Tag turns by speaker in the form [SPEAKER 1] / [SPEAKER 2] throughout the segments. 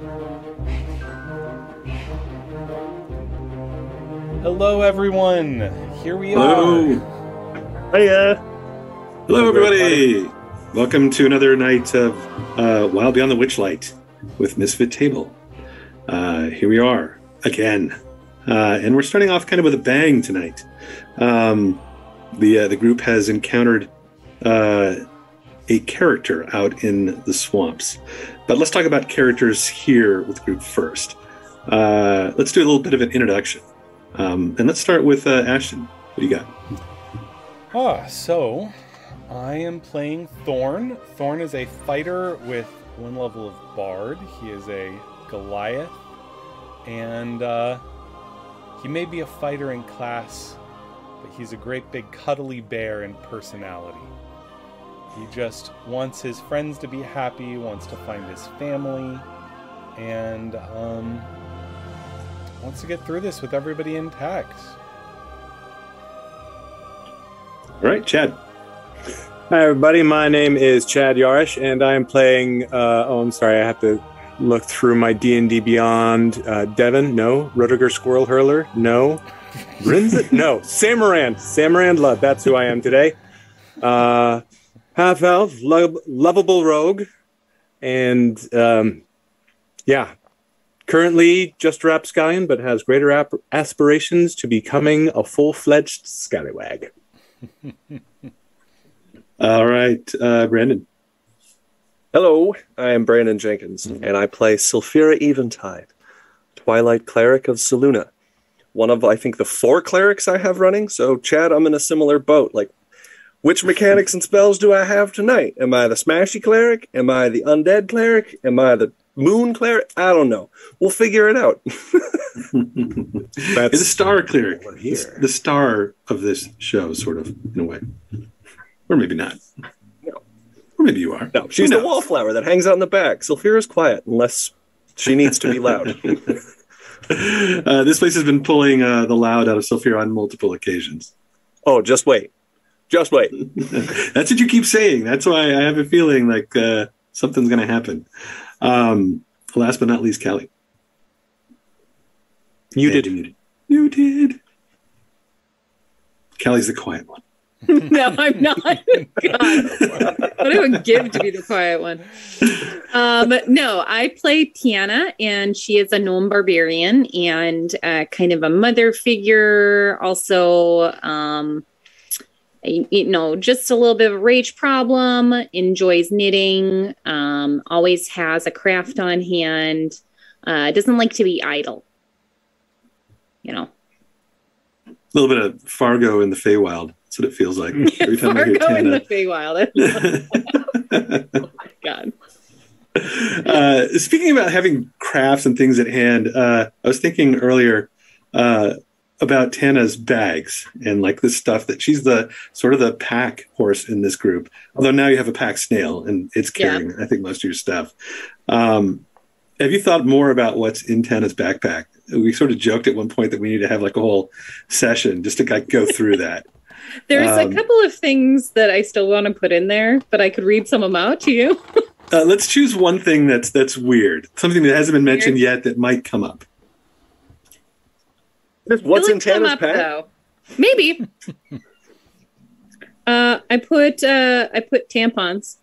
[SPEAKER 1] Hello, everyone. Here we
[SPEAKER 2] Hello.
[SPEAKER 1] are.
[SPEAKER 3] Hiya.
[SPEAKER 2] Hello, everybody. Welcome to another night of Wild Beyond the Witchlight with Misfit Table. Here we are again, and we're starting off kind of with a bang tonight. The group has encountered a character out in the swamps, but let's talk about characters here with the group first. Let's do a little bit of an introduction, and let's start with Ashton. What do you got?
[SPEAKER 1] So I am playing Thorn. Thorn is a fighter with 1 level of Bard. He is a Goliath, and he may be a fighter in class, but he's a great big cuddly bear in personality. He just wants his friends to be happy, wants to find his family, and wants to get through this with everybody intact.
[SPEAKER 2] All right, Chad.
[SPEAKER 3] Hi, everybody. My name is Chad Yarish, and I am playing... I'm sorry. I have to look through my D&D Beyond. Devin? No. Rotiger Squirrel Hurler? No. Brinzit? No. Samaran. Samaran Love. That's who I am today. Half-elf, lovable rogue, and currently just rapscallion, but has greater aspirations to becoming a full-fledged scallywag.
[SPEAKER 2] All right, Brandon.
[SPEAKER 4] Hello, I am Brandon Jenkins, and I play Sylphira Eventide, Twilight Cleric of Selûne. One of, I think, the 4 clerics I have running, so Chad, I'm in a similar boat. Like, which mechanics and spells do I have tonight? Am I the Smashy Cleric? Am I the Undead Cleric? Am I the Moon Cleric? I don't know. We'll figure it out.
[SPEAKER 2] It's a star cleric. The star of this show, sort of, in a way. Or maybe not.
[SPEAKER 4] No.
[SPEAKER 2] Or maybe you are.
[SPEAKER 4] No, she's the wallflower that hangs out in the back. Sylphira's quiet, unless she needs to be loud.
[SPEAKER 2] This place has been pulling the loud out of Sylphira on multiple occasions.
[SPEAKER 4] Oh, just wait. Just wait.
[SPEAKER 2] That's what you keep saying. That's why I have a feeling like something's going to happen. Last but not least, Callie.
[SPEAKER 3] You did.
[SPEAKER 2] You did. Callie's the quiet one.
[SPEAKER 5] No, I'm not. God. I don't even give to be the quiet one. No, I play Tiana, and she is a gnome barbarian and kind of a mother figure. Also, just a little bit of a rage problem, enjoys knitting, always has a craft on hand, doesn't like to be idle.
[SPEAKER 2] A little bit of Fargo in the Feywild. That's what it feels like. Every time
[SPEAKER 5] Fargo
[SPEAKER 2] I hear Tana.
[SPEAKER 5] in the Feywild. Oh my God.
[SPEAKER 2] Speaking about having crafts and things at hand, I was thinking earlier about Tana's bags and like the stuff that she's the sort of the pack horse in this group. Although now you have a pack snail and it's carrying, I think, most of your stuff. Have you thought more about what's in Tana's backpack? We sort of joked at one point that we need to have like a whole session just to go through that.
[SPEAKER 5] There's a couple of things that I still want to put in there, but I could read some of them out to you.
[SPEAKER 2] Let's choose one thing that's weird. Something that hasn't been mentioned yet that might come up.
[SPEAKER 4] What's in Tana's pack?
[SPEAKER 5] Though. Maybe. I put tampons.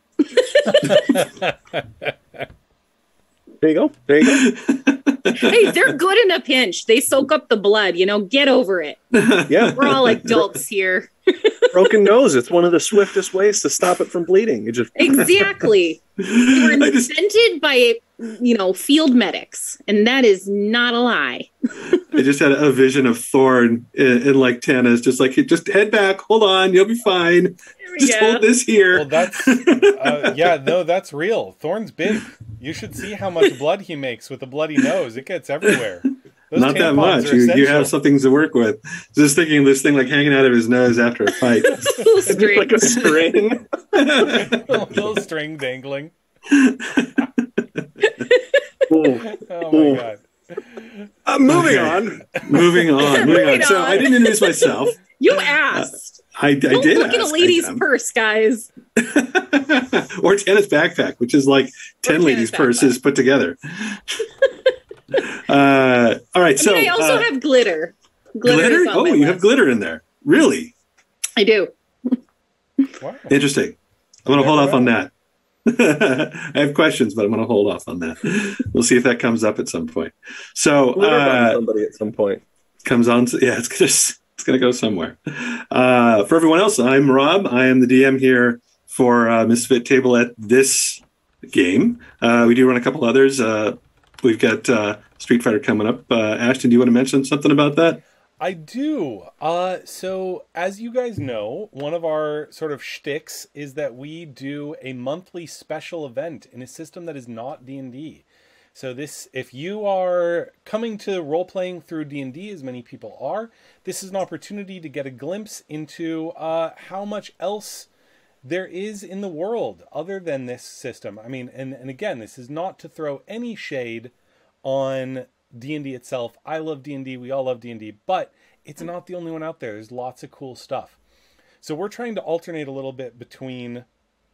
[SPEAKER 4] There you go.
[SPEAKER 5] Hey, they're good in a pinch. They soak up the blood, get over it.
[SPEAKER 4] Yeah.
[SPEAKER 5] We're all adults here.
[SPEAKER 4] Broken nose. It's one of the swiftest ways to stop it from bleeding.
[SPEAKER 5] Exactly. They were invented by, field medics, and that is not a lie.
[SPEAKER 2] I just had a vision of Thorn in like Tana's, just like, just head back, hold on, you'll be fine. Just hold this here.
[SPEAKER 1] Well, that's that's real. Thorn's big. You should see how much blood he makes with a bloody nose. It gets everywhere. Those
[SPEAKER 2] Not that much. You have some things to work with. Just thinking of this thing like hanging out of his nose after a fight.
[SPEAKER 4] Like a string.
[SPEAKER 1] a little string dangling. Oh my God.
[SPEAKER 3] Moving on.
[SPEAKER 2] Moving on. So I didn't introduce myself.
[SPEAKER 5] You asked.
[SPEAKER 2] I
[SPEAKER 5] Don't
[SPEAKER 2] did
[SPEAKER 5] look at a
[SPEAKER 2] ask,
[SPEAKER 5] lady's purse, guys.
[SPEAKER 2] Or Tana's backpack, which is like 10
[SPEAKER 5] Tana's
[SPEAKER 2] ladies'
[SPEAKER 5] backpack.
[SPEAKER 2] purses put together. All right, so
[SPEAKER 5] I also have glitter.
[SPEAKER 2] glitter.
[SPEAKER 5] Is on
[SPEAKER 2] Oh,
[SPEAKER 5] my
[SPEAKER 2] you
[SPEAKER 5] list.
[SPEAKER 2] have glitter in there. Really
[SPEAKER 5] I do.
[SPEAKER 1] Wow.
[SPEAKER 2] interesting. I'm going to hold off on that. I have questions, but I'm going to hold off on that. We'll see if that comes up at some point. So
[SPEAKER 4] Glitter on somebody at some point.
[SPEAKER 2] comes on. Yeah, it's gonna go somewhere. For everyone else, I'm Rob. I am the DM here for Misfit Table at this game. We do run a couple others. We've got Street Fighter coming up. Ashton, do you want to mention something about that?
[SPEAKER 1] I do. So as you guys know, one of our sort of shticks is that we do a monthly special event in a system that is not D&D. So this, if you are coming to role-playing through D&D, as many people are, this is an opportunity to get a glimpse into how much else there is in the world other than this system. I mean, and again, this is not to throw any shade on D&D itself. I love D&D, we all love D&D, but it's not the only one out there. There's lots of cool stuff. So we're trying to alternate a little bit between,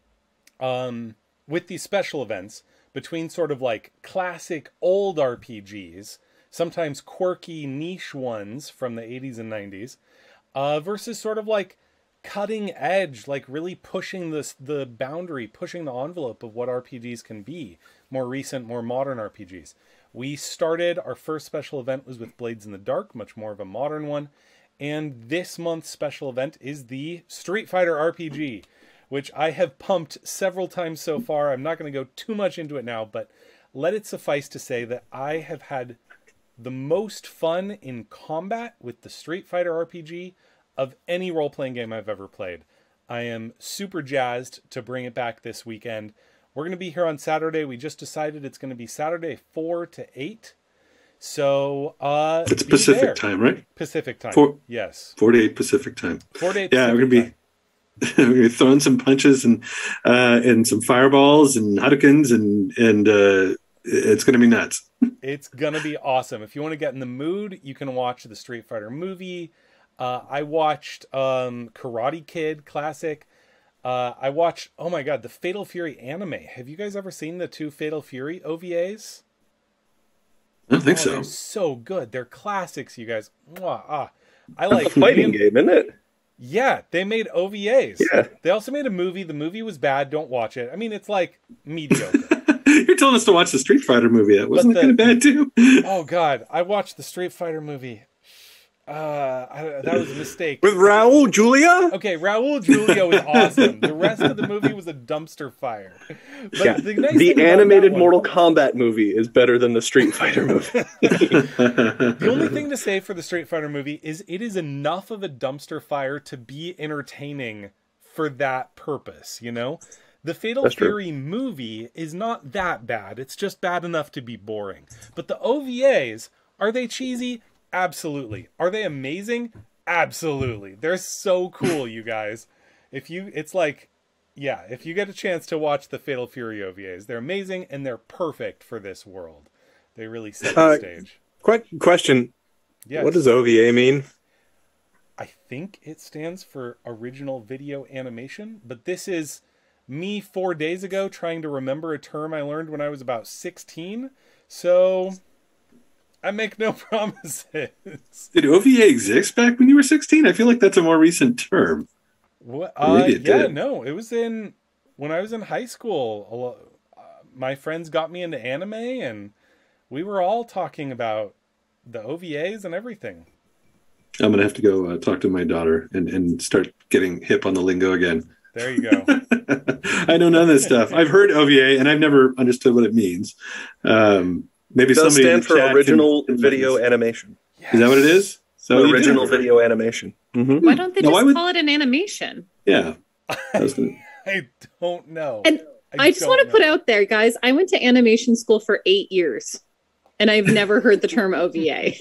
[SPEAKER 1] with these special events, between sort of like classic old RPGs, sometimes quirky niche ones from the 80s and 90s, versus sort of like cutting edge, like really pushing the boundary, pushing the envelope of what RPGs can be, more recent, more modern RPGs. We started, our first special event was with Blades in the Dark, much more of a modern one, and this month's special event is the Street Fighter RPG, which I have pumped several times so far. I'm not going to go too much into it now, but let it suffice to say that I have had the most fun in combat with the Street Fighter RPG of any role-playing game I've ever played. I am super jazzed to bring it back this weekend. We're going to be here on Saturday. We just decided it's going to be Saturday 4 to 8. So,
[SPEAKER 2] It's
[SPEAKER 1] be
[SPEAKER 2] Pacific
[SPEAKER 1] there.
[SPEAKER 2] time, right?
[SPEAKER 1] Pacific time.
[SPEAKER 2] 4
[SPEAKER 1] Yes.
[SPEAKER 2] 4 to 8 Pacific time.
[SPEAKER 1] 4 to 8
[SPEAKER 2] Yeah, we're
[SPEAKER 1] Pacific
[SPEAKER 2] gonna
[SPEAKER 1] time.
[SPEAKER 2] be we're gonna be throwing some punches and some fireballs and hadokens and it's gonna be nuts.
[SPEAKER 1] It's gonna be awesome. If you want to get in the mood, you can watch the Street Fighter movie. I watched Karate Kid classic. I watched, oh my god, the Fatal Fury anime. Have you guys ever seen the 2 Fatal Fury OVAs?
[SPEAKER 2] I don't think
[SPEAKER 1] Oh,
[SPEAKER 2] so.
[SPEAKER 1] they're so good. They're classics, you guys. Mwah, I
[SPEAKER 4] It's
[SPEAKER 1] like
[SPEAKER 4] a fighting game, isn't it?
[SPEAKER 1] Yeah, they made OVAs.
[SPEAKER 4] Yeah.
[SPEAKER 1] They also made a movie. The movie was bad. Don't watch it. I mean, it's like mediocre.
[SPEAKER 2] You're telling us to watch the Street Fighter movie. That wasn't
[SPEAKER 1] But
[SPEAKER 2] that kind of bad too.
[SPEAKER 1] Oh god, I watched the Street Fighter movie. That was a mistake.
[SPEAKER 3] With Raul Julia?
[SPEAKER 1] Okay, Raul Julia was awesome. The rest of the movie was a dumpster fire. But
[SPEAKER 4] Yeah.
[SPEAKER 1] the nice
[SPEAKER 4] The
[SPEAKER 1] thing about
[SPEAKER 4] animated
[SPEAKER 1] that one-
[SPEAKER 4] Mortal Kombat movie is better than the Street Fighter movie.
[SPEAKER 1] The only thing to say for the Street Fighter movie is it is enough of a dumpster fire to be entertaining for that purpose, you know? The Fatal
[SPEAKER 4] That's true.
[SPEAKER 1] Fury movie is not that bad. It's just bad enough to be boring. But the OVAs, are they cheesy? Absolutely. Are they amazing? Absolutely. They're so cool, you guys. It's like, yeah, if you get a chance to watch the Fatal Fury OVAs, they're amazing and they're perfect for this world. They really set the stage.
[SPEAKER 3] Question.
[SPEAKER 1] Yes.
[SPEAKER 3] What does OVA mean?
[SPEAKER 1] I think it stands for original video animation, but this is me 4 days ago trying to remember a term I learned when I was about 16. So I make no promises.
[SPEAKER 2] Did OVA exist back when you were 16? I feel like that's a more recent term.
[SPEAKER 1] What?
[SPEAKER 2] Maybe it
[SPEAKER 1] Yeah,
[SPEAKER 2] did.
[SPEAKER 1] no, it was when I was in high school. My friends got me into anime, and we were all talking about the OVAs and everything.
[SPEAKER 2] I'm gonna have to go talk to my daughter and start getting hip on the lingo again.
[SPEAKER 1] There you go.
[SPEAKER 2] I know none of this stuff. I've heard OVA and I've never understood what it means. Maybe
[SPEAKER 4] It does
[SPEAKER 2] somebody in
[SPEAKER 4] stand
[SPEAKER 2] the
[SPEAKER 4] for
[SPEAKER 2] chat
[SPEAKER 4] original
[SPEAKER 2] can-
[SPEAKER 4] video animation.
[SPEAKER 2] Is that what it is? So you
[SPEAKER 4] Original
[SPEAKER 2] do.
[SPEAKER 4] video animation. Mm-hmm.
[SPEAKER 5] Why don't they
[SPEAKER 2] Now,
[SPEAKER 5] just
[SPEAKER 2] why would-
[SPEAKER 5] call it an animation?
[SPEAKER 2] Yeah. That was the-
[SPEAKER 1] I don't know.
[SPEAKER 5] And I just
[SPEAKER 1] don't
[SPEAKER 5] want to put
[SPEAKER 1] know.
[SPEAKER 5] out there, guys, I went to animation school for 8 years and I've never heard the term OVA.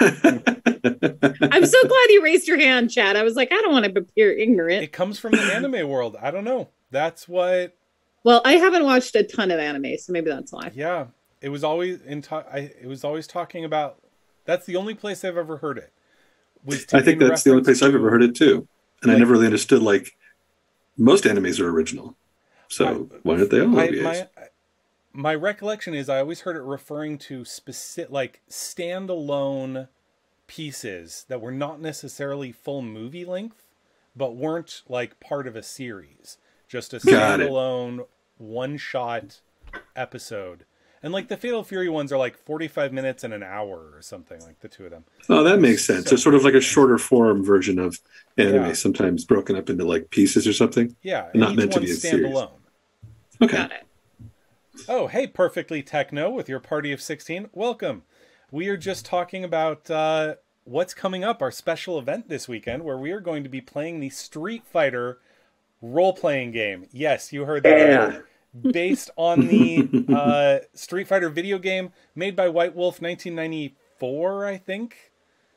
[SPEAKER 5] I'm so glad you raised your hand, Chad. I was like, I don't want to appear ignorant.
[SPEAKER 1] It comes from the anime world. I don't know. That's what.
[SPEAKER 5] Well, I haven't watched a ton of anime, so maybe that's why.
[SPEAKER 1] Yeah, it was always it was always talking about. That's the only place I've ever heard it.
[SPEAKER 2] I think that's the only place I've ever heard it too. And I
[SPEAKER 1] Like-
[SPEAKER 2] never really understood like most animes are original. So why don't they all OVAs?
[SPEAKER 1] My recollection is I always heard it referring to specific, like, standalone pieces that were not necessarily full movie length, but weren't like part of a series. Just a standalone one-shot episode. And like the Fatal Fury ones are like 45 minutes and an hour or something, like the two of them.
[SPEAKER 2] Oh, that makes sense. So sort of like a shorter form version of anime, sometimes broken up into like pieces or something.
[SPEAKER 1] Yeah,
[SPEAKER 2] not
[SPEAKER 1] each
[SPEAKER 2] meant to
[SPEAKER 1] one's
[SPEAKER 2] be a series.
[SPEAKER 1] standalone.
[SPEAKER 2] Okay.
[SPEAKER 5] Got it.
[SPEAKER 1] Oh, hey, Perfectly Techno with your party of 16. Welcome. We are just talking about what's coming up, our special event this weekend, where we are going to be playing the Street Fighter role-playing game. Yes, you heard that right. Based on the Street Fighter video game made by White Wolf 1994, I think.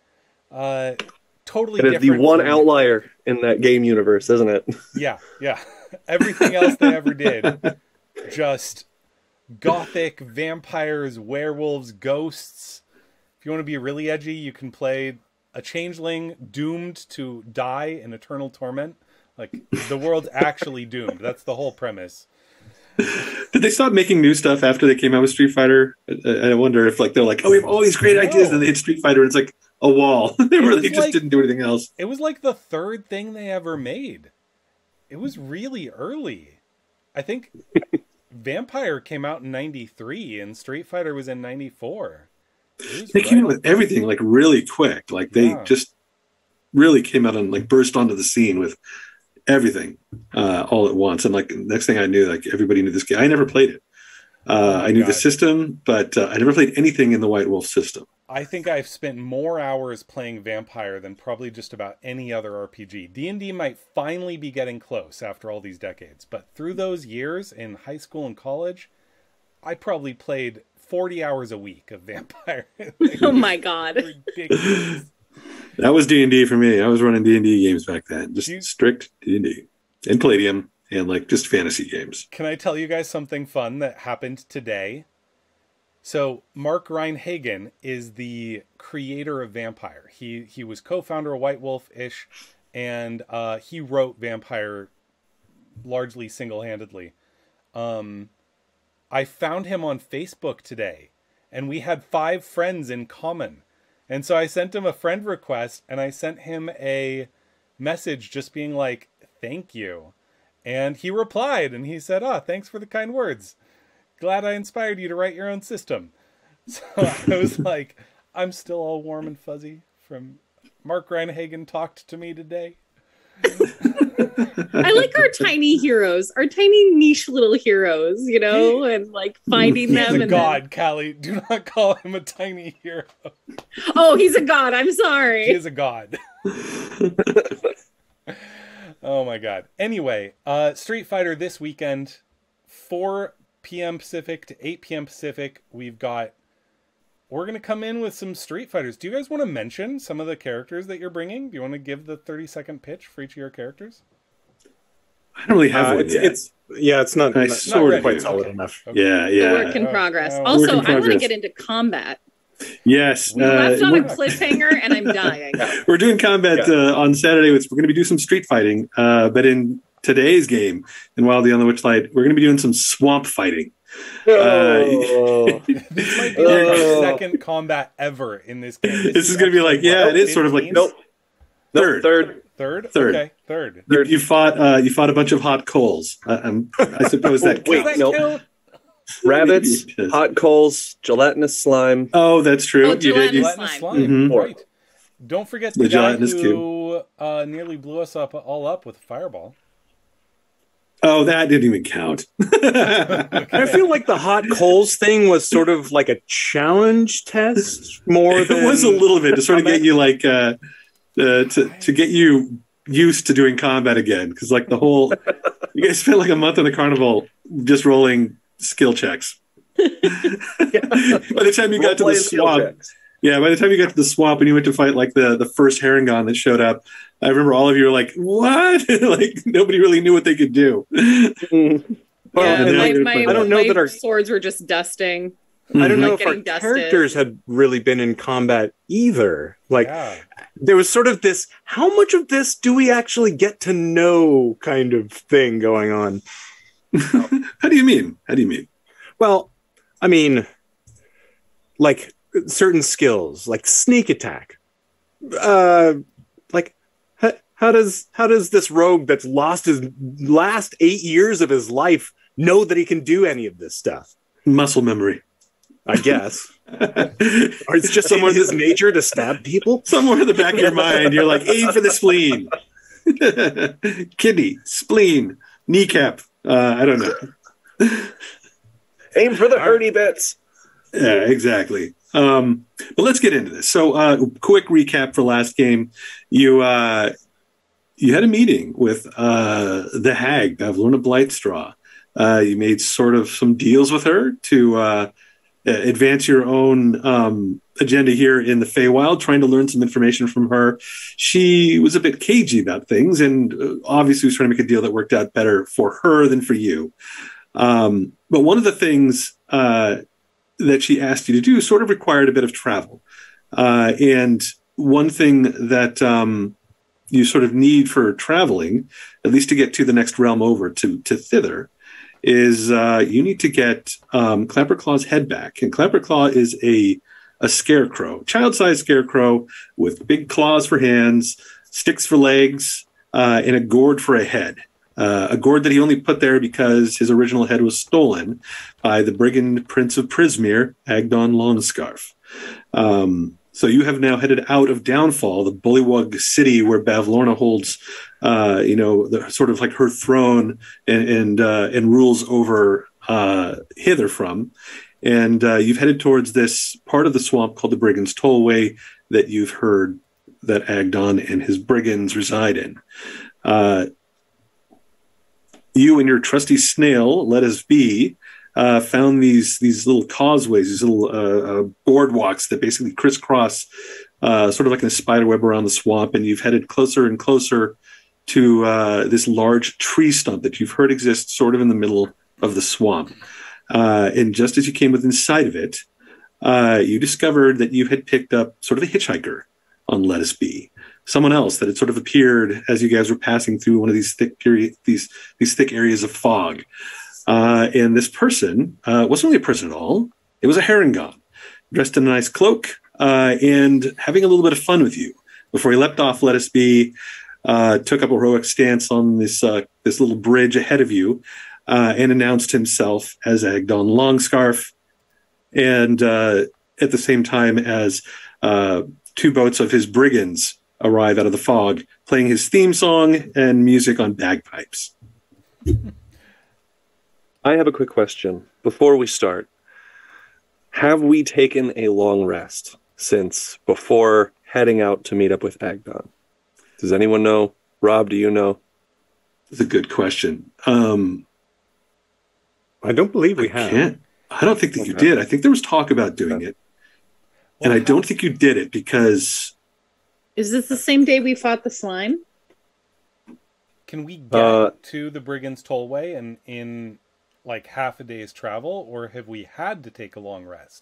[SPEAKER 1] Totally different.
[SPEAKER 4] The one outlier in that game universe, isn't it?
[SPEAKER 1] Yeah. Everything else they ever did, just gothic, vampires, werewolves, ghosts. If you want to be really edgy, you can play a changeling doomed to die in eternal torment. Like, the world's actually doomed. That's the whole premise.
[SPEAKER 2] Did they stop making new stuff after they came out with Street Fighter? I wonder if like they're like, oh, we have all these great ideas, and they hit Street Fighter, and it's like a wall. They just didn't do anything else.
[SPEAKER 1] It was like the third thing they ever made. It was really early. I think Vampire came out in 93, and Street Fighter was in 94.
[SPEAKER 2] They came out with everything like really quick. Like they just really came out and like burst onto the scene with everything all at once. And like next thing I knew, like everybody knew this game. I never played it. I knew the system, but I never played anything in the White Wolf system.
[SPEAKER 1] I think I've spent more hours playing Vampire than probably just about any other RPG. D&D might finally be getting close after all these decades, but through those years in high school and college, I probably played 40 hours a week of Vampire.
[SPEAKER 5] Oh my god.
[SPEAKER 1] Ridiculous.
[SPEAKER 2] That was D&D for me. I was running D&D games back then. Just strict D&D. And Palladium and like just fantasy games.
[SPEAKER 1] Can I tell you guys something fun that happened today? So Mark Reinhagen is the creator of Vampire. He was co-founder of White Wolf-ish, and he wrote Vampire largely single-handedly. I found him on Facebook today, and we had 5 friends in common. And so I sent him a friend request, and I sent him a message just being like, thank you. And he replied, and he said, thanks for the kind words. Glad I inspired you to write your own system. So I was like, I'm still all warm and fuzzy from Mark Reinhagen talked to me today.
[SPEAKER 5] I like our tiny heroes, our tiny niche little heroes, you know, and like finding them.
[SPEAKER 1] He's a god, Callie. Do not call him a tiny hero.
[SPEAKER 5] Oh, he's a god. I'm sorry.
[SPEAKER 1] He is a god. Oh my god. Anyway, Street Fighter this weekend, 4 p.m. Pacific to 8 p.m. Pacific. We're going to come in with some Street Fighters. Do you guys want to mention some of the characters that you're bringing? Do you want to give the 30-second pitch for each of your characters?
[SPEAKER 2] I don't really have one yet.
[SPEAKER 3] It's not quite solid enough.
[SPEAKER 1] Okay.
[SPEAKER 2] Yeah.
[SPEAKER 5] Work in progress. Also, I want to get into combat.
[SPEAKER 2] Yes.
[SPEAKER 5] We left on a cliffhanger, and I'm dying.
[SPEAKER 2] We're doing combat on Saturday. We're going to be doing some street fighting, but in today's game, in Wild Beyond the Witchlight, we're going to be doing some swamp fighting.
[SPEAKER 1] This might be the second combat ever in this game.
[SPEAKER 2] This is going to be like, it is sort of like Third.
[SPEAKER 1] Okay, third.
[SPEAKER 2] You fought a bunch of hot coals. I suppose that counts.
[SPEAKER 4] Rabbits, hot coals, gelatinous slime.
[SPEAKER 2] Oh, that's true.
[SPEAKER 5] Gelatinous
[SPEAKER 1] slime.
[SPEAKER 2] Mm-hmm.
[SPEAKER 1] Right. Don't forget the guy who nearly blew us all up with a fireball.
[SPEAKER 2] Oh, that didn't even count.
[SPEAKER 3] I feel like the hot coals thing was sort of like a challenge test more than...
[SPEAKER 2] It was a little bit to sort of get you like to get you used to doing combat again, because like you guys spent like a month in the carnival just rolling skill checks. By the time you got to the swamp, by the time you got to the swamp and you went to fight like the first Harengon that showed up, I remember all of you were like, "What?" Like nobody really knew what they could do.
[SPEAKER 5] My swords were just dusting.
[SPEAKER 3] I don't know
[SPEAKER 5] Like
[SPEAKER 3] if our
[SPEAKER 5] getting dusted.
[SPEAKER 3] characters had really been in combat either. Like,
[SPEAKER 1] Yeah.
[SPEAKER 3] there was sort of this, how much of this do we actually get to know kind of thing going on?
[SPEAKER 2] How do you mean? How do you mean?
[SPEAKER 3] Well, I mean, like certain skills, like sneak attack. Like, how does this rogue that's lost his last 8 years of his life know that he can do any of this stuff?
[SPEAKER 2] Muscle memory.
[SPEAKER 3] I guess. Or it's just somewhere in his nature to stab people?
[SPEAKER 2] Somewhere in the back of your mind, you're like, aim for the spleen. Kidney, spleen, kneecap. I don't know.
[SPEAKER 4] Aim for the hurdy bits.
[SPEAKER 2] Yeah, exactly. But let's get into this. So, quick recap for last game. You had a meeting with the hag, Bavlorna Blightstraw. You made sort of some deals with her to advance your own agenda here in the Feywild, trying to learn some information from her. She was a bit cagey about things, and obviously was trying to make a deal that worked out better for her than for you. But one of the things that she asked you to do sort of required a bit of travel. And one thing that you sort of need for traveling, at least to get to the next realm over to thither, is you need to get Clapperclaw's head back. And Clapperclaw is a scarecrow, child-sized scarecrow with big claws for hands, sticks for legs, and a gourd for a head. A gourd that he only put there because his original head was stolen by the brigand Prince of Prismere, Agdon Longscarf. So you have now headed out of Downfall, the bullywug city where Bavlorna holds, sort of like her throne and rules over hither from. And you've headed towards this part of the swamp called the Brigand's Tollway that you've heard that Agdon and his brigands reside in. You and your trusty snail, Let Us Be, found these little causeways, these little boardwalks that basically crisscross, sort of like in a spider web around the swamp, and you've headed closer and closer to this large tree stump that you've heard exists sort of in the middle of the swamp. And just as you came within sight of it, you discovered that you had picked up sort of a hitchhiker on Let Us Be. Someone else that had sort of appeared as you guys were passing through one of these thick areas of fog. And this person wasn't really a person at all. It was a Harengon, dressed in a nice cloak and having a little bit of fun with you. Before he leapt off Let Us Be, took up a heroic stance on this little bridge ahead of you and announced himself as Agdon Longscarf. And at the same time as two boats of his brigands arrive out of the fog, playing his theme song and music on bagpipes.
[SPEAKER 4] I have a quick question before we start. Have we taken a long rest since before heading out to meet up with Agdon? Does anyone know? Rob, do you know?
[SPEAKER 2] It's a good question.
[SPEAKER 3] I don't believe we have.
[SPEAKER 2] I don't think that you did. I think there was talk about doing it. And I don't think you did it because...
[SPEAKER 5] Is this the same day we fought the slime?
[SPEAKER 1] Can we get to the Brigand's Tollway in like half a day's travel, or have we had to take a long rest?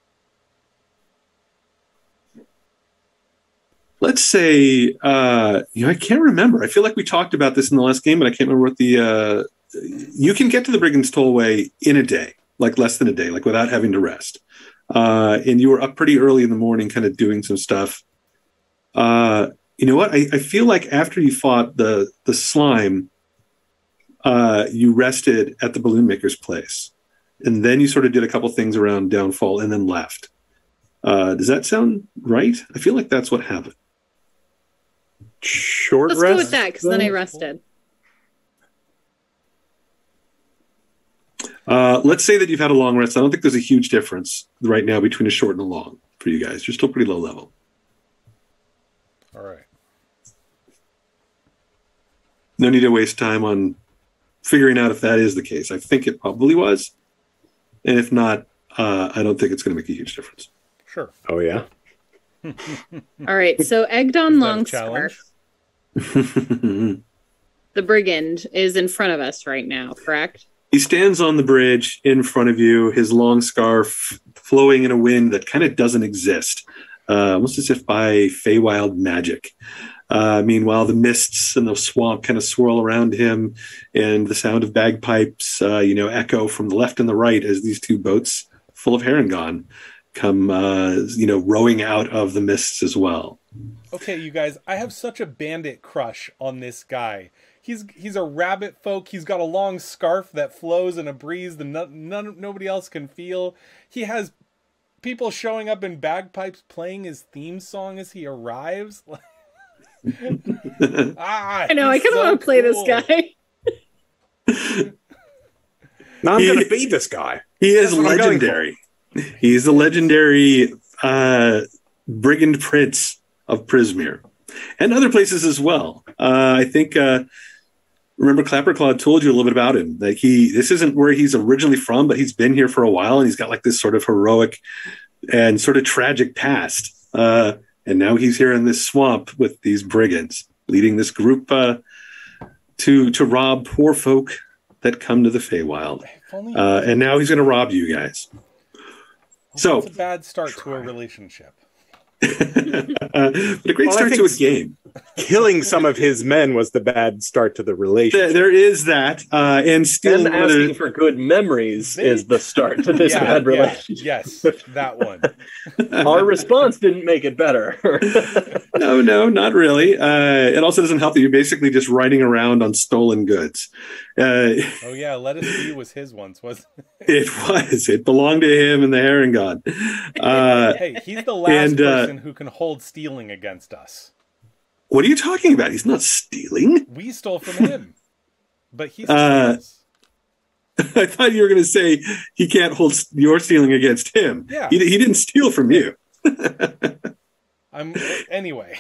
[SPEAKER 2] Let's say, I can't remember. I feel like we talked about this in the last game, but I can't remember what the... you can get to the Brigand's Tollway in a day, like less than a day, like without having to rest. And you were up pretty early in the morning kind of doing some stuff. You know what? I feel like after you fought the slime, you rested at the Balloon Maker's place. And then you sort of did a couple things around Downfall and then left. Does that sound right? I feel like that's what happened.
[SPEAKER 3] Short
[SPEAKER 5] Let's
[SPEAKER 3] rest?
[SPEAKER 5] go with that, because then I rested.
[SPEAKER 2] Let's say that you've had a long rest. I don't think there's a huge difference right now between a short and a long for you guys. You're still pretty low level.
[SPEAKER 1] All right.
[SPEAKER 2] No need to waste time on figuring out if that is the case. I think it probably was. And if not, I don't think it's going to make a huge difference.
[SPEAKER 1] Sure.
[SPEAKER 3] Oh, yeah?
[SPEAKER 5] All right, so Agdon Longscarf, the brigand, is in front of us right now, correct?
[SPEAKER 2] He stands on the bridge in front of you, his long scarf flowing in a wind that kind of doesn't exist, almost as if by Feywild magic. Meanwhile, the mists and the swamp kind of swirl around him, and the sound of bagpipes, echo from the left and the right as these two boats full of Harengon come, rowing out of the mists as well.
[SPEAKER 1] Okay, you guys, I have such a bandit crush on this guy. He's a rabbit folk. He's got a long scarf that flows in a breeze that nobody else can feel. He has people showing up in bagpipes playing his theme song as he arrives.
[SPEAKER 5] I know. I kind of want to play this guy.
[SPEAKER 3] Now I'm going to be this guy.
[SPEAKER 2] He is legendary. He's the legendary brigand prince of Prismere, and other places as well. I think. Remember, Clapperclaw told you a little bit about him. Like this isn't where he's originally from, but he's been here for a while, and he's got like this sort of heroic and sort of tragic past. And now he's here in this swamp with these brigands, leading this group to rob poor folk that come to the Feywild. And now he's going to rob you guys. So
[SPEAKER 1] it's a bad start to a relationship.
[SPEAKER 2] But a great start to a game.
[SPEAKER 3] Killing some of his men was the bad start to the relationship.
[SPEAKER 2] There is that, and stealing
[SPEAKER 4] and asking for good memories is the start to this bad relationship.
[SPEAKER 1] Yes, that one.
[SPEAKER 4] Our response didn't make it better.
[SPEAKER 2] No, not really. It also doesn't help that you're basically just riding around on stolen goods.
[SPEAKER 1] Oh yeah, Let Us Be was his once, wasn't it?
[SPEAKER 2] It was. It belonged to him and the Harengon.
[SPEAKER 1] Hey, he's the last person who can hold stealing against us.
[SPEAKER 2] What are you talking about? He's not stealing.
[SPEAKER 1] We stole from him, but he steals.
[SPEAKER 2] I thought you were going to say he can't hold your stealing against him.
[SPEAKER 1] Yeah,
[SPEAKER 2] he didn't steal from you.
[SPEAKER 1] Anyway.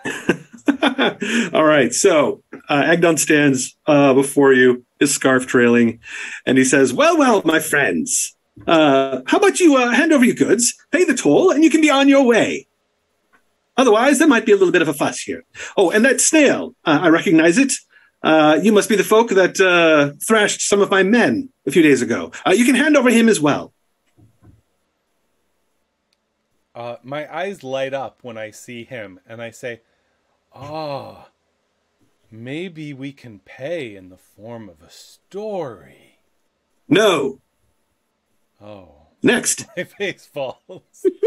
[SPEAKER 2] All right, so Agdon stands before you, his scarf trailing, and he says, well, my friends, how about you hand over your goods, pay the toll, and you can be on your way. Otherwise, there might be a little bit of a fuss here. Oh, and that snail, I recognize it. You must be the folk that thrashed some of my men a few days ago. You can hand over him as well.
[SPEAKER 1] My eyes light up when I see him, and I say, maybe we can pay in the form of a story.
[SPEAKER 2] No.
[SPEAKER 1] Oh.
[SPEAKER 2] Next.
[SPEAKER 1] My face falls.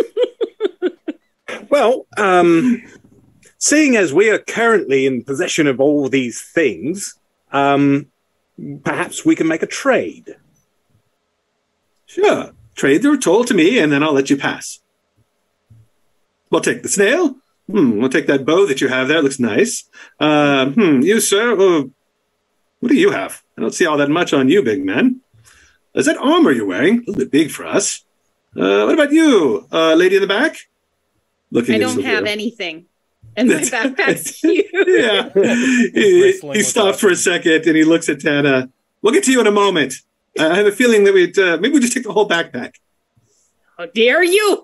[SPEAKER 3] Well, seeing as we are currently in possession of all these things, perhaps we can make a trade.
[SPEAKER 2] Sure. Trade your toll to me, and then I'll let you pass. We'll take the snail. We'll take that bow that you have there. It looks nice. You, sir, what do you have? I don't see all that much on you, big man. Is that armor you're wearing? A little bit big for us. What about you, lady in the back?
[SPEAKER 5] I don't have anything. And my backpack's huge.
[SPEAKER 2] Yeah. He stops for a second, and he looks at Tana. We'll get to you in a moment. I have a feeling that maybe we just take the whole backpack.
[SPEAKER 5] How dare you!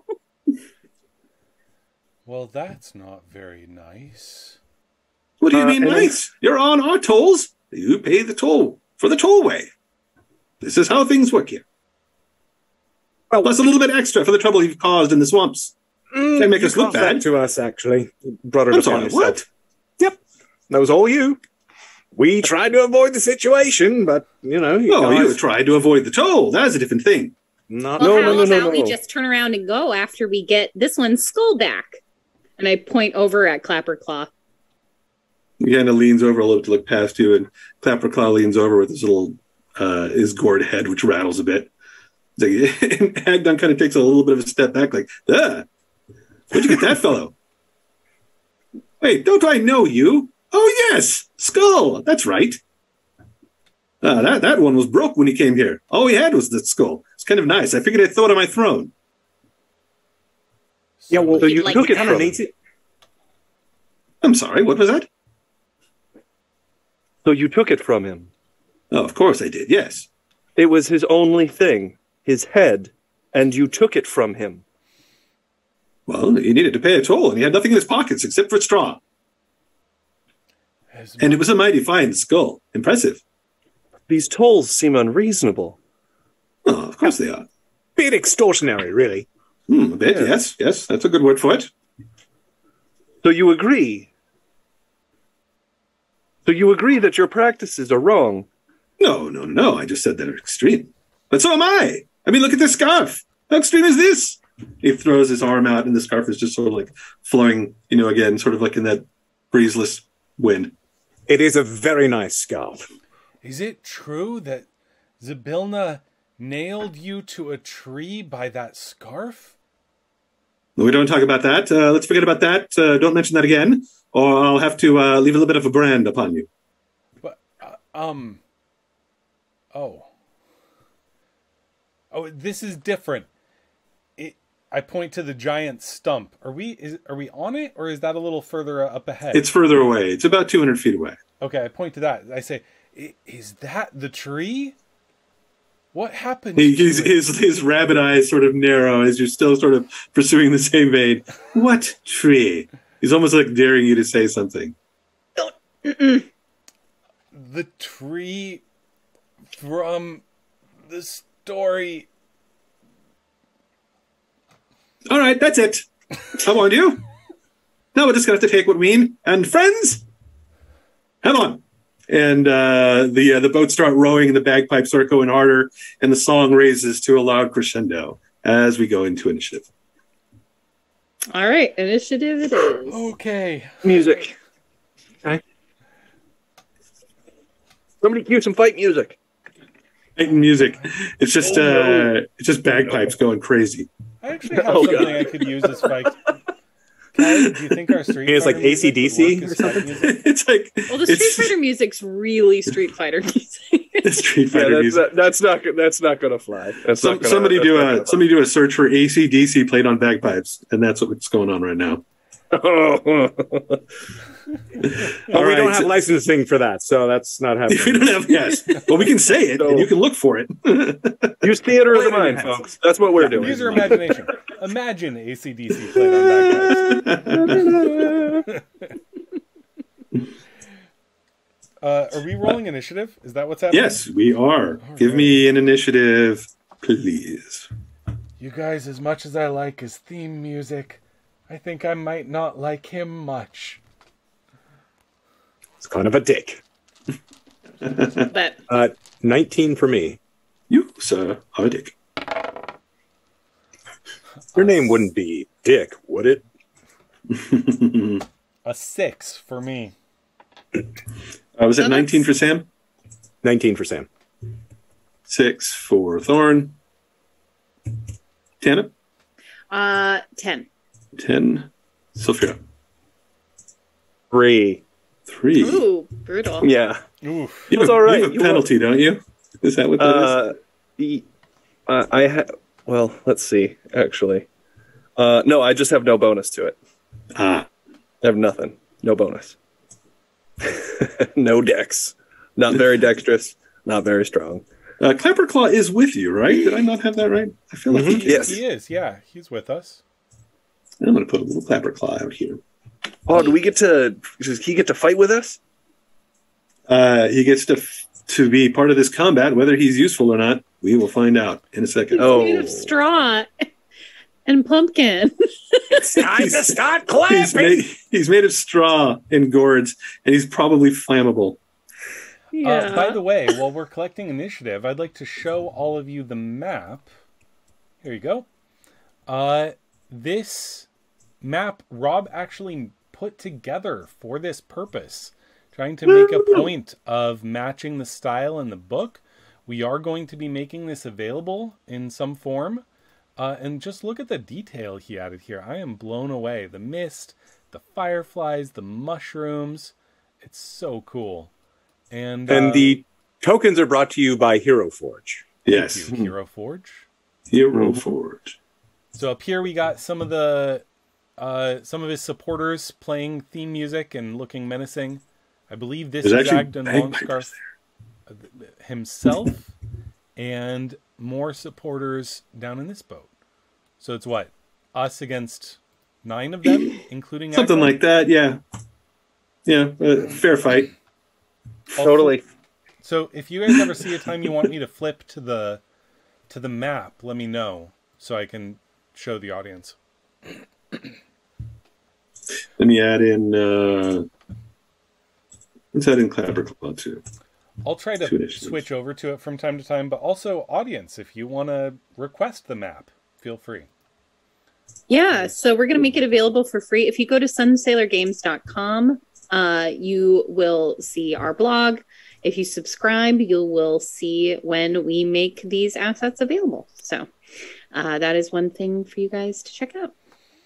[SPEAKER 1] Well, that's not very nice.
[SPEAKER 2] What do you mean nice? You're on our tolls. You pay the toll for the tollway. This is how things work here. Well, plus a little bit extra for the trouble you've caused in the swamps. Can't make us look bad.
[SPEAKER 3] To us, actually. Brought it
[SPEAKER 2] I'm
[SPEAKER 3] upon
[SPEAKER 2] sorry,
[SPEAKER 3] yourself.
[SPEAKER 2] what?
[SPEAKER 3] Yep. That was all you. We tried to avoid the situation, but, you
[SPEAKER 2] tried to avoid the toll. That's a different thing.
[SPEAKER 3] No.
[SPEAKER 5] How about we just turn around and go after we get this one's skull back? And I point over at Clapperclaw.
[SPEAKER 2] He kind of leans over a little to look past you, and Clapperclaw leans over with his little, his gourd head, which rattles a bit. And Agdon kind of takes a little bit of a step back, like, where'd you get that fellow? Wait, don't I know you? Oh, yes, Skull. That's right. That one was broke when he came here. All he had was the skull. It's kind of nice. I figured I'd throw it on my throne.
[SPEAKER 3] Yeah, well,
[SPEAKER 5] so you
[SPEAKER 3] took it from him.
[SPEAKER 2] I'm sorry, what was that?
[SPEAKER 4] So you took it from him?
[SPEAKER 2] Oh, of course I did, yes.
[SPEAKER 4] It was his only thing, his head, and you took it from him.
[SPEAKER 2] Well, he needed to pay a toll, and he had nothing in his pockets except for straw. And it was a mighty fine skull. Impressive.
[SPEAKER 4] These tolls seem unreasonable.
[SPEAKER 2] Oh, of course they are.
[SPEAKER 3] bit extortionary, really.
[SPEAKER 2] A bit,
[SPEAKER 4] Yeah.
[SPEAKER 2] yes. That's a good word for it.
[SPEAKER 4] So you agree? So you agree that your practices are wrong?
[SPEAKER 2] No. I just said they're extreme. But so am I. I mean, look at this scarf. How extreme is this? He throws his arm out, and the scarf is just sort of like flowing, again, sort of like in that breezeless wind.
[SPEAKER 3] It is a very nice scarf.
[SPEAKER 1] Is it true that Zybilna nailed you to a tree by that scarf?
[SPEAKER 2] We don't talk about that. Let's forget about that. Don't mention that again, or I'll have to leave a little bit of a brand upon you.
[SPEAKER 1] But, Oh, this is different. I point to the giant stump. Are we on it, or is that a little further up ahead?
[SPEAKER 2] It's further away. It's about 200 feet away.
[SPEAKER 1] Okay, I point to that. I say, is that the tree? What happened to it?
[SPEAKER 2] His rabbit eyes sort of narrow as you're still sort of pursuing the same vein. What tree? He's almost like daring you to say something.
[SPEAKER 1] The tree from the story.
[SPEAKER 2] All right, that's it. I warned you. Now we're just going to have to take what we mean. And friends, come on. And the boats start rowing and the bagpipes start going harder and the song raises to a loud crescendo as we go into initiative.
[SPEAKER 5] All right, initiative it is.
[SPEAKER 1] Okay.
[SPEAKER 4] Music. Okay. Somebody cue some fight music.
[SPEAKER 2] Fighting music. It's just bagpipes going crazy.
[SPEAKER 1] I actually have something I could use as fight. Ken, do you think our Street
[SPEAKER 3] It's like
[SPEAKER 1] Fighter music would
[SPEAKER 3] AC/DC
[SPEAKER 1] work
[SPEAKER 3] or
[SPEAKER 1] as fight
[SPEAKER 3] something?
[SPEAKER 1] music?
[SPEAKER 2] It's like
[SPEAKER 5] Well, the Street Fighter music's really Street Fighter music.
[SPEAKER 2] Street Fighter music.
[SPEAKER 4] That's not going to fly.
[SPEAKER 2] Somebody do a search for AC/DC played on bagpipes, and that's what's going on right now.
[SPEAKER 3] But we don't have licensing for that, so that's not
[SPEAKER 2] If we
[SPEAKER 3] happening.
[SPEAKER 2] don't have yes, well, we can say it, and you can look for it.
[SPEAKER 4] Use theater of the mind, folks. That's what we're doing.
[SPEAKER 1] Use your imagination. Imagine AC/DC played on bagpipes. Are we rolling initiative? Is that what's happening?
[SPEAKER 2] Yes, we are.
[SPEAKER 1] All
[SPEAKER 2] Give
[SPEAKER 1] right.
[SPEAKER 2] me an initiative, please.
[SPEAKER 1] You guys, as much as I like his theme music, I think I might not like him much.
[SPEAKER 3] It's kind of a dick.
[SPEAKER 5] But
[SPEAKER 3] 19 for me.
[SPEAKER 2] You, sir, are a dick.
[SPEAKER 3] Your name wouldn't be Dick, would it?
[SPEAKER 1] A 6 for me.
[SPEAKER 2] Was it
[SPEAKER 5] No,
[SPEAKER 2] 19 for Sam?
[SPEAKER 3] 19 for Sam.
[SPEAKER 2] 6 for Thorn. Tana?
[SPEAKER 5] 10.
[SPEAKER 2] 10. Sophia.
[SPEAKER 4] 3.
[SPEAKER 2] 3.
[SPEAKER 5] Ooh, brutal.
[SPEAKER 4] Yeah.
[SPEAKER 1] Oof.
[SPEAKER 2] You
[SPEAKER 4] That's
[SPEAKER 2] have,
[SPEAKER 4] all right.
[SPEAKER 2] You have a
[SPEAKER 4] You
[SPEAKER 2] penalty, don't you? Is that what that is?
[SPEAKER 4] Well, let's see, actually. No, I just have no bonus to it.
[SPEAKER 2] Ah.
[SPEAKER 4] I have nothing. No bonus. No dex. Not very dexterous. Not very strong.
[SPEAKER 2] Clapperclaw is with you, right? Did I not have that right? I feel like he is.
[SPEAKER 4] Yes.
[SPEAKER 1] He is, yeah. He's with us.
[SPEAKER 2] I'm going to put a little Clapperclaw out here.
[SPEAKER 4] Oh, does he get to fight with us?
[SPEAKER 2] He gets to be part of this combat. Whether he's useful or not, we will find out in a second.
[SPEAKER 4] Oh.
[SPEAKER 5] Made of straw and pumpkin.
[SPEAKER 3] Time to start clapping!
[SPEAKER 2] He's made of straw and gourds, and he's probably flammable.
[SPEAKER 5] Yeah.
[SPEAKER 1] By the way, while we're collecting initiative, I'd like to show all of you the map. Here you go. This map Rob actually put together for this purpose, trying to make a point of matching the style in the book. We are going to be making this available in some form. And just look at the detail he added here. I am blown away. The mist, the fireflies, the mushrooms. It's so cool. And
[SPEAKER 3] the tokens are brought to you by Hero Forge.
[SPEAKER 2] Yes.
[SPEAKER 1] thank you, Hero Forge.
[SPEAKER 2] Hero Forge.
[SPEAKER 1] So up here we got some of his supporters playing theme music and looking menacing. I believe this
[SPEAKER 2] There's
[SPEAKER 1] is
[SPEAKER 2] actually
[SPEAKER 1] Agden
[SPEAKER 2] bagpipers
[SPEAKER 1] Longscarf himself and more supporters down in this boat. So it's what? Us against 9 of them, including
[SPEAKER 2] Something
[SPEAKER 1] Agden?
[SPEAKER 2] like that, yeah. Yeah, fair fight.
[SPEAKER 4] Totally.
[SPEAKER 1] So if you guys ever see a time you want me to flip to the to the map, let me know so I can show the audience.
[SPEAKER 2] Let me add in. Let's add in Clapperclaw too.
[SPEAKER 1] I'll try to switch over to it from time to time, but also audience, if you want to request the map, feel free.
[SPEAKER 5] Yeah, so we're going to make it available for free. If you go to sunsailorgames.com, you will see our blog. If you subscribe, you will see when we make these assets available. So that is one thing for you guys to check out.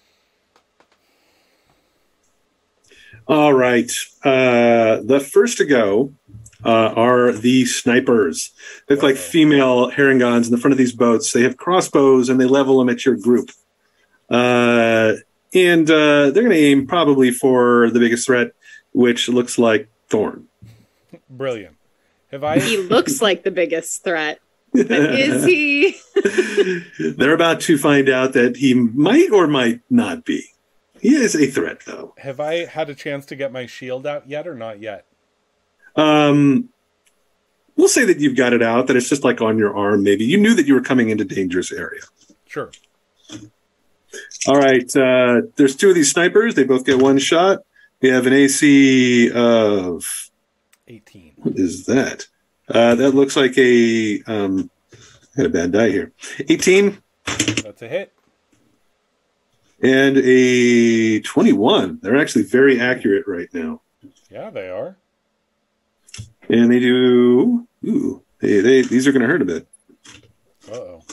[SPEAKER 2] All right. The first to go are the snipers. They look like female Herringons in the front of these boats. They have crossbows and they level them at your group. They're going to aim probably for the biggest threat, which looks like Thorn.
[SPEAKER 1] Brilliant.
[SPEAKER 5] He looks like the biggest threat. But is he?
[SPEAKER 2] They're about to find out that he might or might not be. He is a threat, though.
[SPEAKER 1] Have I had a chance to get my shield out yet or not yet?
[SPEAKER 2] We'll say that you've got it out, that it's just like on your arm, maybe. You knew that you were coming into dangerous area.
[SPEAKER 1] Sure.
[SPEAKER 2] All right. There's two of these snipers. They both get one shot. We have an AC of
[SPEAKER 1] 18.
[SPEAKER 2] What is that? That looks like a I got a bad die here. 18.
[SPEAKER 1] That's a hit.
[SPEAKER 2] And a 21. They're actually very accurate right now.
[SPEAKER 1] Yeah, they are.
[SPEAKER 2] And they do. Ooh, these are going to hurt a bit.
[SPEAKER 1] Uh-oh.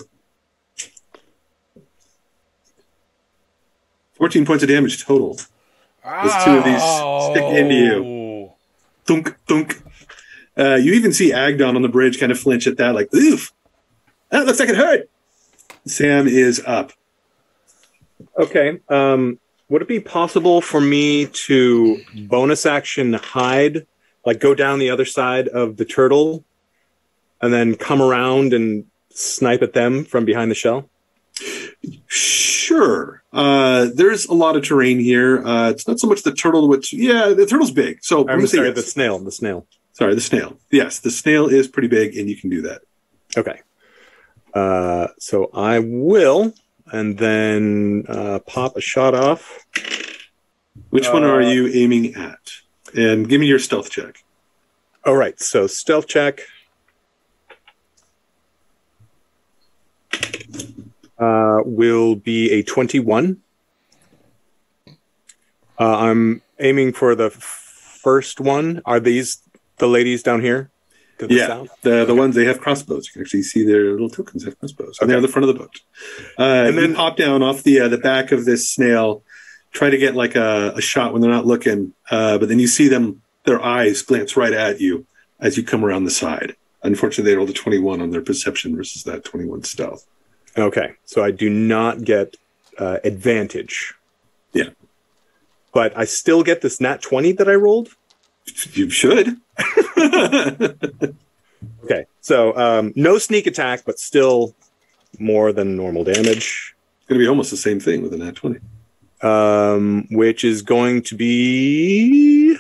[SPEAKER 2] 14 points of damage total. As two of these stick into you. Thunk, thunk. You even see Agdon on the bridge kind of flinch at that, like, oof. That looks like it hurt. Sam is up.
[SPEAKER 3] Okay. Would it be possible for me to bonus action hide, like go down the other side of the turtle and then come around and snipe at them from behind the shell?
[SPEAKER 2] Sure. There's a lot of terrain here. It's not so much the turtle, which, the turtle's big. So
[SPEAKER 3] I'm sorry,
[SPEAKER 2] yes.
[SPEAKER 3] the snail.
[SPEAKER 2] Sorry, the snail. Yes, the snail is pretty big, and you can do that.
[SPEAKER 3] Okay. So I will, and then pop a shot off.
[SPEAKER 2] Which one are you aiming at? And give me your stealth check.
[SPEAKER 3] All right, so stealth check. Will be a 21. I'm aiming for the first one. Are these the ladies down here?
[SPEAKER 2] South? The ones, they have crossbows. You can actually see their little tokens have crossbows. And they're on the front of the boat. And then pop down off the back of this snail, try to get like a shot when they're not looking. But then you see their eyes glance right at you as you come around the side. Unfortunately, they rolled a 21 on their perception versus that 21 stealth.
[SPEAKER 3] Okay, so I do not get advantage.
[SPEAKER 2] Yeah.
[SPEAKER 3] But I still get this nat 20 that I rolled?
[SPEAKER 2] You should.
[SPEAKER 3] Okay, so no sneak attack, but still more than normal damage.
[SPEAKER 2] It's going to be almost the same thing with a nat 20.
[SPEAKER 3] Which is going to be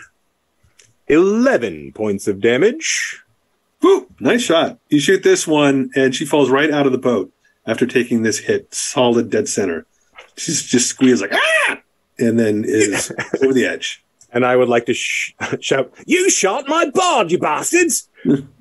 [SPEAKER 3] 11 points of damage.
[SPEAKER 2] Woo! Nice shot. You shoot this one, and she falls right out of the boat after taking this hit, solid dead center. She's just squeals like, ah! And then is over the edge.
[SPEAKER 3] And I would like to shout, "You shot my bard, you bastards!"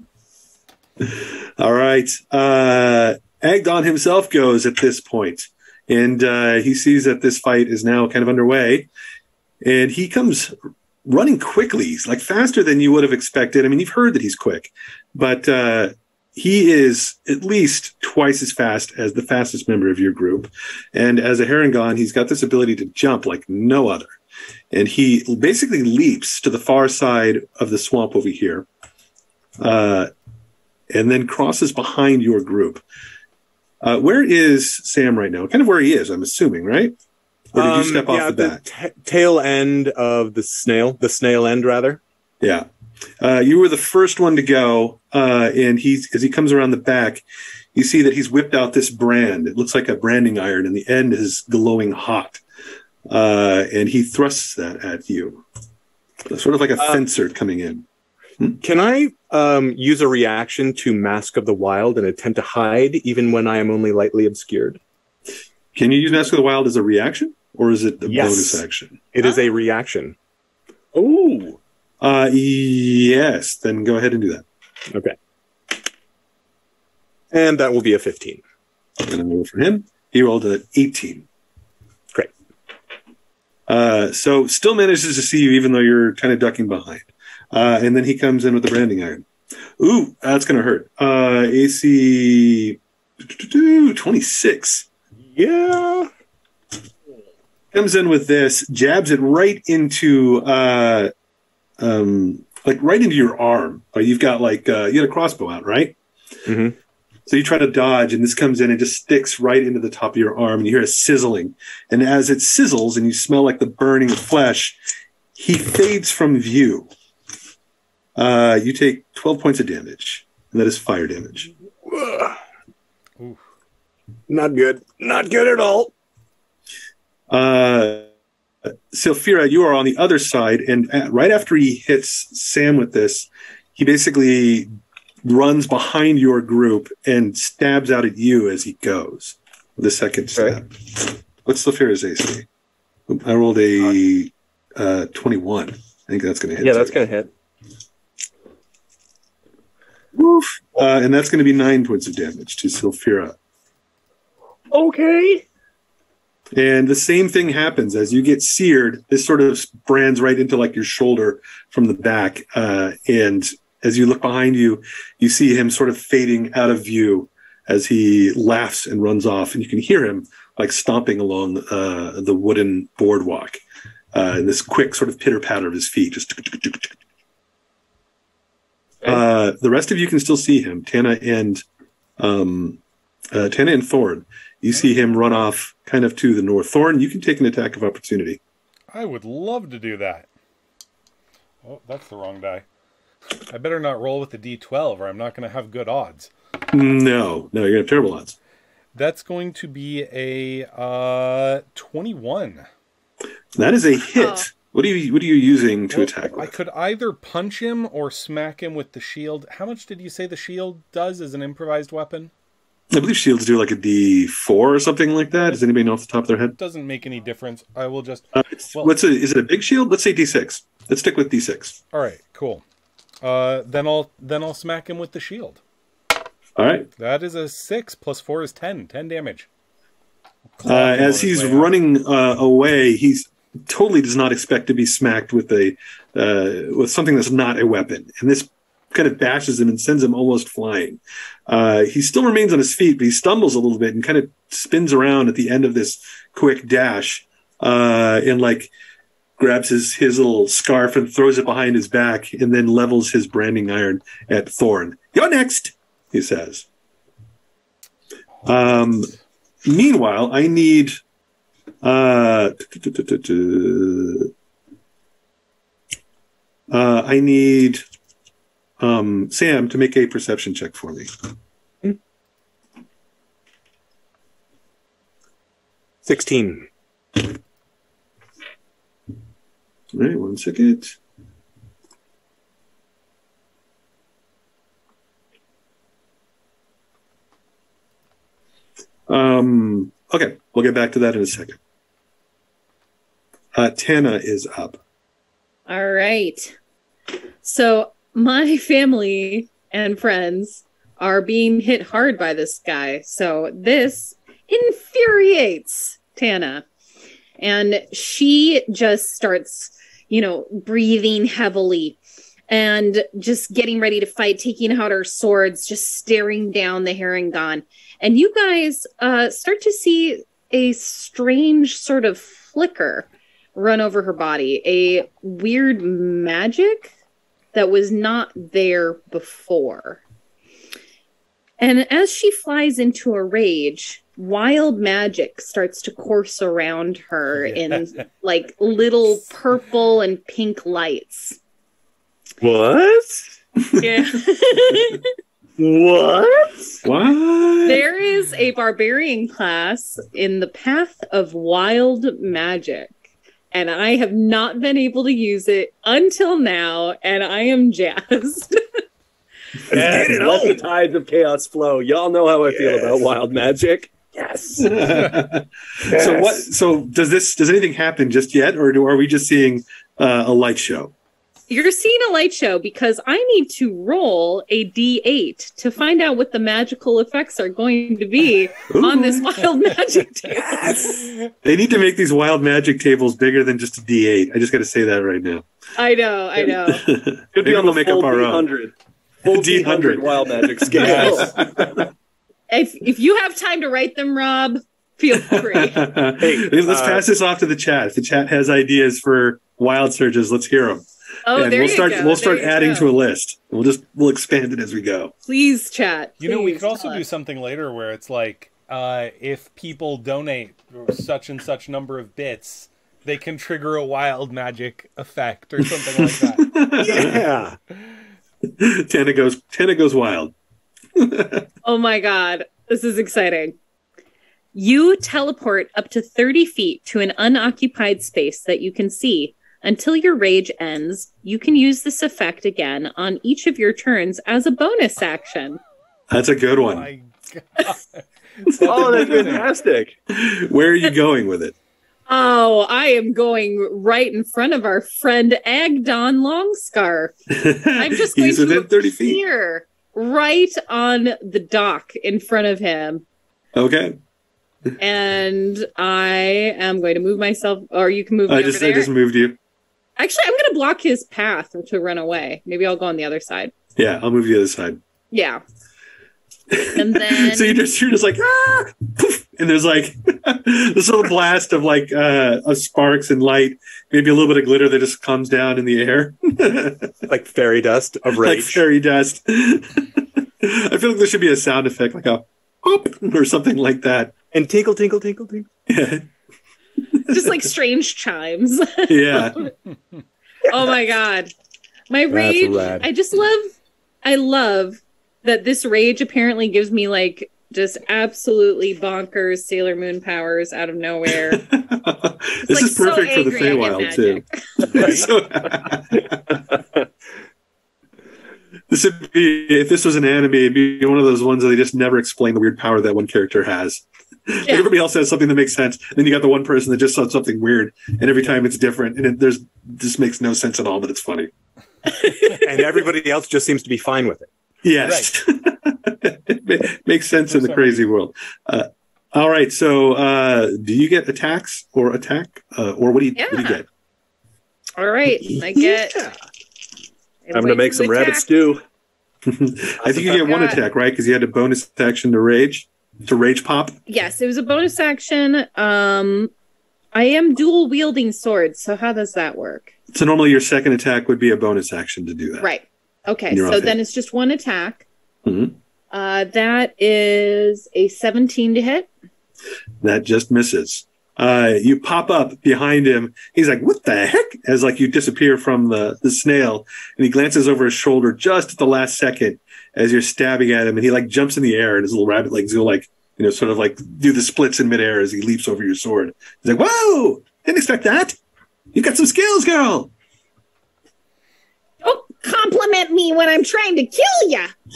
[SPEAKER 2] All right. Agdon himself goes at this point, and he sees that this fight is now kind of underway, and he comes running quickly. He's like faster than you would have expected. I mean, you've heard that he's quick, but he is at least twice as fast as the fastest member of your group. And as a Herringon, he's got this ability to jump like no other. And he basically leaps to the far side of the swamp over here, and then crosses behind your group. Where is Sam right now? Kind of where he is, I'm assuming, right? Or did you step off the back?
[SPEAKER 3] Tail end of the snail end, rather.
[SPEAKER 2] Yeah. You were the first one to go, and as he comes around the back, you see that he's whipped out this brand. It looks like a branding iron, and the end is glowing hot. And he thrusts that at you. Sort of like a fencer coming in.
[SPEAKER 3] Can I use a reaction to Mask of the Wild and attempt to hide even when I am only lightly obscured?
[SPEAKER 2] Can you use Mask of the Wild as a reaction, or is it a bonus action?
[SPEAKER 3] It is a reaction.
[SPEAKER 4] Ooh.
[SPEAKER 2] Yes. Then go ahead and do that.
[SPEAKER 3] Okay. And that will be a 15.
[SPEAKER 2] I'm going to roll for him. He rolled an 18.
[SPEAKER 3] Great.
[SPEAKER 2] So still manages to see you even though you're kind of ducking behind. And then he comes in with the branding iron. Ooh, that's going to hurt. AC 26.
[SPEAKER 3] Yeah.
[SPEAKER 2] Comes in with this, jabs it right into, right into your arm. You've got you had a crossbow out, right?
[SPEAKER 3] Mm-hmm.
[SPEAKER 2] So you try to dodge, and this comes in and just sticks right into the top of your arm, and you hear a sizzling. And as it sizzles and you smell like the burning of flesh, he fades from view. You take 12 points of damage, and that is fire damage.
[SPEAKER 3] Not good. Not good at all.
[SPEAKER 2] Silphira, you are on the other side, and right after he hits Sam with this, he basically runs behind your group and stabs out at you as he goes. The second stab. What's Silphira's AC? I rolled a 21. I think that's going to hit.
[SPEAKER 4] Yeah, that's going to hit.
[SPEAKER 2] Woof. And that's going to be 9 points of damage to Silphira.
[SPEAKER 4] Okay.
[SPEAKER 2] And the same thing happens as you get seared. This sort of brands right into your shoulder from the back. And as you look behind you, you see him sort of fading out of view as he laughs and runs off. And you can hear him stomping along the wooden boardwalk. And this quick sort of pitter patter of his feet. Just the rest of you can still see him. Tana and Thorn. You see him run off kind of to the north. Thorn, you can take an attack of opportunity.
[SPEAKER 1] I would love to do that. Oh, that's the wrong die. I better not roll with the D12 or I'm not going to have good odds.
[SPEAKER 2] No, you're going to have terrible odds.
[SPEAKER 1] That's going to be a 21.
[SPEAKER 2] That is a hit.
[SPEAKER 5] Oh.
[SPEAKER 2] What are you using to attack with?
[SPEAKER 1] I could either punch him or smack him with the shield. How much did you say the shield does as an improvised weapon?
[SPEAKER 2] I believe shields do a D4 or something like that. Does anybody know off the top of their head?
[SPEAKER 1] Doesn't make any difference. I will just...
[SPEAKER 2] is it a big shield? Let's say D6. Let's stick with D6.
[SPEAKER 1] All right, cool. Then I'll smack him with the shield.
[SPEAKER 2] All right.
[SPEAKER 1] That is a 6 plus 4 is 10. 10 damage.
[SPEAKER 2] As he's running away, he's totally does not expect to be smacked with with something that's not a weapon. And this kind of bashes him and sends him almost flying. He still remains on his feet, but he stumbles a little bit and kind of spins around at the end of this quick dash and grabs his little scarf and throws it behind his back and then levels his branding iron at Thorn. You're next, he says. Meanwhile, I need Sam to make a perception check for me.
[SPEAKER 3] 16.
[SPEAKER 2] All right, 1 second. Okay, we'll get back to that in a second. Tana is up.
[SPEAKER 5] All right. So my family and friends are being hit hard by this guy. So this infuriates Tana. And she just starts, breathing heavily and just getting ready to fight, taking out her swords, just staring down the Harengon. And you guys start to see a strange sort of flicker run over her body, a weird magic that was not there before. And as she flies into a rage, wild magic starts to course around her in little purple and pink lights.
[SPEAKER 3] What?
[SPEAKER 5] Yeah.
[SPEAKER 3] What?
[SPEAKER 5] There is a barbarian class in the Path of Wild Magic. and I have not been able to use it until now, and I am jazzed.
[SPEAKER 4] Let the tides of chaos flow. Y'all know how I feel about wild magic. Yes.
[SPEAKER 2] So does anything happen just yet, or are we just seeing a light show?
[SPEAKER 5] You're seeing a light show because I need to roll a D8 to find out what the magical effects are going to be on this wild magic table.
[SPEAKER 2] They need to make these wild magic tables bigger than just a D8. I just got to say that right now.
[SPEAKER 5] I know.
[SPEAKER 4] Could be on the
[SPEAKER 2] make up our own.
[SPEAKER 4] D100. Full D100 wild magic scale.
[SPEAKER 5] If you have time to write them, Rob, feel free.
[SPEAKER 2] Hey, let's pass this off to the chat. If the chat has ideas for wild surges, let's hear them.
[SPEAKER 5] Oh,
[SPEAKER 2] and
[SPEAKER 5] there
[SPEAKER 2] we'll
[SPEAKER 5] you
[SPEAKER 2] start.
[SPEAKER 5] go.
[SPEAKER 2] We'll start adding to a list. We'll expand it as we go.
[SPEAKER 5] Please, chat.
[SPEAKER 1] You know, we
[SPEAKER 5] Please
[SPEAKER 1] could also
[SPEAKER 5] tell
[SPEAKER 1] do
[SPEAKER 5] us.
[SPEAKER 1] something later where it's like, if people donate such and such number of bits, they can trigger a wild magic effect or something like that.
[SPEAKER 3] Yeah.
[SPEAKER 2] Tana goes wild.
[SPEAKER 5] Oh my god, this is exciting. You teleport up to 30 feet to an unoccupied space that you can see. Until your rage ends, you can use this effect again on each of your turns as a bonus action.
[SPEAKER 2] That's a good
[SPEAKER 1] Oh
[SPEAKER 2] one.
[SPEAKER 1] my god.
[SPEAKER 4] Oh, that's fantastic.
[SPEAKER 2] Where are you going with it?
[SPEAKER 5] Oh, I am going right in front of our friend Agdon Longscarf. I'm just going
[SPEAKER 2] He's
[SPEAKER 5] to
[SPEAKER 2] within 30 feet.
[SPEAKER 5] appear right on the dock in front of him.
[SPEAKER 2] Okay.
[SPEAKER 5] And I am going to move myself, or you can move me
[SPEAKER 2] I
[SPEAKER 5] over there.
[SPEAKER 2] just moved you.
[SPEAKER 5] Actually, I'm going to block his path to run away. Maybe I'll go on the other side.
[SPEAKER 2] Yeah, I'll move you to the other side.
[SPEAKER 5] Yeah. And then
[SPEAKER 2] So you're just like, ah! Poof! And there's like this little blast of like of sparks and light, maybe a little bit of glitter that just comes down in the air.
[SPEAKER 3] Like fairy dust of
[SPEAKER 2] Like
[SPEAKER 3] rage.
[SPEAKER 2] fairy dust. I feel like there should be a sound effect, like a pop or something like that.
[SPEAKER 3] And tinkle, tinkle, tinkle, tinkle.
[SPEAKER 2] Yeah.
[SPEAKER 5] just like strange chimes.
[SPEAKER 2] Yeah.
[SPEAKER 5] Oh my god. My rage.
[SPEAKER 3] rad.
[SPEAKER 5] I love that this rage apparently gives me like just absolutely bonkers Sailor Moon powers out of nowhere.
[SPEAKER 2] This
[SPEAKER 5] like
[SPEAKER 2] is perfect
[SPEAKER 5] so
[SPEAKER 2] for the
[SPEAKER 5] angry I get
[SPEAKER 2] Feywild too. This would be, if this was an anime, it'd be one of those ones that they just never explain the weird power that one character has. Like, everybody else has something that makes sense. Then you got the one person that just saw something weird, and every time it's different, and it just makes no sense at all, but it's funny.
[SPEAKER 3] And everybody else just seems to be fine with it.
[SPEAKER 2] Yes. It makes sense in the crazy world. All right. So do you get attacks or attack? Or what do you get?
[SPEAKER 5] All right. I get.
[SPEAKER 4] I'm going to make some rabbit stew.
[SPEAKER 2] I think you get one attack, right? Because you had a bonus action to rage pop.
[SPEAKER 5] Yes, it was a bonus action. I am dual wielding swords. So how does that work?
[SPEAKER 2] So normally your second attack would be a bonus action to do that.
[SPEAKER 5] Right. Okay.
[SPEAKER 2] You're
[SPEAKER 5] So
[SPEAKER 2] off
[SPEAKER 5] then it's just one attack.
[SPEAKER 2] Mhm.
[SPEAKER 5] That is a 17 to hit.
[SPEAKER 2] That just misses. You pop up behind him. He's like, "What the heck?" As like you disappear from the snail, and he glances over his shoulder just at the last second as you're stabbing at him, and he like jumps in the air, and his little rabbit legs go like, sort of like do the splits in midair as he leaps over your sword. He's like, "Whoa! Didn't expect that. You got some skills, girl."
[SPEAKER 5] Don't compliment me when I'm trying to kill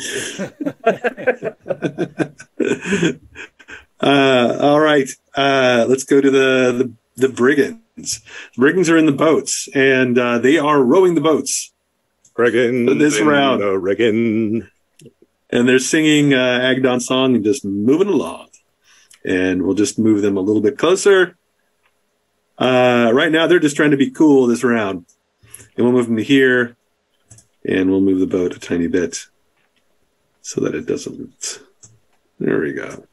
[SPEAKER 5] you.
[SPEAKER 2] All right. Let's go to the brigands. The brigands are in the boats, and they are rowing the boats.
[SPEAKER 3] Riggin.
[SPEAKER 2] This round.
[SPEAKER 3] Riggin.
[SPEAKER 2] And they're singing Agdon song and just moving along. And we'll just move them a little bit closer. Right now, they're just trying to be cool this round. And we'll move them to here. And we'll move the boat a tiny bit so that it doesn't. There we go.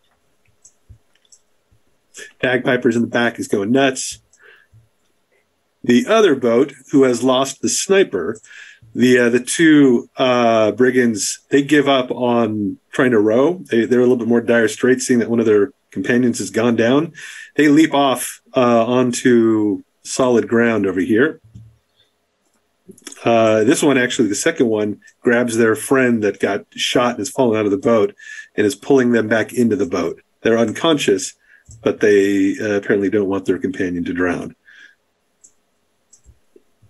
[SPEAKER 2] Bagpiper's in the back is going nuts. The other boat, who has lost the sniper, the two brigands, they give up on trying to row. They're a little bit more dire straits, seeing that one of their companions has gone down. They leap off onto solid ground over here. This one, actually, the second one, grabs their friend that got shot and has fallen out of the boat and is pulling them back into the boat. They're unconscious, but they apparently don't want their companion to drown.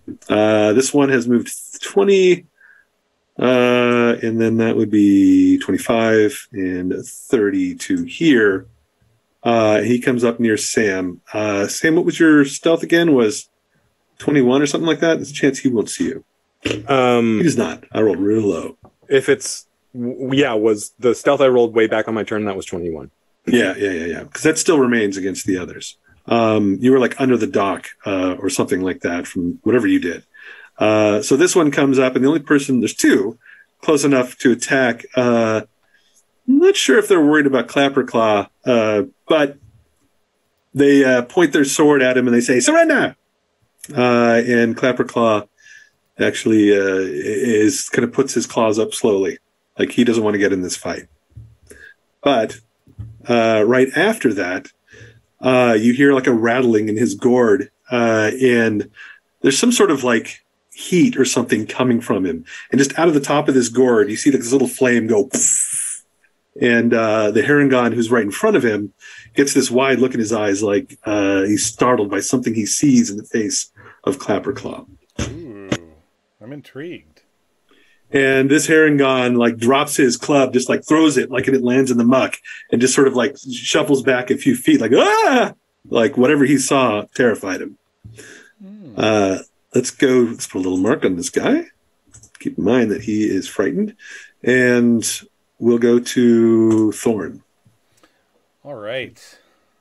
[SPEAKER 2] This one has moved 20, and then that would be 25 and 30 to here. He comes up near Sam. Sam, what was your stealth again? Was 21 or something like that? There's a chance he won't see you. He does not. I rolled real low.
[SPEAKER 3] If it's was the stealth I rolled way back on my turn? That was 21.
[SPEAKER 2] Yeah. Because that still remains against the others. You were like under the dock or something like that from whatever you did. So this one comes up, and the only person, there's two close enough to attack. I'm not sure if they're worried about Clapperclaw, but they point their sword at him and they say, "Surrender!" And Clapperclaw actually is kind of puts his claws up slowly, like he doesn't want to get in this fight. But right after that, you hear like a rattling in his gourd, and there's some sort of like heat or something coming from him. And just out of the top of this gourd, you see this little flame go, poof, and the Harengon who's right in front of him gets this wide look in his eyes, like he's startled by something he sees in the face of Clapperclaw.
[SPEAKER 1] Ooh, I'm intrigued.
[SPEAKER 2] And this Harengon like drops his club, just like throws it like it lands in the muck, and just sort of like shuffles back a few feet, like ah, like whatever he saw terrified him. Let's go. Let's put a little mark on this guy. Keep in mind that he is frightened, and we'll go to Thorn.
[SPEAKER 1] All right.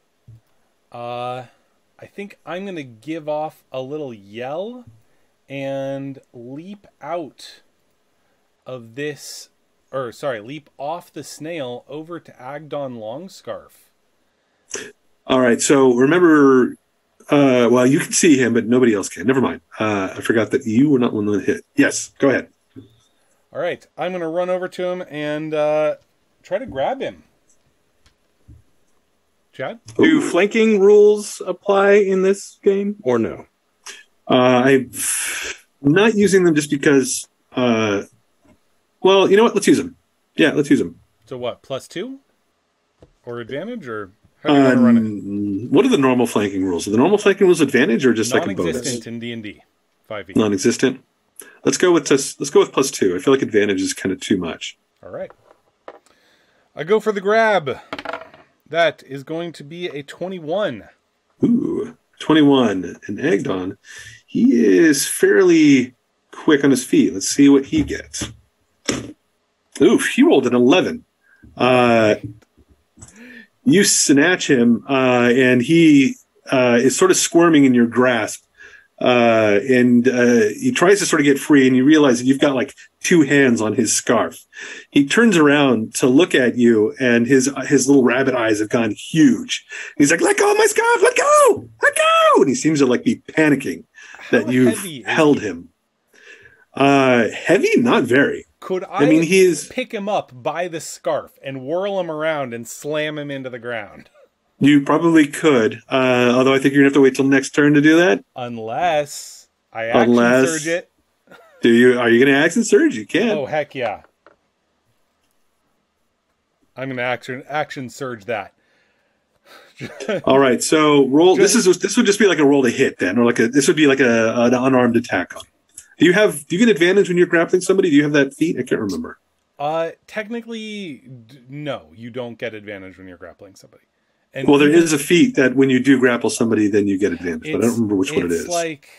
[SPEAKER 1] I think I'm gonna give off a little yell and leap out of this, or sorry, leap off the snail over to Agdon Longscarf.
[SPEAKER 2] All right. So remember, well, you can see him, but nobody else can. Never mind. I forgot that you were not one that hit. Yes, go ahead.
[SPEAKER 1] All right. I'm going to run over to him and try to grab him. Chad?
[SPEAKER 3] Do flanking rules apply in this game or no?
[SPEAKER 2] I'm not using them just because, well, you know what? Let's use them. Yeah, let's use them.
[SPEAKER 1] So what, +2? Or advantage, or how do you want to run it?
[SPEAKER 2] What are the normal flanking rules? Are the normal flanking rules advantage or just like a bonus?
[SPEAKER 1] Non-existent in D&D 5e.
[SPEAKER 2] Non-existent. Let's go with +2. I feel like advantage is kind of too much.
[SPEAKER 1] All right. I go for the grab. That is going to be a 21.
[SPEAKER 2] Ooh, 21. And Agdon, he is fairly quick on his feet. Let's see what he gets. Oof, he rolled an 11. You snatch him, and he is sort of squirming in your grasp. And he tries to sort of get free, and you realize that you've got like two hands on his scarf. He turns around to look at you, and his little rabbit eyes have gone huge. He's like, "Let go of my scarf! Let go! Let go!" And he seems to like be panicking that you've held him. Heavy? Not very.
[SPEAKER 1] Could I mean, pick him up by the scarf and whirl him around and slam him into the ground?
[SPEAKER 2] You probably could, although I think you're going to have to wait till next turn to do that.
[SPEAKER 1] Unless I action surge it.
[SPEAKER 2] Are you going to action surge? You can.
[SPEAKER 1] Oh, heck yeah. I'm going to action surge that.
[SPEAKER 2] All right, so roll. This would just be like a roll to hit then, or this would be like an unarmed attack on. Do you get advantage when you're grappling somebody? Do you have that feat? I can't remember.
[SPEAKER 1] Technically, no. You don't get advantage when you're grappling somebody. And
[SPEAKER 2] well, there is a feat that when you do grapple somebody, then you get advantage. But I don't remember which one it is.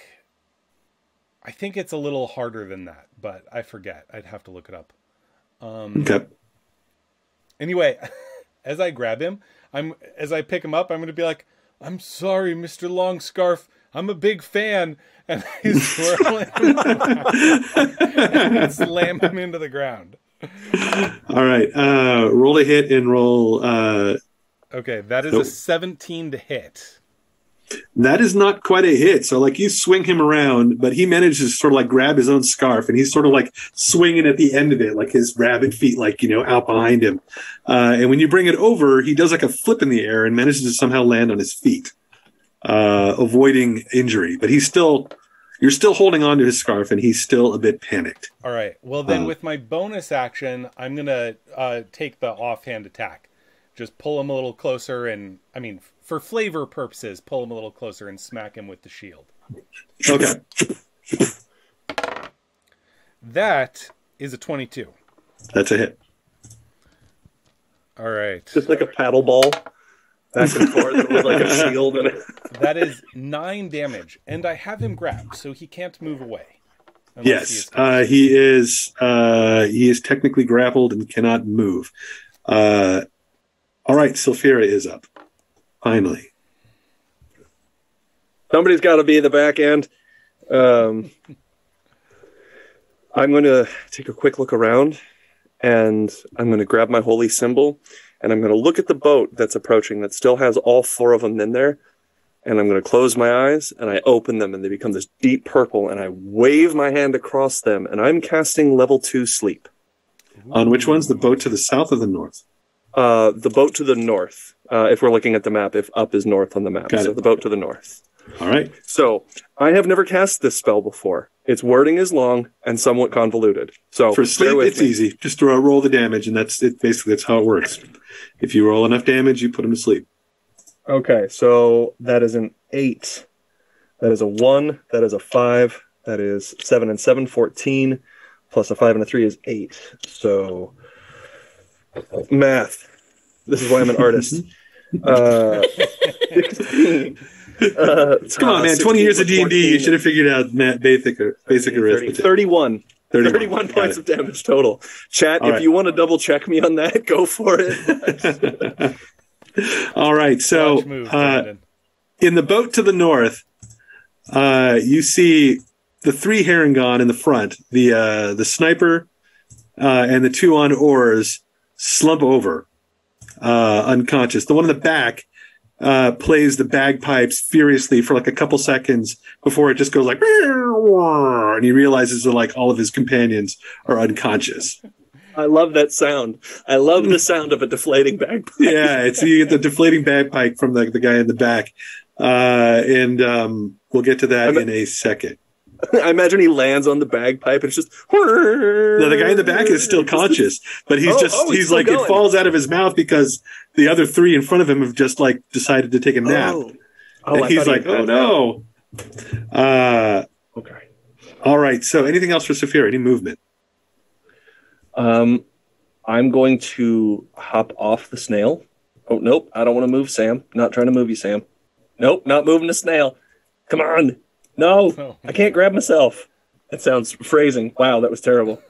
[SPEAKER 1] I think it's a little harder than that, but I forget. I'd have to look it up.
[SPEAKER 2] Okay.
[SPEAKER 1] Anyway, as I grab him, as I pick him up, I'm going to be like, "I'm sorry, Mr. Longscarf. I'm a big fan." And I swirl him and slam him into the ground.
[SPEAKER 2] All right. Roll to hit and roll.
[SPEAKER 1] Okay, that is a 17 to hit.
[SPEAKER 2] That is not quite a hit. So, like, you swing him around, but he manages to sort of like grab his own scarf, and he's sort of like swinging at the end of it, like his rabbit feet, like, out behind him. And when you bring it over, he does like a flip in the air and manages to somehow land on his feet, avoiding injury. But you're still holding on to his scarf, and he's still a bit panicked.
[SPEAKER 1] All right. Well, then with my bonus action, I'm going to take the offhand attack. Just pull him a little closer and, for flavor purposes, pull him a little closer and smack him with the shield.
[SPEAKER 2] Okay.
[SPEAKER 1] That is a 22.
[SPEAKER 2] That's a hit.
[SPEAKER 1] All right.
[SPEAKER 4] Just like a paddle ball back and forth with like a shield and
[SPEAKER 1] That is 9 damage, and I have him grabbed, so he can't move away. Unless
[SPEAKER 2] Yes, he is technically grappled and cannot move. All right, Sulfira is up. Finally.
[SPEAKER 4] somebody's got to be the back end. I'm going to take a quick look around, and I'm going to grab my holy symbol, and I'm going to look at the boat that's approaching that still has all 4 of them in there, and I'm going to close my eyes, and I open them, and they become this deep purple, and I wave my hand across them, and I'm casting level 2 sleep.
[SPEAKER 2] On which one's the boat to the south or the north?
[SPEAKER 4] The boat to the north, if we're looking at the map, if up is north on the map.
[SPEAKER 2] Got
[SPEAKER 4] So
[SPEAKER 2] it.
[SPEAKER 4] the boat to the north.
[SPEAKER 2] All right.
[SPEAKER 4] So I have never cast this spell before. Its wording is long and somewhat convoluted. So
[SPEAKER 2] For
[SPEAKER 4] bear
[SPEAKER 2] sleep,
[SPEAKER 4] with
[SPEAKER 2] it's
[SPEAKER 4] me.
[SPEAKER 2] easy. Just roll the damage, and that's it. Basically, that's how it works. If you roll enough damage, you put him to sleep.
[SPEAKER 4] Okay, so that is an 8. That is a 1. That is a 5. That is 7 and 7, 14. Plus a 5 and a 3 is 8. So math. This is why I'm an artist. 16.
[SPEAKER 2] Come on, man. 20 years of D&D, you should have figured out basic arithmetic.
[SPEAKER 4] 31. 31
[SPEAKER 2] Got
[SPEAKER 4] points
[SPEAKER 2] it.
[SPEAKER 4] of damage total. Chat,
[SPEAKER 2] All
[SPEAKER 4] if
[SPEAKER 2] right.
[SPEAKER 4] you want to double check me on that, go for it.
[SPEAKER 2] All right. So,
[SPEAKER 1] Watch move, Brandon.
[SPEAKER 2] in the boat to the north, you see the 3 Harengon in the front, the sniper, and the 2 on oars slump over, unconscious. The one in the back plays the bagpipes furiously for like a couple seconds before it just goes like, and he realizes that like all of his companions are unconscious.
[SPEAKER 4] I love that sound. I love the sound of a deflating bagpipe.
[SPEAKER 2] Yeah, it's you get the deflating bagpipe from the guy in the back, and we'll get to that in a second.
[SPEAKER 4] I imagine he lands on the bagpipe and it's just.
[SPEAKER 2] No, the guy in the back is still conscious, but he's he's
[SPEAKER 4] still
[SPEAKER 2] like
[SPEAKER 4] going.
[SPEAKER 2] it falls out of his mouth because the other 3 in front of him have just like decided to take a nap, and
[SPEAKER 4] I
[SPEAKER 2] he's
[SPEAKER 4] thought
[SPEAKER 2] like,
[SPEAKER 4] he
[SPEAKER 2] "Oh
[SPEAKER 4] had
[SPEAKER 2] no!"
[SPEAKER 4] Okay.
[SPEAKER 2] All right. So, anything else for Saphira? Any movement?
[SPEAKER 4] I'm going to hop off the snail. Oh, nope. I don't want to move, Sam. Not trying to move you, Sam. Nope, not moving the snail. Come on. No,
[SPEAKER 1] Oh.
[SPEAKER 4] I can't grab myself. That sounds phrasing. Wow, that was terrible.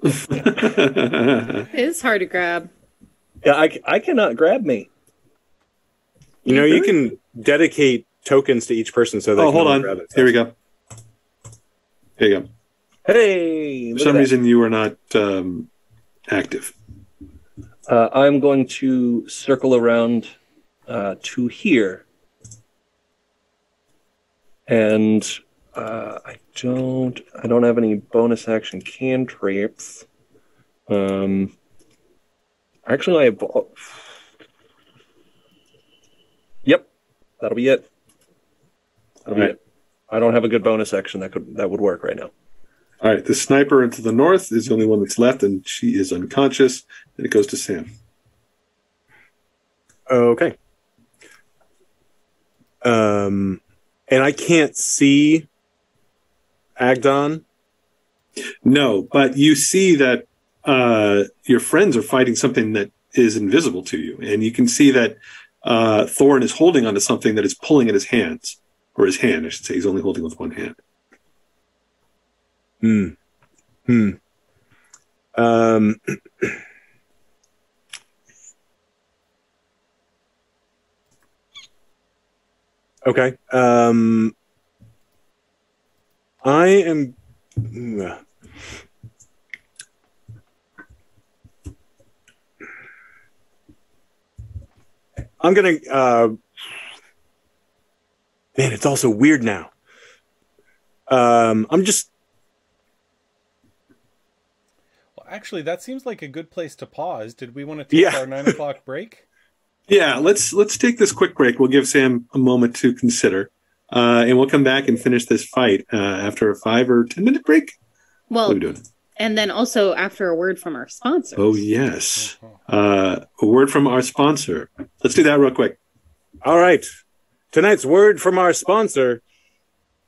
[SPEAKER 5] It is hard to grab.
[SPEAKER 4] Yeah, I cannot grab me.
[SPEAKER 3] You know, you can dedicate tokens to each person so they
[SPEAKER 2] Oh,
[SPEAKER 3] can
[SPEAKER 2] hold
[SPEAKER 3] all
[SPEAKER 2] on.
[SPEAKER 3] grab it.
[SPEAKER 2] Here we go. Here you go.
[SPEAKER 4] Hey,
[SPEAKER 2] For some reason, you were not active.
[SPEAKER 4] I'm going to circle around to here. And I don't have any bonus action cantrips. Actually, I have. Yep, that'll be it. That'll be
[SPEAKER 2] Right.
[SPEAKER 4] it. I don't have a good bonus action that would work right now.
[SPEAKER 2] All right. The sniper to the north is the only one that's left, and she is unconscious. And it goes to Sam.
[SPEAKER 3] Okay. And I can't see Agdon.
[SPEAKER 2] No, but you see that your friends are fighting something that is invisible to you, and you can see that Thorn is holding onto something that is pulling at his hands, or his hand, I should say. He's only holding with one hand.
[SPEAKER 3] Okay. I am. I'm gonna. Man, it's also weird now. I'm just.
[SPEAKER 1] Well, actually, that seems like a good place to pause. Did we want to take our 9 o'clock break?
[SPEAKER 2] Yeah, let's take this quick break. We'll give Sam a moment to consider, and we'll come back and finish this fight after a 5 or 10 minute break.
[SPEAKER 5] Well,
[SPEAKER 2] What are we doing?
[SPEAKER 5] and then also after a word from our sponsors.
[SPEAKER 2] Oh yes, a word from our sponsor. Let's do that real quick.
[SPEAKER 3] All right. Tonight's word from our sponsor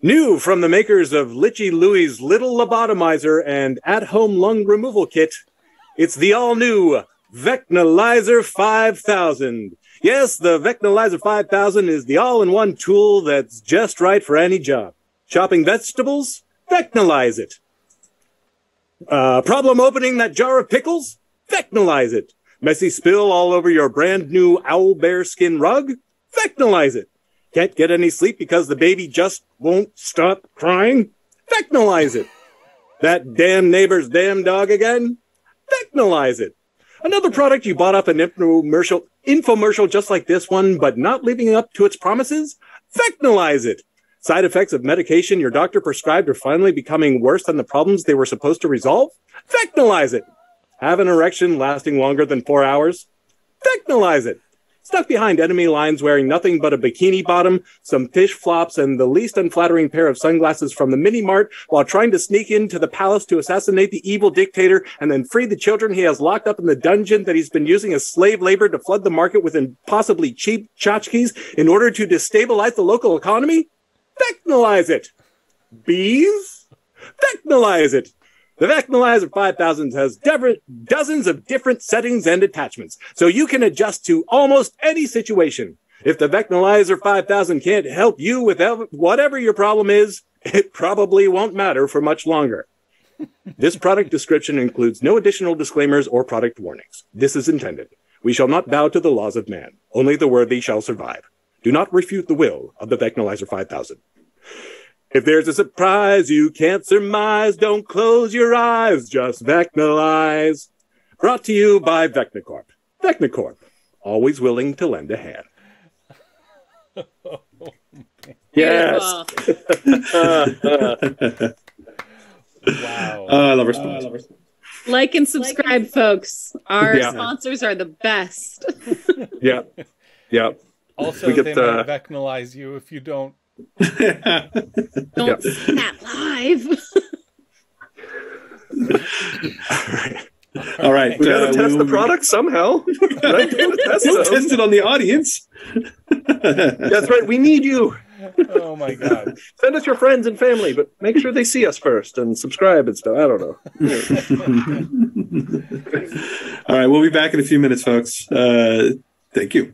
[SPEAKER 3] New from the makers of Litchy Louie's Little Lobotomizer and At-Home Lung Removal Kit, it's the all-new Vecnalizer 5000. Yes, the Vecnalizer 5000 is the all-in-one tool that's just right for any job. Chopping vegetables? Vecnalize it. Problem opening that jar of pickles? Vecnalize it. Messy spill all over your brand new owl bear skin rug? Vecnalize it. Can't get any sleep because the baby just won't stop crying? Vecnalize it. That damn neighbor's damn dog again? Vecnalize it. Another product you bought up an infomercial just like this one, but not living up to its promises? Vecnalize it. Side effects of medication your doctor prescribed are finally becoming worse than the problems they were supposed to resolve? Vecnalize it. Have an erection lasting longer than 4 hours? Vecnalize it. Stuck behind enemy lines wearing nothing but a bikini bottom, some fish flops, and the least unflattering pair of sunglasses from the mini-mart while trying to sneak into the palace to assassinate the evil dictator and then free the children he has locked up in the dungeon that he's been using as slave labor to flood the market with impossibly cheap tchotchkes in order to destabilize the local economy? Vecnalize it. Bees? Vecnalize it. The Vecnalizer 5000 has dozens of different settings and attachments, so you can adjust to almost any situation. If the Vecnalizer 5000 can't help you with whatever your problem is, it probably won't matter for much longer. This product description includes no additional disclaimers or product warnings. This is intended. We shall not bow to the laws of man. Only the worthy shall survive. Do not refute the will of the Vecnalizer 5000. If there's a surprise you can't surmise, don't close your eyes, just Vecnalize. Brought to you by Vecnacorp. Vecnacorp, always willing to lend a hand.
[SPEAKER 4] Yes.
[SPEAKER 1] Wow.
[SPEAKER 2] I love response.
[SPEAKER 5] Like and subscribe, folks. Our sponsors are the best.
[SPEAKER 4] Yeah. Yeah.
[SPEAKER 1] Also,
[SPEAKER 4] We get
[SPEAKER 1] they
[SPEAKER 4] the-
[SPEAKER 1] might vecnalize you if you don't.
[SPEAKER 5] Don't say that live.
[SPEAKER 2] All right.
[SPEAKER 4] We gotta test the product somehow. Right? Test
[SPEAKER 2] Don't
[SPEAKER 4] them.
[SPEAKER 2] test it on the audience.
[SPEAKER 4] That's right. We need you.
[SPEAKER 1] Oh my god.
[SPEAKER 4] Send us your friends and family, but make sure they see us first and subscribe and stuff. I don't know.
[SPEAKER 2] All right. We'll be back in a few minutes, folks. Thank you.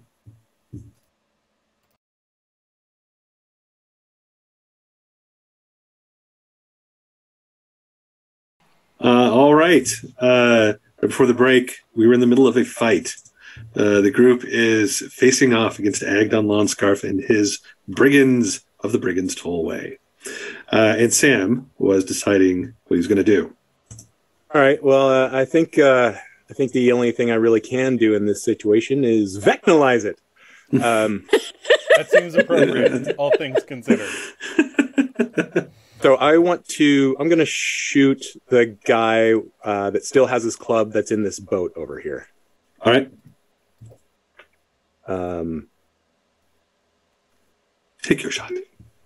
[SPEAKER 2] All right. Before the break, we were in the middle of a fight. The group is facing off against Agdon Lawnscarf and his brigands of the Brigands Tollway. And Sam was deciding what he was going to do.
[SPEAKER 3] All right. Well, I think the only thing I really can do in this situation is Vecnalize it.
[SPEAKER 1] That seems appropriate, all things considered.
[SPEAKER 3] So I'm going to shoot the guy that still has his club that's in this boat over here.
[SPEAKER 2] All right. Take your shot.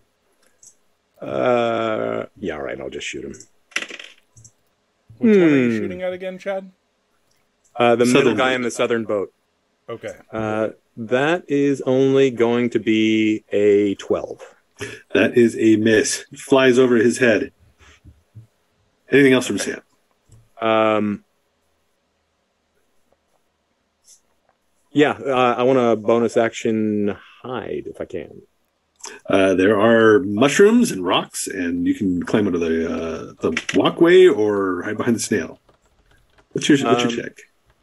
[SPEAKER 3] Yeah, all right. I'll just shoot him.
[SPEAKER 1] Which one are you shooting at again, Chad?
[SPEAKER 3] The middle
[SPEAKER 2] Southern
[SPEAKER 3] guy
[SPEAKER 2] boat.
[SPEAKER 3] in the southern boat.
[SPEAKER 1] Okay.
[SPEAKER 3] That is only going to be a 12.
[SPEAKER 2] That is a miss. Flies over his head. Anything else from Sam?
[SPEAKER 3] I want a bonus action hide if I can.
[SPEAKER 2] There are mushrooms and rocks, and you can climb onto the walkway or hide behind the snail. What's your check?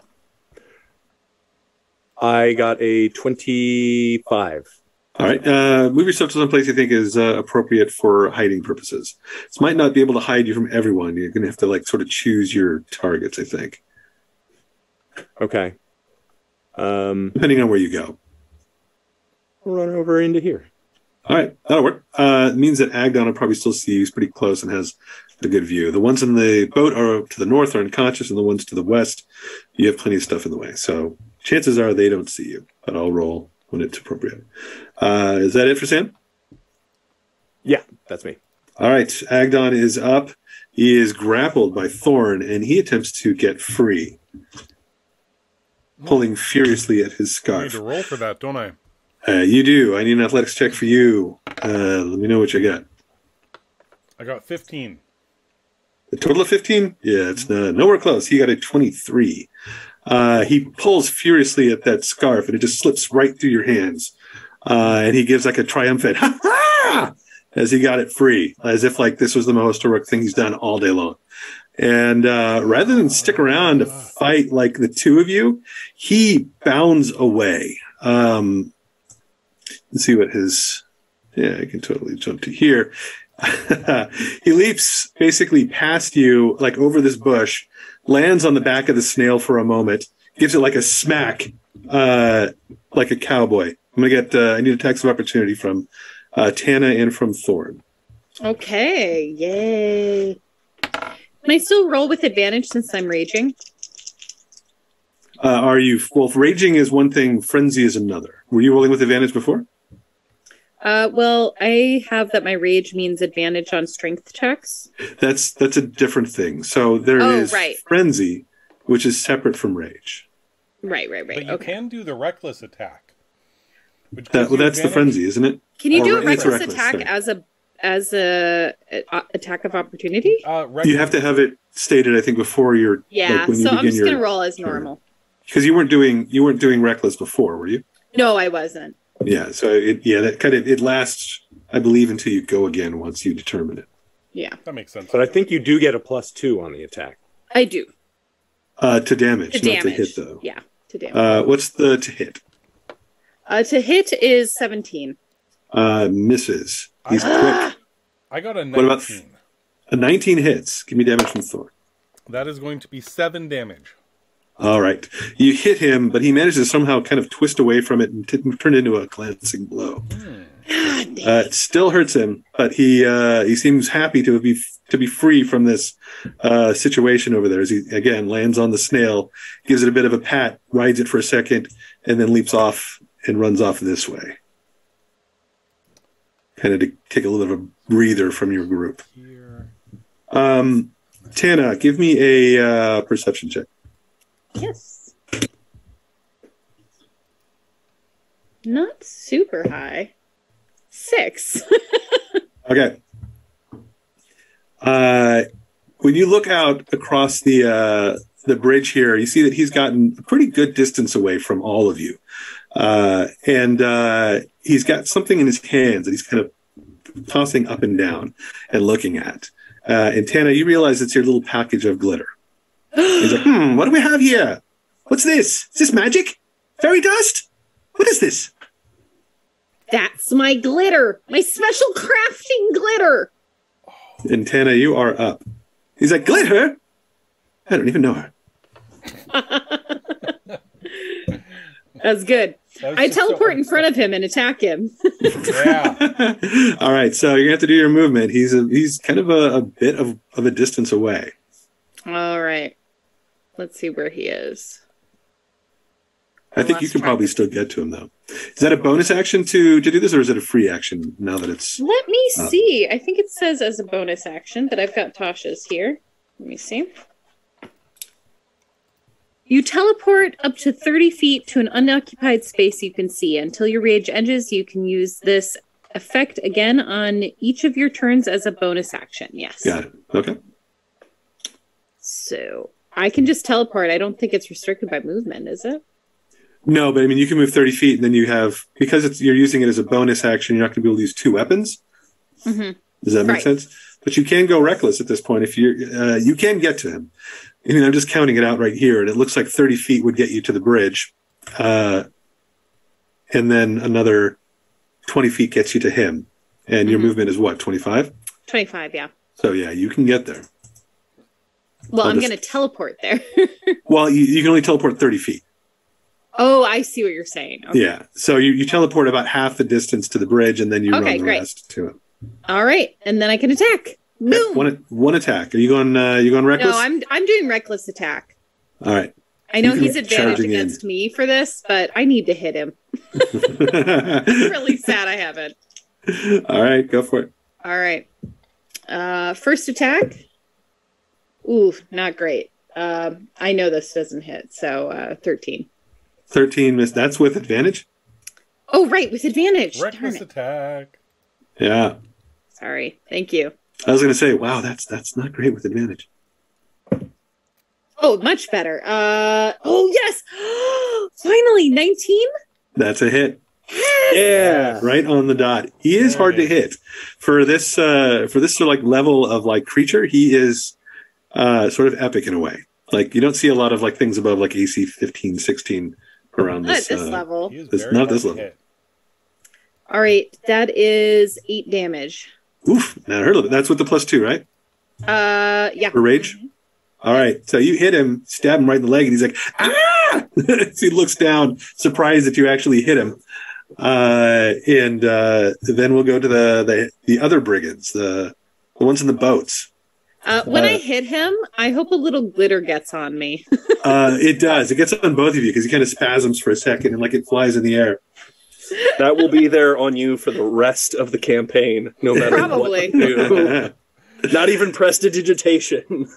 [SPEAKER 3] I got a 25.
[SPEAKER 2] All right. Move yourself to some place you think is appropriate for hiding purposes. This might not be able to hide you from everyone. You're going to have to sort of choose your targets, I think,
[SPEAKER 3] Okay.
[SPEAKER 2] depending on where you go.
[SPEAKER 3] I'll run over into here.
[SPEAKER 2] All right, that'll work. It means that Agdon will probably still see you. He's pretty close and has a good view. The ones in the boat are to the north are unconscious, and the ones to the west, you have plenty of stuff in the way. So chances are they don't see you, but I'll roll when it's appropriate. Is that it for Sam?
[SPEAKER 3] Yeah, that's me.
[SPEAKER 2] All right, Agdon is up. He is grappled by Thorn, and he attempts to get free, pulling furiously at his
[SPEAKER 1] I need
[SPEAKER 2] scarf.
[SPEAKER 1] to roll for that, don't I?
[SPEAKER 2] You do. I need an athletics check for you. Let me know what you got.
[SPEAKER 1] I got 15.
[SPEAKER 2] A total of 15? Yeah, it's nowhere close. He got a 23. He pulls furiously at that scarf, and it just slips right through your hands. And he gives like a triumphant ha-ha as he got it free, as if like this was the most heroic thing he's done all day long. And rather than stick around to fight like the two of you, he bounds away. Let's see what his... Yeah, I can totally jump to here. He leaps basically past you, like over this bush, lands on the back of the snail for a moment, gives it like a smack, like a cowboy. I'm going to get... I need attacks of opportunity from Tana and from Thorn.
[SPEAKER 5] Okay, yay. Can I still roll with advantage since I'm raging?
[SPEAKER 2] Are you... Well, raging is one thing, frenzy is another. Were you rolling with advantage before?
[SPEAKER 5] Well, I have that my rage means advantage on strength checks.
[SPEAKER 2] That's a different thing. So there is frenzy, which is separate from rage.
[SPEAKER 5] Right.
[SPEAKER 1] But you can do the reckless attack.
[SPEAKER 2] That's the frenzy, isn't it?
[SPEAKER 5] Can you do a reckless attack as a attack of opportunity?
[SPEAKER 2] You have to have it stated, I think, before you're...
[SPEAKER 5] Yeah,
[SPEAKER 2] like,
[SPEAKER 5] so I'm just going to roll as normal.
[SPEAKER 2] Because you weren't doing reckless before, were you?
[SPEAKER 5] No, I wasn't.
[SPEAKER 2] Yeah, so it lasts, I believe, until you go again once you determine it.
[SPEAKER 5] Yeah.
[SPEAKER 1] That makes sense.
[SPEAKER 3] But I think you do get a +2 on the attack.
[SPEAKER 5] I do.
[SPEAKER 2] To damage,
[SPEAKER 5] to
[SPEAKER 2] not to hit, though.
[SPEAKER 5] Yeah, to damage.
[SPEAKER 2] What's the to hit?
[SPEAKER 5] To hit is 17.
[SPEAKER 2] Misses. He's quick.
[SPEAKER 1] I got a 19.
[SPEAKER 2] What about a 19 hits? Give me damage from Thor.
[SPEAKER 1] That is going to be 7 damage.
[SPEAKER 2] All right. You hit him, but he manages to somehow kind of twist away from it and turn it into a glancing blow. It still hurts him, but he seems happy to be free from this situation over there as he, again, lands on the snail, gives it a bit of a pat, rides it for a second, and then leaps off and runs off this way. Kind of to take a little bit of a breather from your group. Tana, give me a perception check.
[SPEAKER 5] Yes. Not super high. 6.
[SPEAKER 2] Okay. When you look out across the bridge here, you see that he's gotten a pretty good distance away from all of you. And he's got something in his hands that he's kind of tossing up and down and looking at. And Tana, you realize it's your little package of glitter. He's like, what do we have here? What's this? Is this magic? Fairy dust? What is this?
[SPEAKER 5] That's my glitter. My special crafting glitter.
[SPEAKER 2] And Tana, you are up. He's like, glitter? I don't even know her.
[SPEAKER 5] That's good. I teleport in front of him and attack him.
[SPEAKER 1] Yeah.
[SPEAKER 2] All right, so you're going to have to do your movement. He's kind of a bit of a distance away.
[SPEAKER 5] All right. Let's see where he is.
[SPEAKER 2] I think you can probably still get to him, though. Is that a bonus action to do this, or is it a free action now that it's...
[SPEAKER 5] Let me see. I think it says as a bonus action, but I've got Tasha's here. Let me see. You teleport up to 30 feet to an unoccupied space you can see. Until your rage ends, you can use this effect again on each of your turns as a bonus action. Yes.
[SPEAKER 2] Got it. Okay.
[SPEAKER 5] So I can just teleport. I don't think it's restricted by movement, is it?
[SPEAKER 2] No, but I mean, you can move 30 feet, and then you have, because you're using it as a bonus action, you're not going to be able to use 2 weapons.
[SPEAKER 5] Mm-hmm.
[SPEAKER 2] Does that make sense? But you can go reckless at this point. If you can get to him. I mean, I'm just counting it out right here, and it looks like 30 feet would get you to the bridge. And then another 20 feet gets you to him. And your movement is what, 25?
[SPEAKER 5] 25, yeah.
[SPEAKER 2] So, yeah, you can get there.
[SPEAKER 5] Well, I'm going to teleport there.
[SPEAKER 2] Well, you can only teleport 30 feet.
[SPEAKER 5] Oh, I see what you're saying. Okay.
[SPEAKER 2] Yeah. So you teleport about half the distance to the bridge, and then you run the rest to him.
[SPEAKER 5] All right. And then I can attack. Boom.
[SPEAKER 2] One attack. Are you going reckless?
[SPEAKER 5] No, I'm doing reckless attack.
[SPEAKER 2] All right.
[SPEAKER 5] I know he's advantaged against me for this, but I need to hit him. I'm really sad I haven't.
[SPEAKER 2] All right, go for it.
[SPEAKER 5] All right. First attack. Ooh, not great. I know this doesn't hit, so 13.
[SPEAKER 2] 13 missed. That's with advantage?
[SPEAKER 5] Oh, right, with advantage.
[SPEAKER 1] Reckless attack.
[SPEAKER 2] Yeah.
[SPEAKER 5] Sorry. Thank you.
[SPEAKER 2] I was going to say, wow, that's not great with advantage.
[SPEAKER 5] Oh, much better. Oh yes, finally 19.
[SPEAKER 2] That's a hit.
[SPEAKER 3] Yeah.
[SPEAKER 2] Right on the dot. He is
[SPEAKER 1] There
[SPEAKER 2] hard
[SPEAKER 1] it
[SPEAKER 2] to hit for this sort of like level of like creature. He is sort of epic in a way. Like you don't see a lot of like things above like AC 15, 16 around
[SPEAKER 5] Not
[SPEAKER 2] this.
[SPEAKER 5] at this level.
[SPEAKER 1] He is
[SPEAKER 2] It's
[SPEAKER 1] very
[SPEAKER 2] not
[SPEAKER 1] hard
[SPEAKER 2] this
[SPEAKER 1] to
[SPEAKER 2] level.
[SPEAKER 1] hit.
[SPEAKER 5] All right, that is 8 damage.
[SPEAKER 2] Oof! Now I heard of it. That's with the +2, right?
[SPEAKER 5] Yeah.
[SPEAKER 2] For rage. All right. So you hit him, stab him right in the leg, and he's like, ah! So he looks down, surprised that you actually hit him. And then we'll go to the other brigands, the ones in the boats.
[SPEAKER 5] When I hit him, I hope a little glitter gets on me.
[SPEAKER 2] It does. It gets on both of you because he kind of spasms for a second and like it flies in the air.
[SPEAKER 4] That will be there on you for the rest of the campaign, no matter
[SPEAKER 5] Probably.
[SPEAKER 4] what you do. Not even prestidigitation.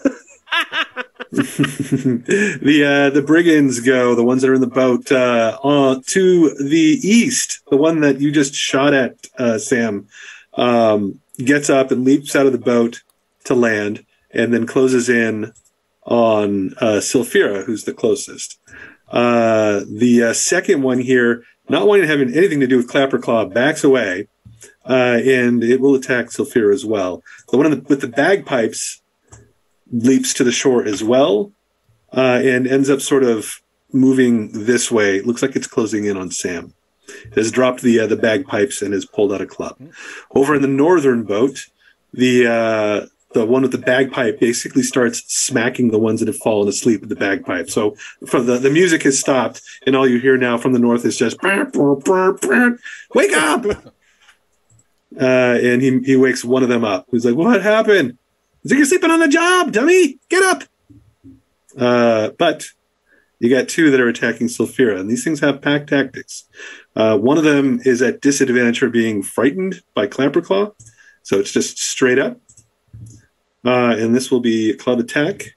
[SPEAKER 2] The brigands go, the ones that are in the boat, to the east. The one that you just shot at, Sam, gets up and leaps out of the boat to land, and then closes in on Sylphira, who's the closest. The second one here, not wanting to have anything to do with Clapperclaw, backs away, and it will attack Sylphira as well. The one with the bagpipes leaps to the shore as well, and ends up sort of moving this way. It looks like it's closing in on Sam. It has dropped the bagpipes and has pulled out a club. Over in the northern boat, the one with the bagpipe basically starts smacking the ones that have fallen asleep with the bagpipe. So from the music has stopped, and all you hear now from the north is just wake up. And he wakes one of them up. He's like, "What happened?" He's like, "You're sleeping on the job, dummy. Get up." But you got two that are attacking Sylphira, and these things have pack tactics. One of them is at disadvantage for being frightened by Clapperclaw, so it's just straight up. And this will be a club attack.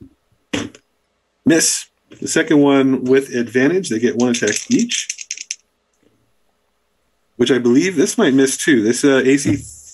[SPEAKER 2] Miss. The second one with advantage. They get one attack each, which I believe this might miss too. This AC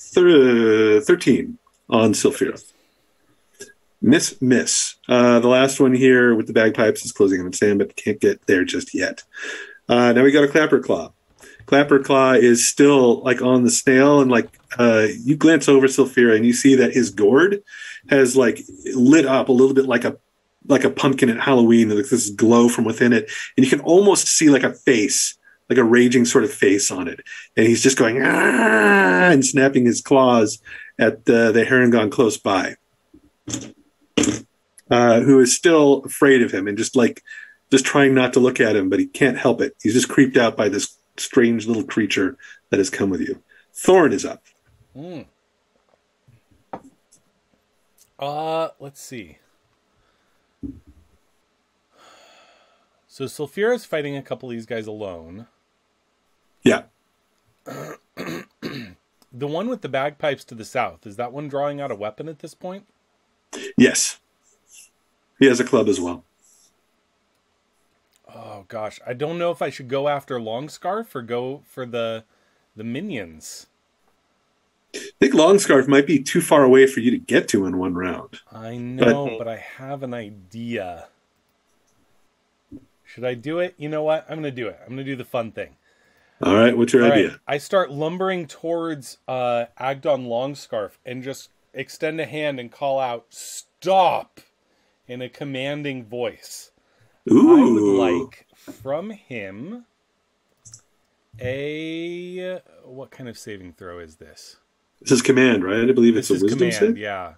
[SPEAKER 2] 13 on Sylphira. Miss. The last one here with the bagpipes is closing on Sam, but can't get there just yet. Now we got a Clapperclaw. Clapperclaw is still like on the snail, and like you glance over Sylphira and you see that his gourd has like lit up a little bit like a pumpkin at Halloween. Like this glow from within it, and you can almost see like a face, like a raging sort of face on it. And he's just going ah and snapping his claws at the Harengon close by, who is still afraid of him and just trying not to look at him, but he can't help it. He's just creeped out by this strange little creature that has come with you. Thorn is up.
[SPEAKER 1] Let's see. So Sylphira is fighting a couple of these guys alone.
[SPEAKER 2] Yeah.
[SPEAKER 1] The one with the bagpipes to the south, is that one drawing out a weapon at this point?
[SPEAKER 2] Yes. He has a club as well.
[SPEAKER 1] Oh gosh, I don't know if I should go after Longscarf or go for the minions.
[SPEAKER 2] I think Longscarf might be too far away for you to get to in one round.
[SPEAKER 1] I know, but I have an idea. Should I do it? You know what? I'm going to do it. I'm going to do the fun thing.
[SPEAKER 2] All right, what's your
[SPEAKER 1] All
[SPEAKER 2] idea?
[SPEAKER 1] right, I start lumbering towards Agdon Longscarf and just extend a hand and call out, "Stop!" in a commanding voice.
[SPEAKER 2] Ooh.
[SPEAKER 1] I would like from him what kind of saving throw is this?
[SPEAKER 2] This is command, right? I believe it's
[SPEAKER 1] This
[SPEAKER 2] a
[SPEAKER 1] is
[SPEAKER 2] wisdom
[SPEAKER 1] command,
[SPEAKER 2] save.
[SPEAKER 1] yeah.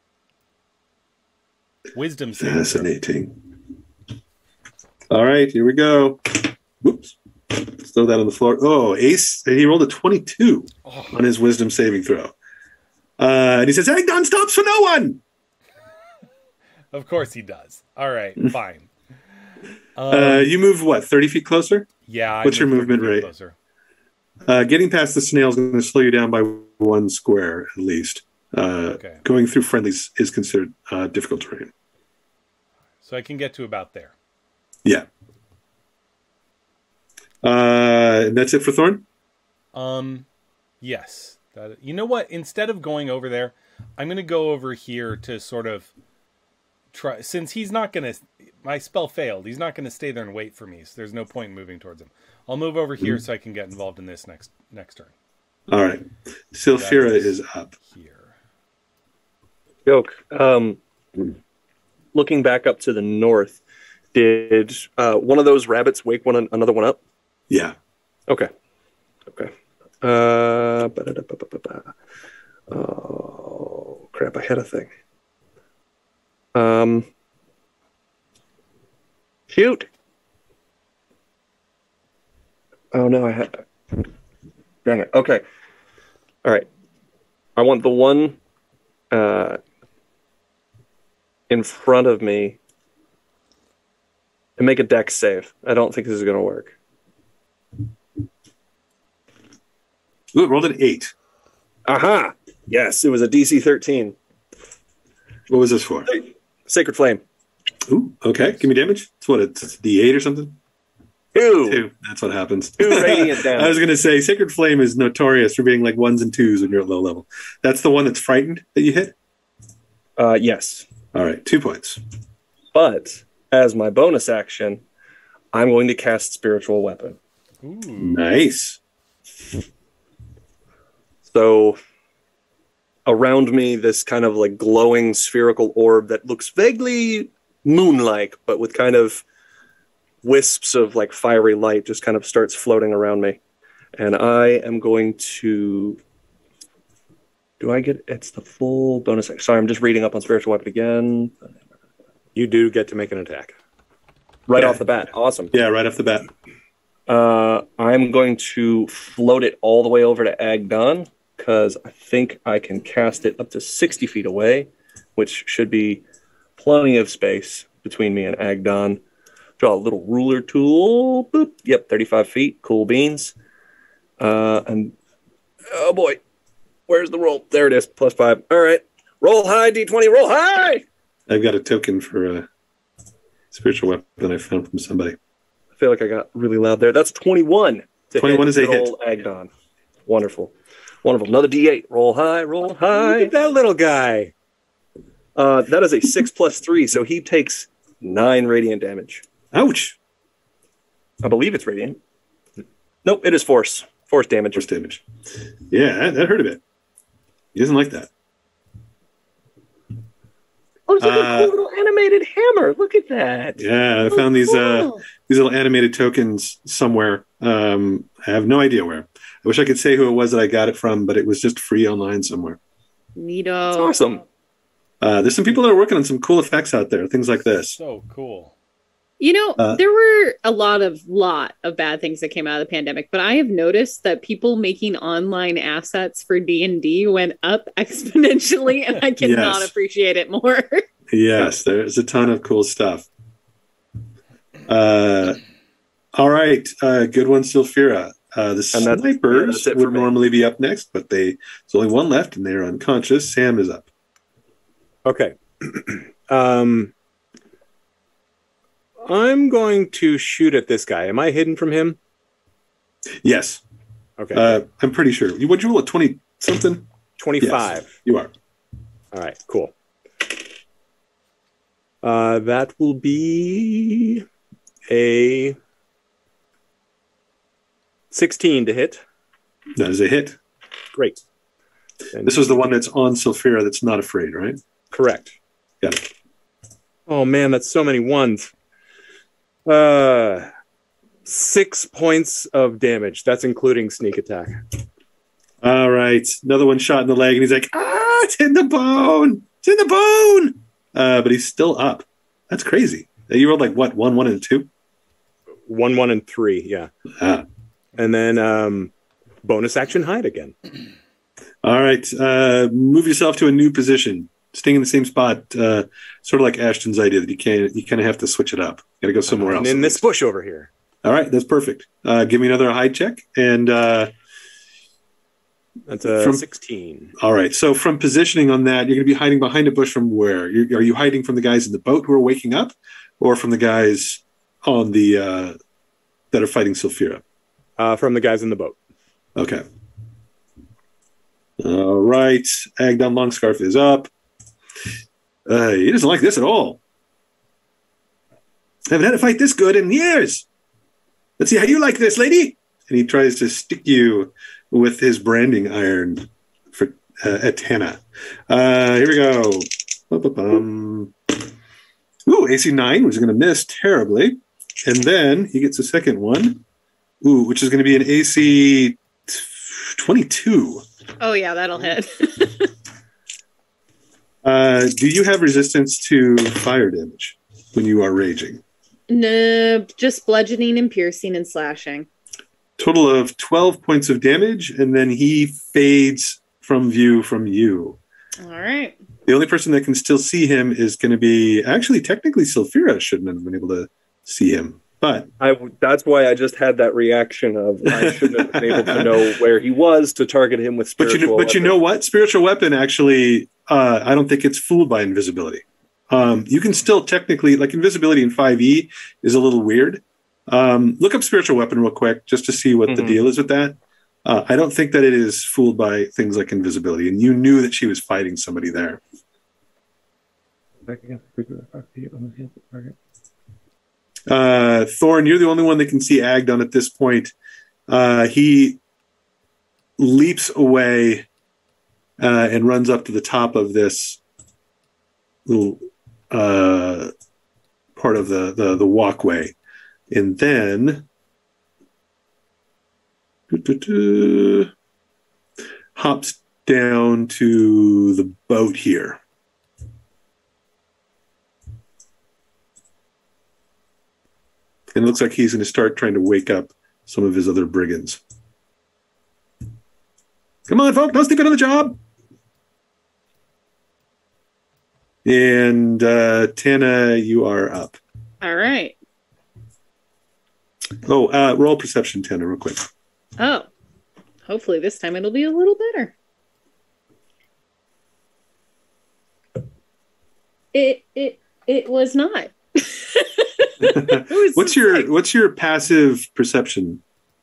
[SPEAKER 1] Wisdom saving throw.
[SPEAKER 2] Fascinating. All right, here we go. Whoops. Let's throw that on the floor. Oh, ace. He rolled a 22 on his wisdom saving throw. And he says, Agdon stops for no one.
[SPEAKER 1] Of course he does. All right, fine.
[SPEAKER 2] You move, what, 30 feet closer?
[SPEAKER 1] Yeah.
[SPEAKER 2] What's your movement rate?
[SPEAKER 1] Closer.
[SPEAKER 2] Getting past the snail is going to slow you down by 1 square, at least.
[SPEAKER 1] Okay.
[SPEAKER 2] Going through friendlies is considered difficult terrain.
[SPEAKER 1] So I can get to about there.
[SPEAKER 2] Yeah. That's it for Thorn?
[SPEAKER 1] Yes. You know what? Instead of going over there, I'm going to go over here to sort of try. Since he's not going to, my spell failed. He's not going to stay there and wait for me. So there's no point in moving towards him. I'll move over here so I can get involved in this next turn.
[SPEAKER 2] All right. Sylphira is up.
[SPEAKER 1] Here.
[SPEAKER 4] Joke. Looking back up to the north, did one of those rabbits wake another one up?
[SPEAKER 2] Yeah.
[SPEAKER 4] Okay. Oh crap! I had a thing. Shoot! Oh no, I had. Dang it. Okay. All right. I want the one in front of me to make a dex save. I don't think this is going to work.
[SPEAKER 2] Ooh, it rolled an 8.
[SPEAKER 4] Aha! Yes, it was a DC 13.
[SPEAKER 2] What was this for?
[SPEAKER 4] Sacred Flame.
[SPEAKER 2] Ooh, okay. Give me damage. It's what? It's D8 or something?
[SPEAKER 4] 2.
[SPEAKER 2] 2. That's what happens.
[SPEAKER 4] 2 radiant damage.
[SPEAKER 2] I was going to say, Sacred Flame is notorious for being like 1s and 2s when you're at low level. That's the one that's frightened that you hit?
[SPEAKER 4] Yes.
[SPEAKER 2] All right, 2 points.
[SPEAKER 4] But as my bonus action, I'm going to cast Spiritual Weapon.
[SPEAKER 1] Ooh.
[SPEAKER 2] Nice.
[SPEAKER 4] So around me, this kind of like glowing spherical orb that looks vaguely moon-like, but with kind of wisps of like fiery light just kind of starts floating around me. And I am going to... Do I get... It's the full bonus action. Sorry, I'm just reading up on Spiritual Weapon again.
[SPEAKER 3] You do get to make an attack.
[SPEAKER 4] Right
[SPEAKER 2] Yeah.
[SPEAKER 4] off the bat. Awesome.
[SPEAKER 2] Yeah, right off the bat.
[SPEAKER 4] I'm going to float it all the way over to Agdon, because I think I can cast it up to 60 feet away, which should be plenty of space between me and Agdon. Draw a little ruler tool. Boop. Yep, 35 feet. Cool beans. And oh boy, where's the roll? There it is. +5. All right. Roll high, D20. Roll high.
[SPEAKER 2] I've got a token for a spiritual weapon I found from somebody.
[SPEAKER 4] I feel like I got really loud there. That's 21.
[SPEAKER 2] 21 is a hit.
[SPEAKER 4] Roll Agdon. Wonderful. Wonderful. Another D8. Roll high. Roll high.
[SPEAKER 3] Look at that little guy.
[SPEAKER 4] That is a 6 + 3, so he takes 9 radiant damage.
[SPEAKER 2] Ouch.
[SPEAKER 4] I believe it's radiant. Nope, it is force. Force damage.
[SPEAKER 2] Force damage. Yeah, that hurt a bit. He doesn't like that.
[SPEAKER 4] Oh, it's like a cool little animated hammer. Look at that.
[SPEAKER 2] Yeah, I found these little animated tokens somewhere. I have no idea where. I wish I could say who it was that I got it from, but it was just free online somewhere.
[SPEAKER 5] Neato.
[SPEAKER 4] That's awesome.
[SPEAKER 2] There's some people that are working on some cool effects out there, things like this.
[SPEAKER 1] So cool.
[SPEAKER 5] You know, there were a lot of bad things that came out of the pandemic, but I have noticed that people making online assets for D&D went up exponentially, and I cannot appreciate it more.
[SPEAKER 2] Yes, there's a ton of cool stuff. All right, good one, Sylphira. The snipers would normally be up next, but there's only one left, and they're unconscious. Sam is up.
[SPEAKER 3] Okay. I'm going to shoot at this guy. Am I hidden from him?
[SPEAKER 2] Yes.
[SPEAKER 3] Okay.
[SPEAKER 2] I'm pretty sure. Would you roll a 20-something?
[SPEAKER 3] 25.
[SPEAKER 2] Yes, you are.
[SPEAKER 3] All right, cool. That will be a 16 to hit.
[SPEAKER 2] That is a hit.
[SPEAKER 3] Great. And
[SPEAKER 2] this was the one that's on Sylphira that's not afraid, right?
[SPEAKER 3] Correct.
[SPEAKER 2] Got it.
[SPEAKER 3] Oh, man, that's so many ones. 6 points of damage. That's including sneak attack.
[SPEAKER 2] All right. Another one shot in the leg, and he's like, it's in the bone. It's in the bone. But he's still up. That's crazy. You rolled like what? 1, 1, and 2?
[SPEAKER 3] 1, 1, and 3, yeah.
[SPEAKER 2] Ah.
[SPEAKER 3] And then bonus action hide again.
[SPEAKER 2] All right. Move yourself to a new position. Staying in the same spot, sort of like Ashton's idea that you kind of have to switch it up. Got to go somewhere else.
[SPEAKER 3] In this bush over here.
[SPEAKER 2] All right, that's perfect. Give me another hide check, and
[SPEAKER 3] that's a 16.
[SPEAKER 2] All right, so from positioning on that, you're going to be hiding behind a bush from where? Are you hiding from the guys in the boat who are waking up, or from the guys on the that are fighting Sylphira?
[SPEAKER 3] From the guys in the boat.
[SPEAKER 2] Okay. All right. Agdon Longscarf is up. He doesn't like this at all. I haven't had a fight this good in years. Let's see how you like this, lady. And he tries to stick you with his branding iron for at Tana. Here we go. Ba-ba-bum. Ooh, AC 9, which is going to miss terribly. And then he gets a second one, which is going to be an AC 22.
[SPEAKER 5] Oh, yeah, that'll hit.
[SPEAKER 2] Do you have resistance to fire damage when you are raging?
[SPEAKER 5] No, just bludgeoning and piercing and slashing.
[SPEAKER 2] Total of 12 points of damage, and then he fades from view from you.
[SPEAKER 5] All right.
[SPEAKER 2] The only person that can still see him is going to be, actually, technically, Sylphira shouldn't have been able to see him. But
[SPEAKER 4] that's why I just had that reaction of I shouldn't have been able to know where he was to target him with spiritual
[SPEAKER 2] But you know what? Spiritual weapon actually, I don't think it's fooled by invisibility. You can still technically, like invisibility in 5e is a little weird. Look up spiritual weapon real quick just to see what the deal is with that. I don't think that it is fooled by things like invisibility, and you knew that she was fighting somebody there. Thorn, you're the only one that can see Agdon at this point. He leaps away and runs up to the top of this little part of the walkway, and then hops down to the boat here. And it looks like he's going to start trying to wake up some of his other brigands. Come on, folk, don't sleep on the job. And Tana, you are up.
[SPEAKER 5] All right.
[SPEAKER 2] Oh, roll perception, Tana, real quick.
[SPEAKER 5] Oh, hopefully this time it'll be a little better. It was not.
[SPEAKER 2] What's your passive perception?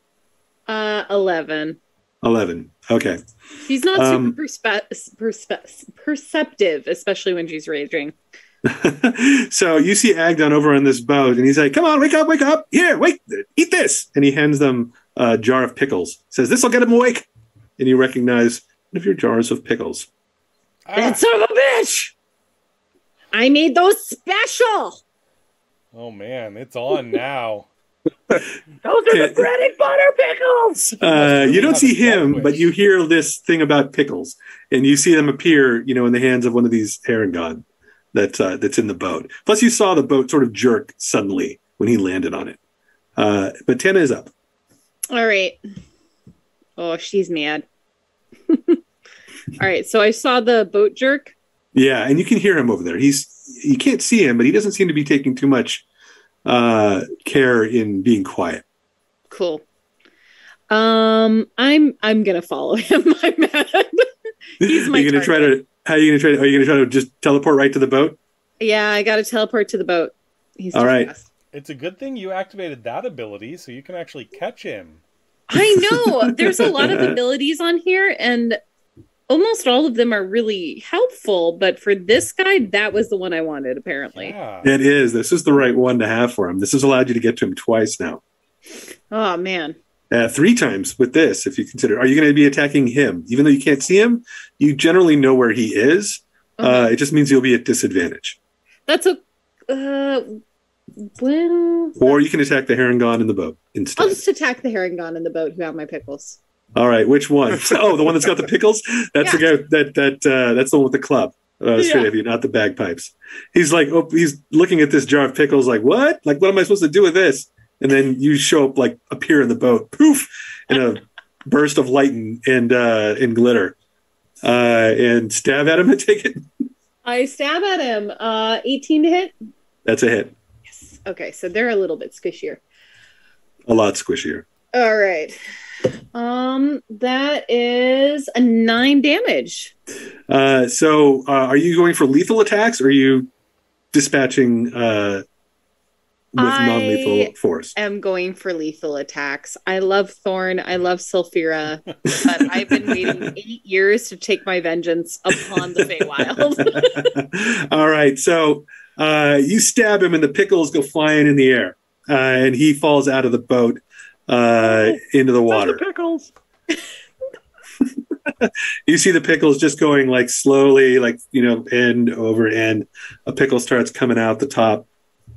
[SPEAKER 5] 11.
[SPEAKER 2] 11. Okay.
[SPEAKER 5] She's not super perceptive, especially when she's raging.
[SPEAKER 2] So you see Agdon over on this boat, and he's like, "Come on, wake up! Here, wait, eat this!" And he hands them a jar of pickles. Says, "This will get him awake." And you recognize one of your jars of pickles.
[SPEAKER 5] That son of a bitch! I made those special.
[SPEAKER 1] Oh man, it's on now.
[SPEAKER 5] Those are the bread and butter pickles.
[SPEAKER 2] You don't see him, but you hear this thing about pickles, and you see them appear, in the hands of one of these Erangon that's in the boat. Plus, you saw the boat sort of jerk suddenly when he landed on it. But Tana is up.
[SPEAKER 5] All right. Oh, she's mad. All right, so I saw the boat jerk.
[SPEAKER 2] Yeah, and you can hear him over there. You can't see him, but he doesn't seem to be taking too much care in being quiet.
[SPEAKER 5] Cool. I'm gonna follow him. I'm mad. He's my target. Are you
[SPEAKER 2] gonna try to just teleport right to the boat?
[SPEAKER 5] Yeah, I gotta teleport to the boat. He's all right. Fast.
[SPEAKER 1] It's a good thing you activated that ability so you can actually catch him.
[SPEAKER 5] I know. There's a lot of abilities on here, and almost all of them are really helpful, but for this guy, that was the one I wanted, apparently.
[SPEAKER 1] Yeah.
[SPEAKER 2] It is. This is the right one to have for him. This has allowed you to get to him twice now.
[SPEAKER 5] Oh, man.
[SPEAKER 2] 3 times with this, if you consider. Are you going to be attacking him? Even though you can't see him, you generally know where he is. It just means you'll be at disadvantage.
[SPEAKER 5] That's a... well...
[SPEAKER 2] Or you can attack the Harengon in the boat instead.
[SPEAKER 5] I'll just attack the Harengon in the boat who have my pickles.
[SPEAKER 2] All right, which one? Oh, the one that's got the pickles? That's the guy that's the one with the club. Straight at you, not the bagpipes. He's like, he's looking at this jar of pickles like, what? Like, what am I supposed to do with this? And then you show up, like, appear in the boat, poof, in a burst of light and glitter. And stab at him and take it.
[SPEAKER 5] I stab at him. 18 to hit?
[SPEAKER 2] That's a hit.
[SPEAKER 5] Yes. Okay, so they're a little bit squishier.
[SPEAKER 2] A lot squishier.
[SPEAKER 5] All right. That is a 9 damage.
[SPEAKER 2] So are you going for lethal attacks, or are you dispatching non-lethal force.
[SPEAKER 5] I'm going for lethal attacks. I love Thorn. I love Sulfira, but I've been waiting 8 years to take my vengeance upon the Feywild.
[SPEAKER 2] All right, so you stab him, and the pickles go flying in the air, and he falls out of the boat into the water.
[SPEAKER 4] The pickles.
[SPEAKER 2] You see the pickles just going like slowly, like end over end. A pickle starts coming out the top.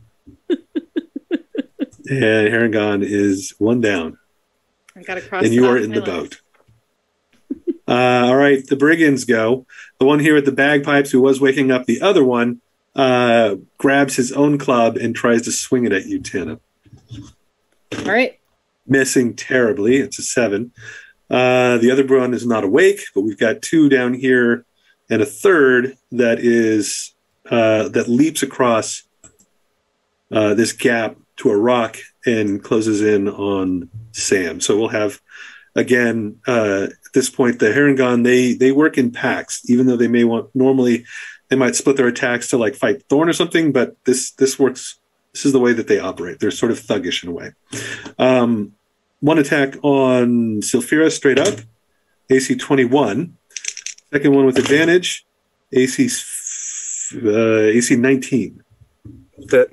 [SPEAKER 2] And Harengon is one down.
[SPEAKER 5] I gotta cross.
[SPEAKER 2] And you are in the boat. All right, the brigands go. The one here with the bagpipes who was waking up the other one grabs his own club and tries to swing it at you, Tana.
[SPEAKER 5] All right.
[SPEAKER 2] Missing terribly. It's a 7. The other one is not awake, but we've got 2 down here and a third that is that leaps across this gap to a rock and closes in on Sam. So we'll have, again, at this point, the Harengon, they work in packs, even though they may normally they might split their attacks to like fight Thorn or something, but this works. This is the way that they operate. They're sort of thuggish in a way. One attack on Sulfira straight up, AC 21. Second one with advantage, AC 19.
[SPEAKER 4] That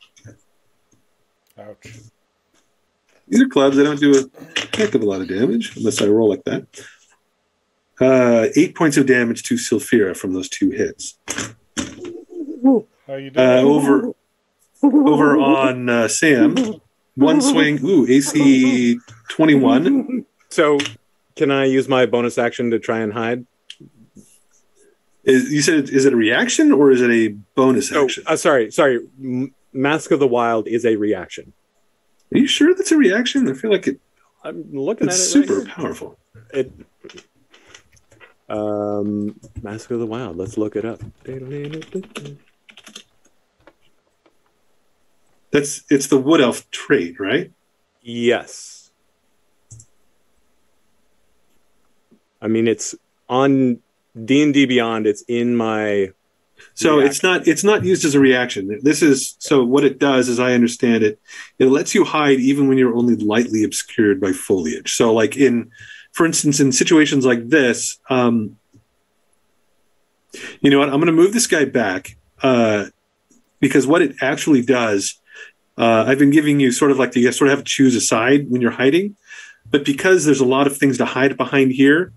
[SPEAKER 1] Ouch.
[SPEAKER 2] These are clubs. They don't do a heck of a lot of damage unless I roll like that. 8 points of damage to Sulfira from those 2 hits.
[SPEAKER 1] How you doing?
[SPEAKER 2] Over on Sam. One swing. Ooh, AC 21.
[SPEAKER 3] So, can I use my bonus action to try and hide?
[SPEAKER 2] You said, is it a reaction or is it a bonus action?
[SPEAKER 3] Sorry. Mask of the Wild is a reaction.
[SPEAKER 2] Are you sure that's a reaction? I feel like
[SPEAKER 3] I'm looking at it.
[SPEAKER 2] It's super
[SPEAKER 3] right
[SPEAKER 2] powerful.
[SPEAKER 3] Mask of the Wild. Let's look it up.
[SPEAKER 2] It's the Wood Elf trait, right?
[SPEAKER 3] Yes. I mean, it's on D&D Beyond. It's in my.
[SPEAKER 2] So
[SPEAKER 3] reaction.
[SPEAKER 2] it's not used as a reaction. So what it does, as I understand it, it lets you hide even when you're only lightly obscured by foliage. So like for instance, in situations like this, you know what? I'm going to move this guy back because what it actually does, I've been giving you sort of like you sort of have to choose a side when you're hiding, but because there's a lot of things to hide behind here,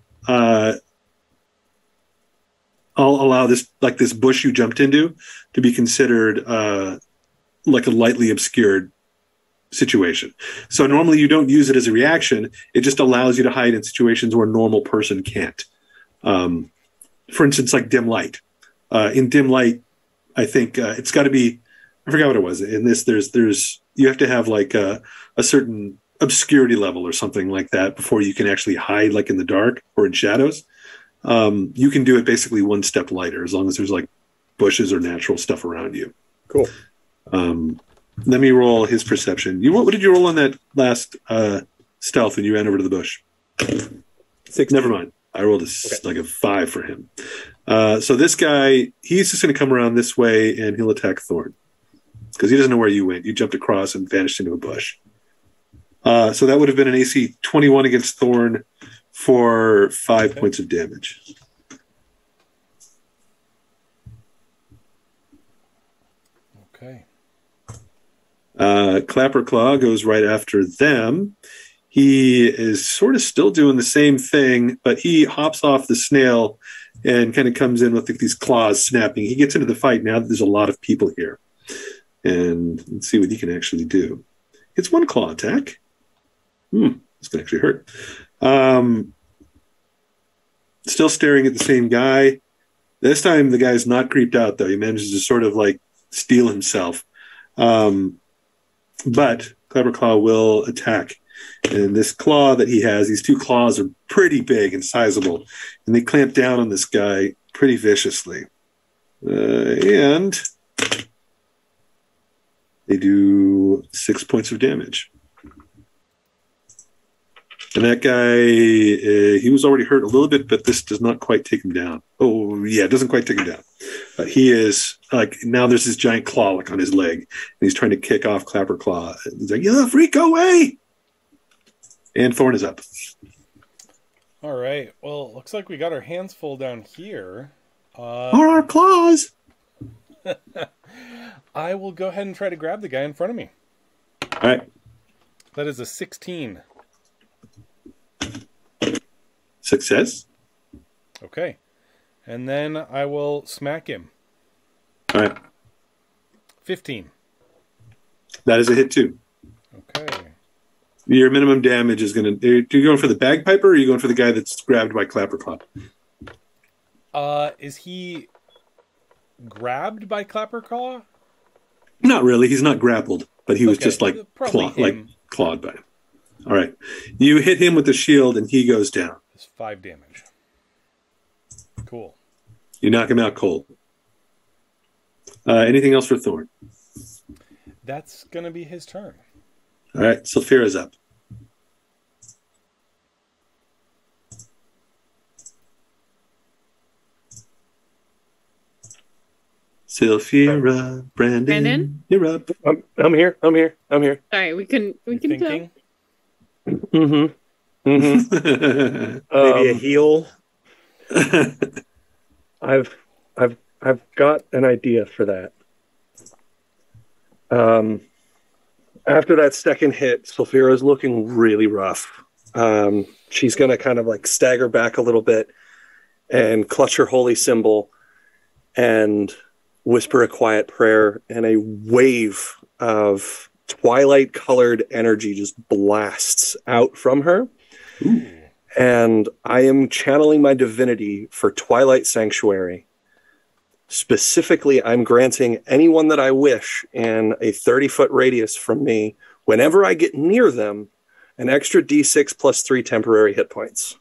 [SPEAKER 2] I'll allow this bush you jumped into to be considered like a lightly obscured situation. So normally you don't use it as a reaction. It just allows you to hide in situations where a normal person can't. For instance, like dim light. In dim light, I think it's got to be, I forgot what it was. In this, there's you have to have like a certain obscurity level or something like that before you can actually hide like in the dark or in shadows. You can do it basically one step lighter as long as there's like bushes or natural stuff around you.
[SPEAKER 3] Cool.
[SPEAKER 2] Let me roll his perception. What did you roll on that last stealth when you ran over to the bush?
[SPEAKER 3] 16.
[SPEAKER 2] Never mind. I rolled like a 5 for him. So this guy, he's just going to come around this way and he'll attack Thorn because he doesn't know where you went. You jumped across and vanished into a bush. So that would have been an AC 21 against Thorn for 5 points of damage.
[SPEAKER 1] Okay.
[SPEAKER 2] Clapper Claw goes right after them. He is sort of still doing the same thing, but he hops off the snail and kind of comes in with these claws snapping. He gets into the fight now that there's a lot of people here. And let's see what he can actually do. It's one claw attack. This can actually hurt. Still staring at the same guy. This time the guy's not creeped out, though. He manages to sort of like steel himself. But Clapper Claw will attack. And this claw that he has, these 2 claws are pretty big and sizable. And they clamp down on this guy pretty viciously. And they do 6 points of damage. And that guy, he was already hurt a little bit, but this does not quite take him down. Oh, yeah, it doesn't quite take him down. But he is, like, now there's this giant claw, like, on his leg. And he's trying to kick off Clapper Claw. He's like, yeah, freak, go away! And Thorn is up.
[SPEAKER 1] All right. Well, looks like we got our hands full down here.
[SPEAKER 2] Are our claws?
[SPEAKER 1] I will go ahead and try to grab the guy in front of me.
[SPEAKER 2] All right.
[SPEAKER 1] That is a 16.
[SPEAKER 2] Success.
[SPEAKER 1] Okay. And then I will smack him.
[SPEAKER 2] All right.
[SPEAKER 1] 15.
[SPEAKER 2] That is a hit, too.
[SPEAKER 1] Okay.
[SPEAKER 2] Your minimum damage is going to... Are you going for the bagpiper, or are you going for the guy that's grabbed by Clapperclaw?
[SPEAKER 1] Is he grabbed by Clapperclaw?
[SPEAKER 2] Not really. He's not grappled, but he was
[SPEAKER 1] Okay,
[SPEAKER 2] just like
[SPEAKER 1] probably him.
[SPEAKER 2] clawed by him. All right. You hit him with the shield, and he goes down.
[SPEAKER 1] It's 5 damage. Cool.
[SPEAKER 2] You knock him out cold. Anything else for Thorn?
[SPEAKER 1] That's going to be his turn.
[SPEAKER 2] All right. Sulfira's up. Sulfira,
[SPEAKER 5] Brandon?
[SPEAKER 2] you're up.
[SPEAKER 4] I'm here.
[SPEAKER 5] Sorry, we can
[SPEAKER 1] Thinking?
[SPEAKER 4] Mm-hmm. Mm-hmm. Maybe a heal. I've got an idea for that. After that second hit, Sulfira's looking really rough. She's gonna kind of like stagger back a little bit and clutch her holy symbol and whisper a quiet prayer, and a wave of twilight-colored energy just blasts out from her.
[SPEAKER 2] Ooh.
[SPEAKER 4] And I am channeling my divinity for Twilight Sanctuary. Specifically, I'm granting anyone that I wish in a 30-foot radius from me, whenever I get near them, an extra D6 plus 3 temporary hit points.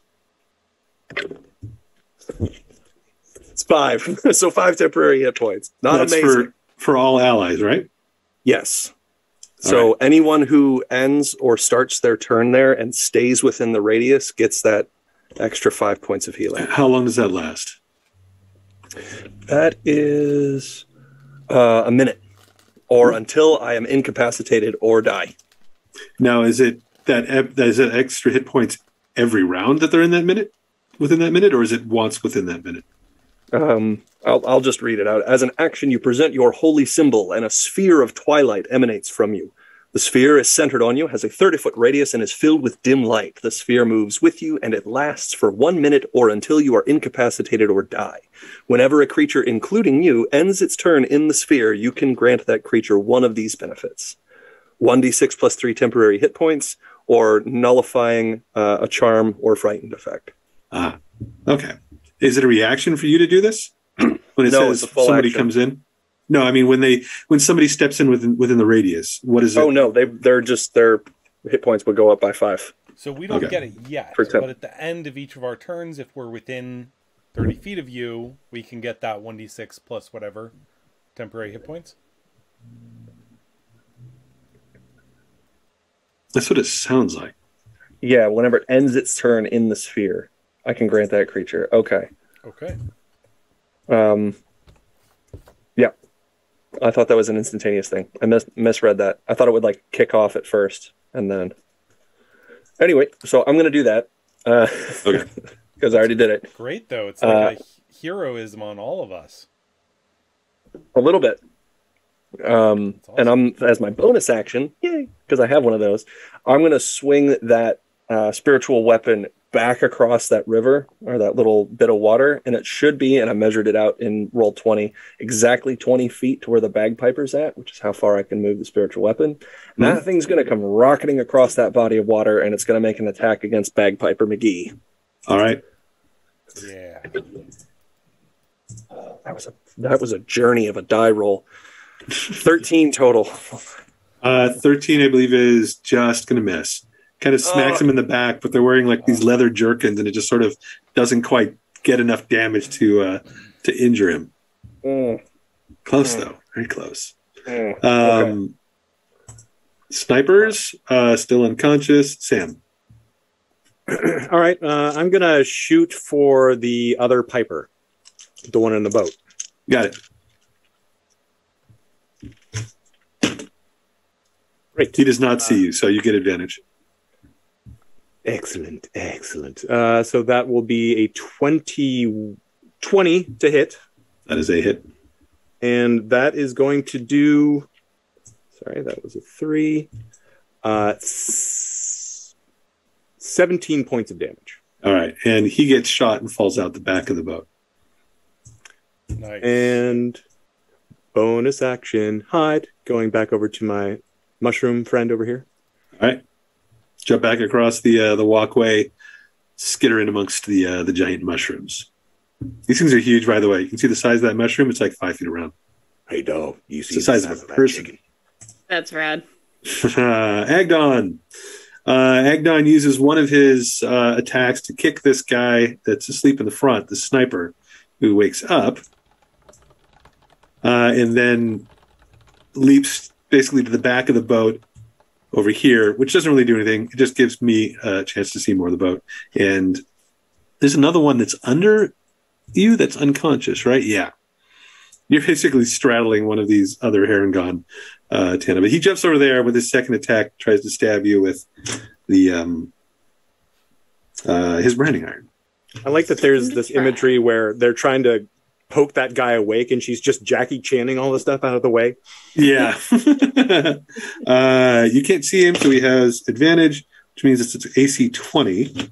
[SPEAKER 4] It's 5. So 5 temporary hit points. Not
[SPEAKER 2] That's
[SPEAKER 4] amazing.
[SPEAKER 2] for all allies, right?
[SPEAKER 4] Yes. So anyone who ends or starts their turn there and stays within the radius gets that extra 5 points of healing.
[SPEAKER 2] How long does that last?
[SPEAKER 4] That is a minute, or until I am incapacitated or die.
[SPEAKER 2] Now, is it extra hit points every round that they're in that minute, within that minute, or is it once within that minute?
[SPEAKER 4] I'll just read it out. As an action, you present your holy symbol, and a sphere of twilight emanates from you. The sphere is centered on you, has a 30-foot radius, and is filled with dim light. The sphere moves with you, and it lasts for 1 minute or until you are incapacitated or die. Whenever a creature, including you, ends its turn in the sphere, you can grant that creature one of these benefits. 1d6 plus 3 temporary hit points, or nullifying a charm or frightened effect.
[SPEAKER 2] Ah, okay. Is it a reaction for you to do this? When it
[SPEAKER 4] No,
[SPEAKER 2] says
[SPEAKER 4] it's a full
[SPEAKER 2] somebody
[SPEAKER 4] action.
[SPEAKER 2] comes in? No, I mean when somebody steps in within the radius, what is it?
[SPEAKER 4] Oh no, their hit points would go up by 5.
[SPEAKER 1] So we don't
[SPEAKER 2] Okay.
[SPEAKER 1] get it yet,
[SPEAKER 4] For temp.
[SPEAKER 1] but at the end of each of our turns, if we're within 30 feet of you, we can get that 1d6 plus whatever temporary hit points.
[SPEAKER 2] That's what it sounds like.
[SPEAKER 4] Yeah, whenever it ends its turn in the sphere, I can grant that creature. Okay.
[SPEAKER 1] Okay.
[SPEAKER 4] Yeah. I thought that was an instantaneous thing. I misread that. I thought it would like kick off at first and then. Anyway, so I'm going to do that.
[SPEAKER 2] Okay.
[SPEAKER 4] Because I already did it.
[SPEAKER 1] Great, though. It's like a heroism on all of us.
[SPEAKER 4] A little bit.
[SPEAKER 1] Awesome.
[SPEAKER 4] And I'm, as my bonus action, yay, because I have one of those, I'm going to swing that spiritual weapon back across that river or that little bit of water, and it should be, and I measured it out in roll 20, exactly 20 feet to where the bagpiper's at, which is how far I can move the spiritual weapon. And that thing's going to come rocketing across that body of water, and it's going to make an attack against Bagpiper McGee.
[SPEAKER 2] All right.
[SPEAKER 1] Yeah.
[SPEAKER 4] That was a journey of a die roll. 13 total.
[SPEAKER 2] 13, I believe, is just going to miss. Kind of smacks him in the back, but they're wearing like these leather jerkins, and it just sort of doesn't quite get enough damage to injure him. Close though, very close. Snipers still unconscious. Sam.
[SPEAKER 3] All right, I'm gonna shoot for the other Piper, the one in the boat.
[SPEAKER 2] Got it.
[SPEAKER 3] Great.
[SPEAKER 2] He does not see you, so you get advantage.
[SPEAKER 3] Excellent. So that will be a 20 to hit,
[SPEAKER 2] That is a hit.
[SPEAKER 3] and that is going to do. Sorry, that was a 3. 17 points of damage.
[SPEAKER 2] All right, and he gets shot and falls out the back of the boat.
[SPEAKER 1] Nice.
[SPEAKER 3] And bonus action, hide. Going back over to my mushroom friend over here.
[SPEAKER 2] All right, jump back across the walkway, skitter in amongst the giant mushrooms. These things are huge, by the way. You can see the size of that mushroom. It's like 5 feet around.
[SPEAKER 3] Hey, dog, you
[SPEAKER 2] It's the size of a person.
[SPEAKER 5] That's rad.
[SPEAKER 2] Agdon. Agdon uses one of his attacks to kick this guy that's asleep in the front, the sniper, who wakes up, and then leaps basically to the back of the boat over here, which doesn't really do anything. It just gives me a chance to see more of the boat. And there's another one that's under you that's unconscious, right? Yeah. You're basically straddling one of these other Harengon, Tana. But he jumps over there with his second attack, tries to stab you with the his branding iron.
[SPEAKER 3] I like that there's this imagery where they're trying to poke that guy awake, and she's just Jackie Channing all the stuff out of the way.
[SPEAKER 2] Yeah. You can't see him, so he has advantage, which means it's AC 20.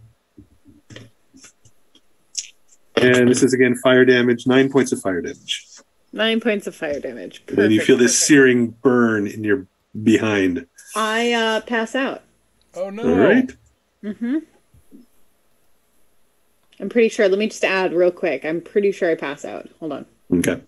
[SPEAKER 2] And this is, again, fire damage, 9 points of fire damage.
[SPEAKER 5] 9 points of fire damage.
[SPEAKER 2] And then you feel this searing burn in your behind.
[SPEAKER 5] I pass out.
[SPEAKER 1] Oh no!
[SPEAKER 2] All right.
[SPEAKER 5] Mm-hmm. I'm pretty sure. Let me just add real quick. I'm pretty sure I pass out. Hold on.
[SPEAKER 2] Okay.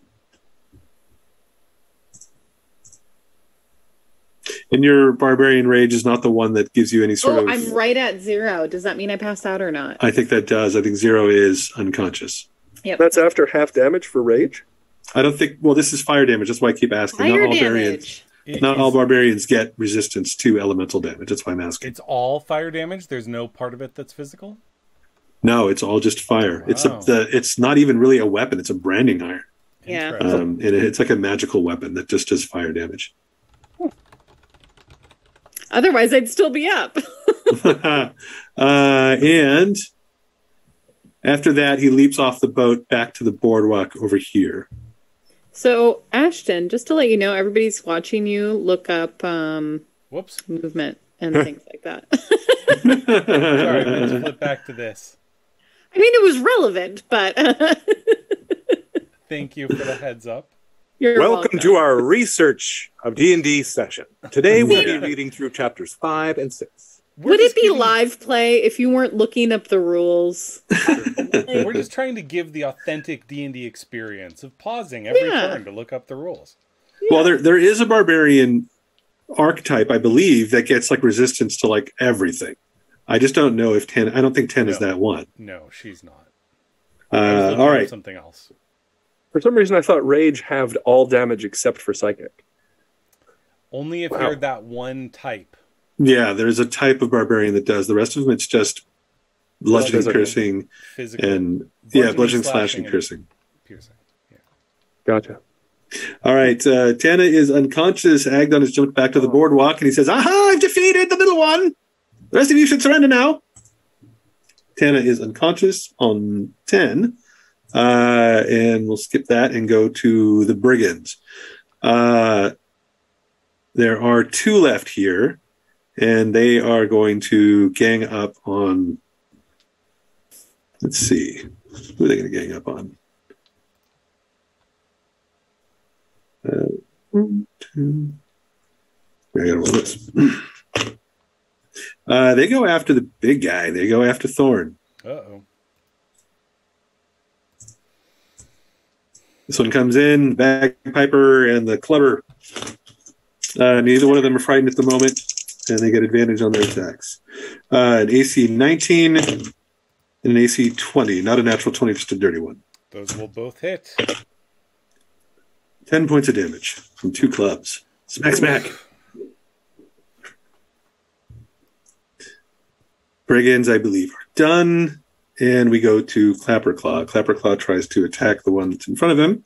[SPEAKER 2] And your barbarian rage is not the one that gives you any sort of...
[SPEAKER 5] I'm right at 0. Does that mean I passed out or not?
[SPEAKER 2] I think that does. I think 0 is unconscious.
[SPEAKER 5] Yep.
[SPEAKER 4] That's after half damage for rage?
[SPEAKER 2] I don't think... Well, this is fire damage. That's why I keep asking.
[SPEAKER 5] Fire
[SPEAKER 2] not all
[SPEAKER 5] damage.
[SPEAKER 2] Not all barbarians get resistance to elemental damage. That's why I'm asking.
[SPEAKER 1] It's all fire damage. There's no part of it that's physical.
[SPEAKER 2] No, it's all just fire.
[SPEAKER 1] Wow.
[SPEAKER 2] It's not even really a weapon. It's a branding iron.
[SPEAKER 5] Yeah.
[SPEAKER 1] Interesting.
[SPEAKER 2] And it's like a magical weapon that just does fire damage.
[SPEAKER 5] Otherwise, I'd still be up.
[SPEAKER 2] And after that, he leaps off the boat back to the boardwalk over here.
[SPEAKER 5] So, Ashton, just to let you know, everybody's watching you look up
[SPEAKER 1] Whoops.
[SPEAKER 5] movement and things like that.
[SPEAKER 1] Sorry, let's flip back to this.
[SPEAKER 5] I mean, it was relevant, but
[SPEAKER 1] Thank you for the heads up.
[SPEAKER 5] you're
[SPEAKER 3] Welcome to our research of D&D session. Today we'll be reading through chapters 5 and 6.
[SPEAKER 5] Would it be live play if you weren't looking up the rules?
[SPEAKER 1] We're just trying to give the authentic D&D experience of pausing every turn to look up the rules.
[SPEAKER 2] Well, there is a barbarian archetype, I believe, that gets like resistance to like everything. I just don't know if 10. I don't think 10 is
[SPEAKER 1] No.
[SPEAKER 2] that one.
[SPEAKER 1] No, she's not. I was looking
[SPEAKER 2] All
[SPEAKER 1] up
[SPEAKER 2] right.
[SPEAKER 1] something else.
[SPEAKER 4] For some reason, I thought rage halved all damage except for psychic.
[SPEAKER 1] Only if you're that one type.
[SPEAKER 2] Yeah, there's a type of barbarian that does. The rest of them, it's just bludgeoning,
[SPEAKER 4] Okay.
[SPEAKER 2] piercing,
[SPEAKER 1] Physical.
[SPEAKER 2] and
[SPEAKER 1] Bludgeoning,
[SPEAKER 2] bludgeoning,
[SPEAKER 1] slashing,
[SPEAKER 2] slashing,
[SPEAKER 1] and-
[SPEAKER 2] piercing.
[SPEAKER 1] Piercing. Yeah.
[SPEAKER 4] Gotcha.
[SPEAKER 2] All right, Tana is unconscious. Agdon has jumped back to the boardwalk, and he says, "Aha! I've defeated the little one. The rest of you should surrender now." Tana is unconscious on 10, and we'll skip that and go to the brigands. There are 2 left here, and they are going to gang up on. Let's see, who are they going to gang up on? 1, 2. I gotta roll this. They go after the big guy. They go after Thorn.
[SPEAKER 1] Uh-oh.
[SPEAKER 2] This one comes in, Bagpiper and the Clubber. Neither one of them are frightened at the moment, and they get advantage on their attacks. An AC 19 and an AC 20. Not a natural 20, just a dirty one.
[SPEAKER 1] Those will both hit.
[SPEAKER 2] 10 points of damage from 2 clubs. Smack, smack. Brigands, I believe, are done. And we go to Clapperclaw. Clapperclaw tries to attack the one that's in front of him.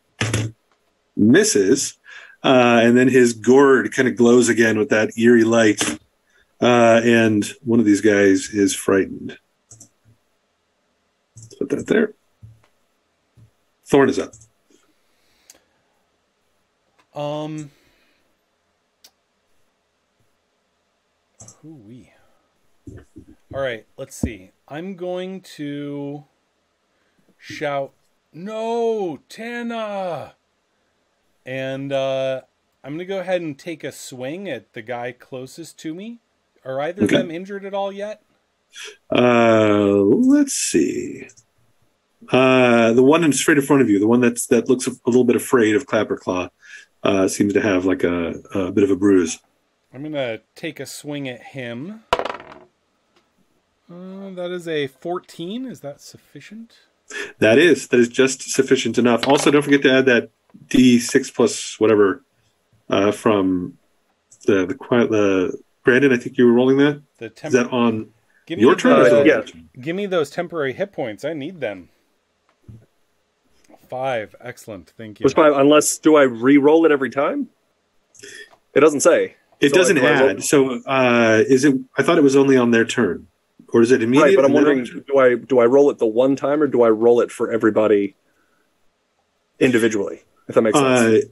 [SPEAKER 2] Misses. And then his gourd kind of glows again with that eerie light. And one of these guys is frightened. Let's put that there. Thorn is up.
[SPEAKER 1] Hoo-wee. All right, let's see. I'm going to shout, "No, Tana!" And I'm going to go ahead and take a swing at the guy closest to me. Are either of them injured at all yet?
[SPEAKER 2] Let's see. The one straight in front of you, the one that looks a little bit afraid of Clapperclaw, seems to have like a bit of a bruise.
[SPEAKER 1] I'm going to take a swing at him. That is a 14. Is that sufficient?
[SPEAKER 2] That is just sufficient enough. Also, don't forget to add that D6 plus whatever from the Brandon. I think you were rolling that. Is that on your turn?
[SPEAKER 4] Yeah.
[SPEAKER 1] Give me those temporary hit points. I need them. 5. Excellent. Thank you.
[SPEAKER 4] Was 5? Unless do I re-roll it every time? It doesn't say.
[SPEAKER 2] It doesn't add. So is it? I thought it was only on their turn. Or is it immediate?
[SPEAKER 4] Right, but I'm wondering, do I roll it the one time, or do I roll it for everybody individually? If that makes sense.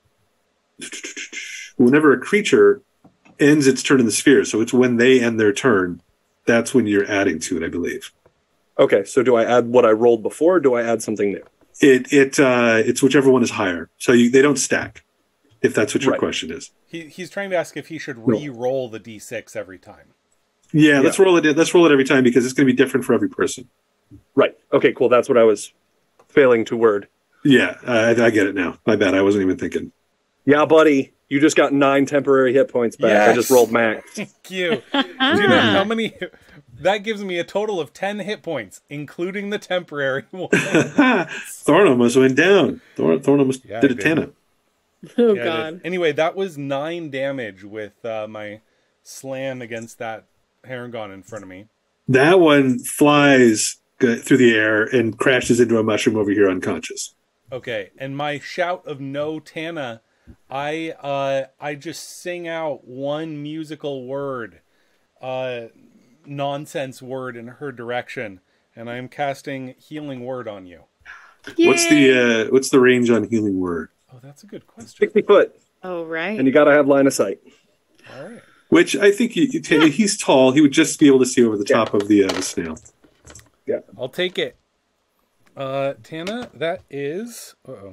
[SPEAKER 2] Whenever a creature ends its turn in the sphere, so it's when they end their turn, that's when you're adding to it, I believe.
[SPEAKER 4] Okay, so do I add what I rolled before, or do I add something new?
[SPEAKER 2] It's whichever one is higher. So they don't stack, if that's what your question is.
[SPEAKER 1] He's trying to ask if he should re-roll the D6 every time.
[SPEAKER 2] Yeah, let's roll it. Let's roll it every time because it's going to be different for every person.
[SPEAKER 4] Right. Okay, cool. That's what I was failing to word.
[SPEAKER 2] Yeah, I get it now. My bad. I wasn't even thinking.
[SPEAKER 4] Yeah, buddy. You just got 9 temporary hit points back.
[SPEAKER 1] Yes.
[SPEAKER 4] I just rolled max.
[SPEAKER 1] Thank you. Do you know how many? That gives me a total of 10 hit points, including the temporary one.
[SPEAKER 2] Thorn almost went down. Thorn almost did a Tana.
[SPEAKER 5] Oh, God.
[SPEAKER 1] Anyway, that was 9 damage with my slam against that Harengon in front of me.
[SPEAKER 2] That one flies through the air and crashes into a mushroom over here unconscious.
[SPEAKER 1] Okay, and my shout of "No, Tana," I just sing out one musical word, nonsense word in her direction, and I'm casting Healing Word on you.
[SPEAKER 5] Yay.
[SPEAKER 2] What's the range on Healing Word?
[SPEAKER 1] Oh, that's a good question.
[SPEAKER 4] 60 foot.
[SPEAKER 5] Oh, right.
[SPEAKER 4] And you got to have line of sight.
[SPEAKER 1] All right.
[SPEAKER 2] Which I think he's tall. He would just be able to see over the top of the snail.
[SPEAKER 4] Yeah,
[SPEAKER 1] I'll take it. Tana, that is...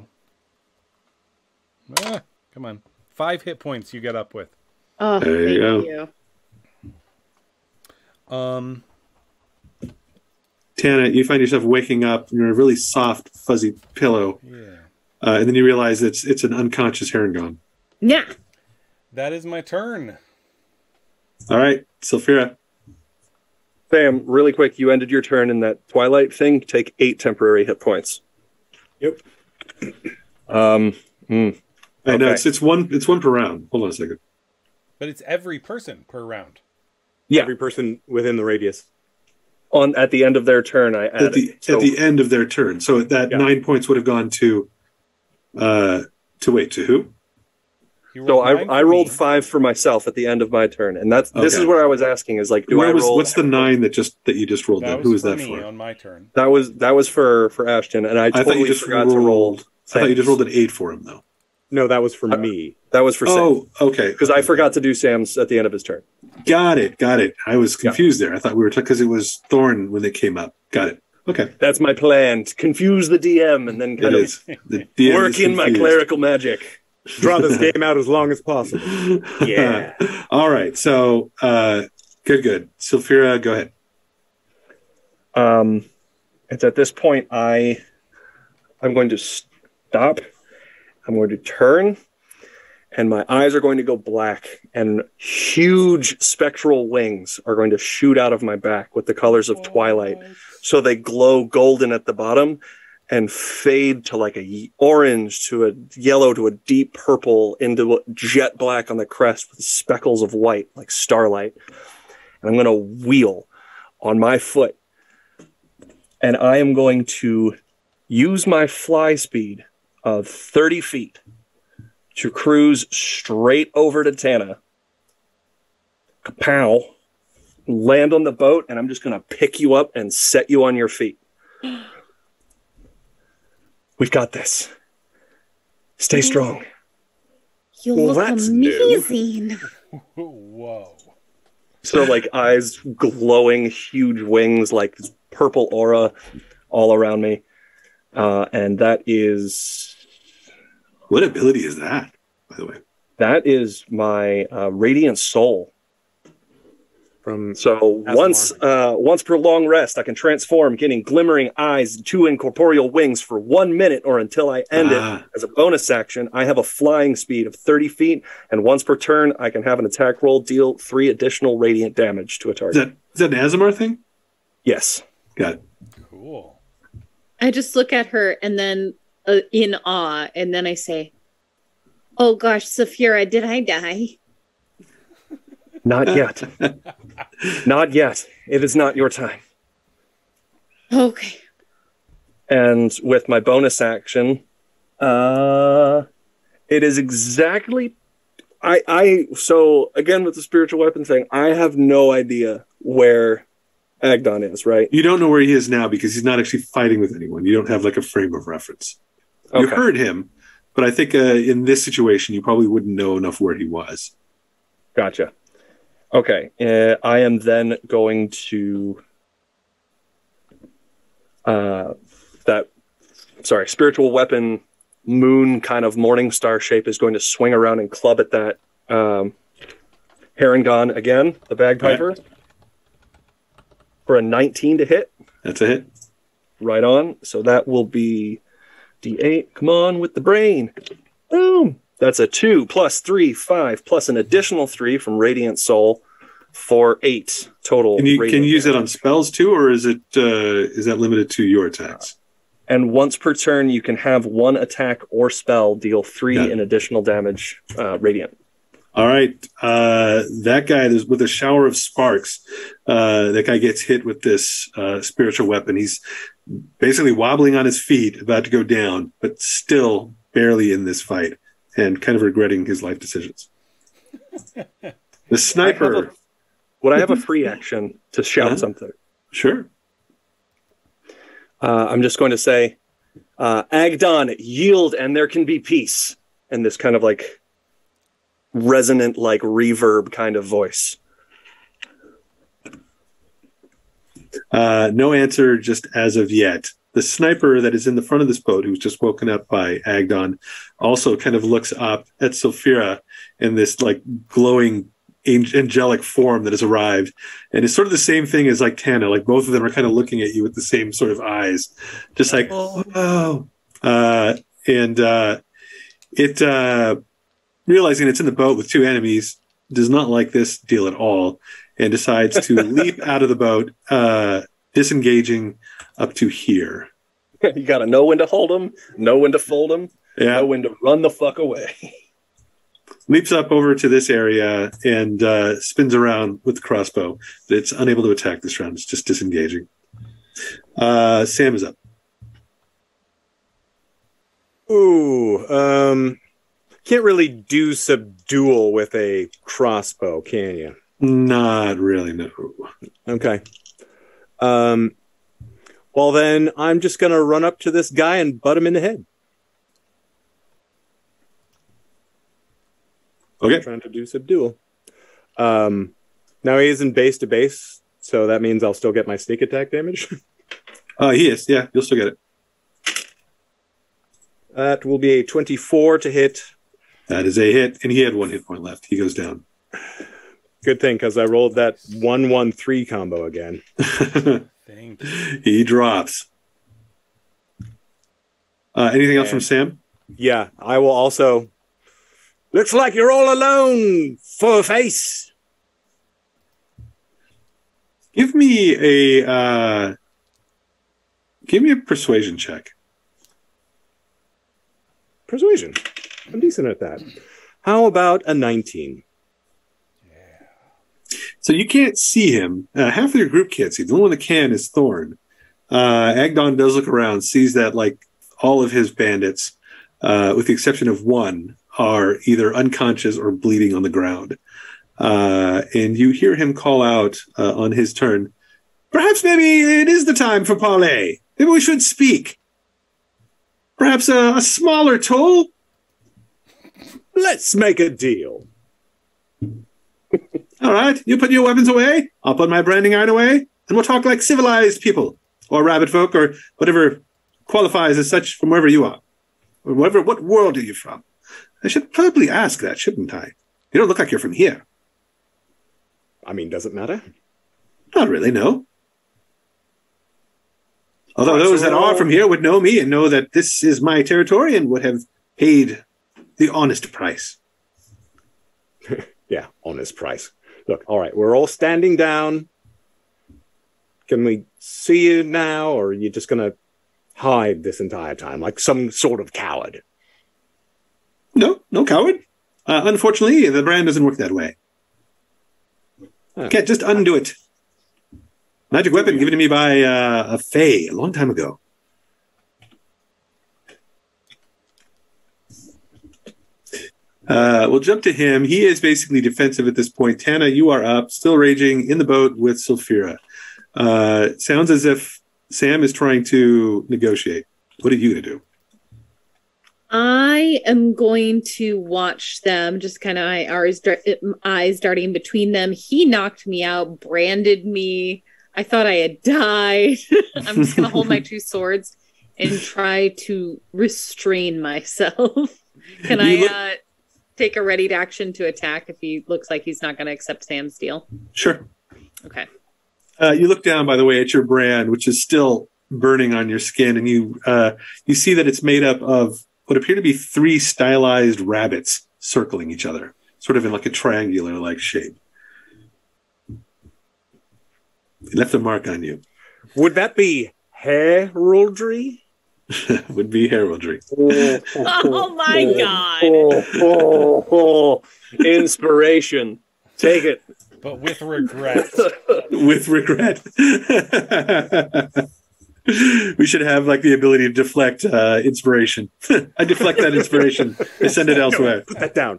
[SPEAKER 1] come on. 5 hit points you get up with.
[SPEAKER 5] Oh,
[SPEAKER 2] there you go. Tana, you find yourself waking up in a really soft, fuzzy pillow.
[SPEAKER 1] Yeah.
[SPEAKER 2] And then you realize it's an unconscious Harengon.
[SPEAKER 5] Yeah.
[SPEAKER 1] That is my turn.
[SPEAKER 2] All right, Sylphira.
[SPEAKER 4] Sam, really quick, you ended your turn in that Twilight thing. Take 8 temporary hit points.
[SPEAKER 3] Yep.
[SPEAKER 2] I know it's one per round. Hold on a second.
[SPEAKER 1] But it's every person per round.
[SPEAKER 4] Yeah.
[SPEAKER 3] Every person within the radius.
[SPEAKER 4] At the end of their turn, I added.
[SPEAKER 2] At the end of their turn. So that 9 points would have gone to who?
[SPEAKER 4] So I rolled 5 for myself at the end of my turn, and this is where I was asking: is like,
[SPEAKER 2] what's the 9 that you just rolled? Who was that for?
[SPEAKER 1] On my turn.
[SPEAKER 4] That was for Ashton, and I totally forgot to roll.
[SPEAKER 2] I thought you just rolled an 8 for him, though.
[SPEAKER 3] No, that was for me.
[SPEAKER 4] That was for Sam.
[SPEAKER 2] Oh, okay.
[SPEAKER 4] Because I forgot to do Sam's at the end of his turn.
[SPEAKER 2] Got it. I was confused there. I thought we were because it was Thorn when they came up. Got it. Okay.
[SPEAKER 4] That's my plan: to confuse the DM and then kind of work in my clerical magic.
[SPEAKER 3] Draw this game out as long as possible.
[SPEAKER 4] Yeah.
[SPEAKER 2] All right. So, good. Sylphira, go ahead.
[SPEAKER 4] It's at this point I'm going to stop. I'm going to turn, and my eyes are going to go black, and huge spectral wings are going to shoot out of my back with the colors of Twilight. So they glow golden at the bottom and fade to like a orange to a yellow to a deep purple into jet black on the crest with speckles of white like starlight. And I'm going to wheel on my foot. And I am going to use my fly speed of 30 feet to cruise straight over to Tana. Kapow. Land on the boat, and I'm just going to pick you up and set you on your feet. We've got this. Stay strong.
[SPEAKER 5] You
[SPEAKER 3] Well,
[SPEAKER 5] look
[SPEAKER 3] that's new.
[SPEAKER 5] amazing.
[SPEAKER 1] Whoa.
[SPEAKER 4] So, like, eyes glowing, huge wings, like purple aura all around me. And that is...
[SPEAKER 2] What ability is that, by the way?
[SPEAKER 4] That is my Radiant Soul.
[SPEAKER 3] From
[SPEAKER 4] So once per long rest, I can transform, getting glimmering eyes, 2 incorporeal wings for 1 minute or until I end it. As a bonus action, I have a flying speed of 30 feet, and once per turn, I can have an attack roll deal 3 additional radiant damage to a target.
[SPEAKER 2] Is that an Azamar thing?
[SPEAKER 4] Yes.
[SPEAKER 2] Got it.
[SPEAKER 1] Cool.
[SPEAKER 5] I just look at her and then in awe, and then I say, "Oh gosh, Saphira, did I die?"
[SPEAKER 4] Not yet. Not yet. It is not your time.
[SPEAKER 5] Okay.
[SPEAKER 4] And with my bonus action, it is exactly... So, again, with the spiritual weapon thing, I have no idea where Agdon is, right?
[SPEAKER 2] You don't know where he is now because he's not actually fighting with anyone. You don't have like a frame of reference. You
[SPEAKER 4] Okay.
[SPEAKER 2] heard him, but I think in this situation, you probably wouldn't know enough where he was.
[SPEAKER 4] Gotcha. Okay. I am then going to... spiritual weapon moon kind of morning star shape is going to swing around and club at that Harangon again, the bagpiper, for a 19 to hit.
[SPEAKER 2] That's a hit.
[SPEAKER 4] Right on. So that will be D8. Come on with the brain. Boom. That's a 2 plus 3, 5 plus an additional 3 from Radiant Soul for 8 total.
[SPEAKER 2] Can you
[SPEAKER 4] radiant
[SPEAKER 2] use it on
[SPEAKER 4] damage.
[SPEAKER 2] spells too, or is that limited to your attacks?
[SPEAKER 4] And once per turn, you can have 1 attack or spell deal 3
[SPEAKER 2] Yeah.
[SPEAKER 4] in additional damage, radiant.
[SPEAKER 2] All right, that guy is with a shower of sparks. That guy gets hit with this spiritual weapon. He's basically wobbling on his feet, about to go down, but still barely in this fight, and kind of regretting his life decisions. The sniper.
[SPEAKER 4] Would I have a free action to shout
[SPEAKER 2] Uh-huh.
[SPEAKER 4] something?
[SPEAKER 2] Sure.
[SPEAKER 4] I'm just going to say, Agdon, yield and there can be peace. And this kind of like resonant, like reverb kind of voice.
[SPEAKER 2] No answer just as of yet. The sniper that is in the front of this boat, who's just woken up by Agdon, also kind of looks up at Sophira in this like glowing angelic form that has arrived. And it's sort of the same thing as like Tana. Like both of them are kind of looking at you with the same sort of eyes. Just like, oh. Realizing it's in the boat with 2 enemies, does not like this deal at all, and decides to leap out of the boat, disengaging up to here.
[SPEAKER 4] You got to know when to hold them, know when to fold them,
[SPEAKER 2] Yeah,
[SPEAKER 4] know when to run the fuck away.
[SPEAKER 2] leaps up over to this area and spins around with the crossbow. But it's unable to attack this round. It's just disengaging. Sam is up.
[SPEAKER 3] Ooh, can't really do subdual with a crossbow, can you?
[SPEAKER 2] Not really, no.
[SPEAKER 3] Okay. Well, then I'm just going to run up to this guy and butt him in the head.
[SPEAKER 2] Okay.
[SPEAKER 3] Trying to do subdual. Now he isn't base to base, so that means I'll still get my sneak attack damage.
[SPEAKER 2] He is. Yeah, you'll still get it.
[SPEAKER 3] That will be a 24 to hit.
[SPEAKER 2] That is a hit, and he had 1 hit point left. He goes down.
[SPEAKER 3] Good thing, because I rolled that 1-1-3 combo again.
[SPEAKER 1] Thank you.
[SPEAKER 2] He drops. Anything else from Sam?
[SPEAKER 3] Yeah, I will also... Looks like you're all alone, full face.
[SPEAKER 2] Give me a persuasion check.
[SPEAKER 3] Persuasion. I'm decent at that. How about a 19?
[SPEAKER 2] So you can't see him. Half of your group can't see. The only one that can is Thorn. Agdon does look around, sees that like all of his bandits, with the exception of one, are either unconscious or bleeding on the ground. And you hear him call out on his turn, "Perhaps maybe it is the time for parley. Maybe we should speak. Perhaps a smaller toll?"
[SPEAKER 3] Let's make a deal.
[SPEAKER 2] All right, you put your weapons away, I'll put my branding iron away, and we'll talk like civilized people, or rabbit folk, or whatever qualifies as such from wherever you are. Or what world are you from? I should probably ask that, shouldn't I? You don't look like you're from here.
[SPEAKER 3] I mean, does it matter?
[SPEAKER 2] Not really, no. Although
[SPEAKER 3] Right, so
[SPEAKER 2] those that
[SPEAKER 3] we're
[SPEAKER 2] are
[SPEAKER 3] all-
[SPEAKER 2] from here would know me and know that this is my territory and would have paid the honest price.
[SPEAKER 3] Yeah, honest price. Look, all right, we're all standing down. Can we see you now, or are you just going to hide this entire time like some sort of coward?
[SPEAKER 2] No coward. Unfortunately, the brand doesn't work that way.
[SPEAKER 3] Huh.
[SPEAKER 2] Can't just undo it. Magic weapon given to me by a fae a long time ago. We'll jump to him. He is basically defensive at this point. Tana, you are up, still raging in the boat with Sulfira. Sounds as if Sam is trying to negotiate. What are you going to do?
[SPEAKER 5] I am going to watch them, just kind of eyes darting between them. He knocked me out, branded me. I thought I had died. I'm just going to hold my two swords and try to restrain myself. Can I take a ready to action to attack if he looks like he's not going to accept Sam's deal?
[SPEAKER 2] Sure.
[SPEAKER 5] Okay.
[SPEAKER 2] You look down, by the way, at your brand, which is still burning on your skin, and you see that it's made up of what appear to be 3 stylized rabbits circling each other, sort of in like a triangular-like shape. It left a mark on you.
[SPEAKER 3] Would that be heraldry?
[SPEAKER 2] Would be heraldry.
[SPEAKER 5] Oh my God.
[SPEAKER 4] Inspiration. Take it.
[SPEAKER 1] But with regret.
[SPEAKER 2] With regret. We should have like the ability to deflect inspiration. I deflect that inspiration. I send it elsewhere.
[SPEAKER 3] Put that down.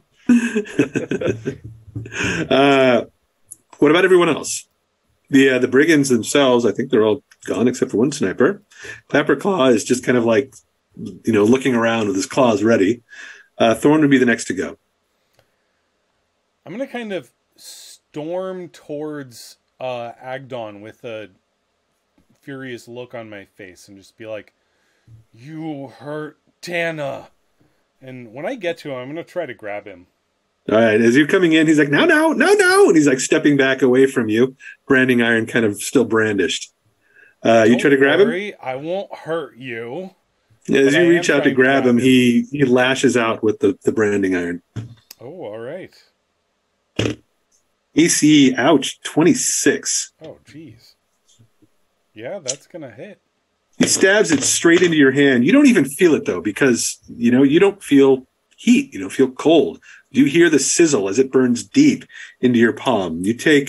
[SPEAKER 2] What about everyone else? The brigands themselves, I think they're all gone except for one sniper. Clapperclaw is just kind of like, looking around with his claws ready. Thorn would be the next to go.
[SPEAKER 1] I'm going to kind of storm towards Agdon with a furious look on my face and just be like, "You hurt Tana." And when I get to him, I'm going to try to grab him.
[SPEAKER 2] All right, as you're coming in, he's like, no, and he's like stepping back away from you, branding iron kind of still brandished. You try to grab him?
[SPEAKER 1] I won't hurt you.
[SPEAKER 2] Yeah, as
[SPEAKER 1] But
[SPEAKER 2] you
[SPEAKER 1] I
[SPEAKER 2] reach
[SPEAKER 1] am
[SPEAKER 2] out to
[SPEAKER 1] trying to
[SPEAKER 2] grab
[SPEAKER 1] grab
[SPEAKER 2] him,
[SPEAKER 1] him.
[SPEAKER 2] he lashes out with the branding iron.
[SPEAKER 1] Oh, all right.
[SPEAKER 2] AC, ouch, 26.
[SPEAKER 1] Oh, geez. Yeah, that's going to hit.
[SPEAKER 2] He stabs it straight into your hand. You don't even feel it, though, because, you don't feel heat. You don't feel cold. You hear the sizzle as it burns deep into your palm. You take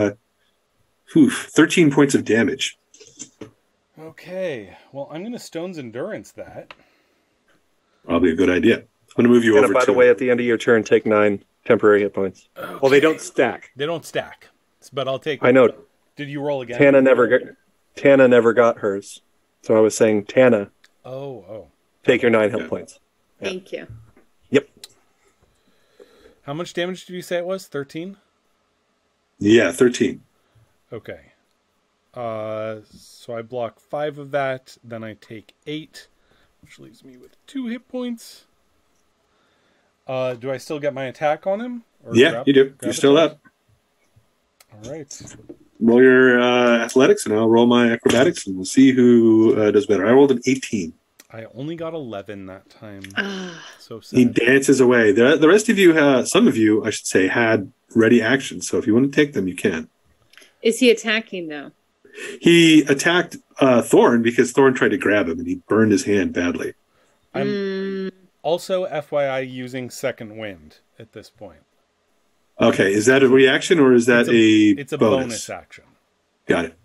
[SPEAKER 2] 13 points of damage.
[SPEAKER 1] Okay. Well, I'm going to Stone's Endurance that.
[SPEAKER 2] Probably a good idea. I'm going to move you
[SPEAKER 4] And
[SPEAKER 2] over
[SPEAKER 4] by
[SPEAKER 2] to
[SPEAKER 4] the way, at the end of your turn, take 9 temporary hit points.
[SPEAKER 3] Well, they don't stack.
[SPEAKER 1] They don't stack. But I'll take...
[SPEAKER 4] I know.
[SPEAKER 1] Did you roll again?
[SPEAKER 4] Tana never got hers. So I was saying, Tana,
[SPEAKER 1] Oh.
[SPEAKER 4] take your 9 hit points.
[SPEAKER 5] Thank you.
[SPEAKER 4] Yep.
[SPEAKER 1] How much damage did you say it was? 13?
[SPEAKER 2] Yeah, 13.
[SPEAKER 1] Okay. So I block 5 of that, then I take 8, which leaves me with 2 hit points. Do I still get my attack on him? Or
[SPEAKER 2] Yeah, you do. You're still up.
[SPEAKER 1] All right.
[SPEAKER 2] Roll your athletics, and I'll roll my acrobatics, and we'll see who does better. I rolled an 18.
[SPEAKER 1] I only got 11 that time. So
[SPEAKER 2] He
[SPEAKER 1] sad.
[SPEAKER 2] dances away. The rest of you, some of you, I should say, had ready actions. So if you want to take them, you can.
[SPEAKER 5] Is he attacking though?
[SPEAKER 2] He attacked Thorn because Thorn tried to grab him, and he burned his hand badly.
[SPEAKER 1] I'm also, FYI, using Second Wind at this point.
[SPEAKER 2] Okay, is that a reaction or is that
[SPEAKER 1] It's a bonus action.
[SPEAKER 2] Got it.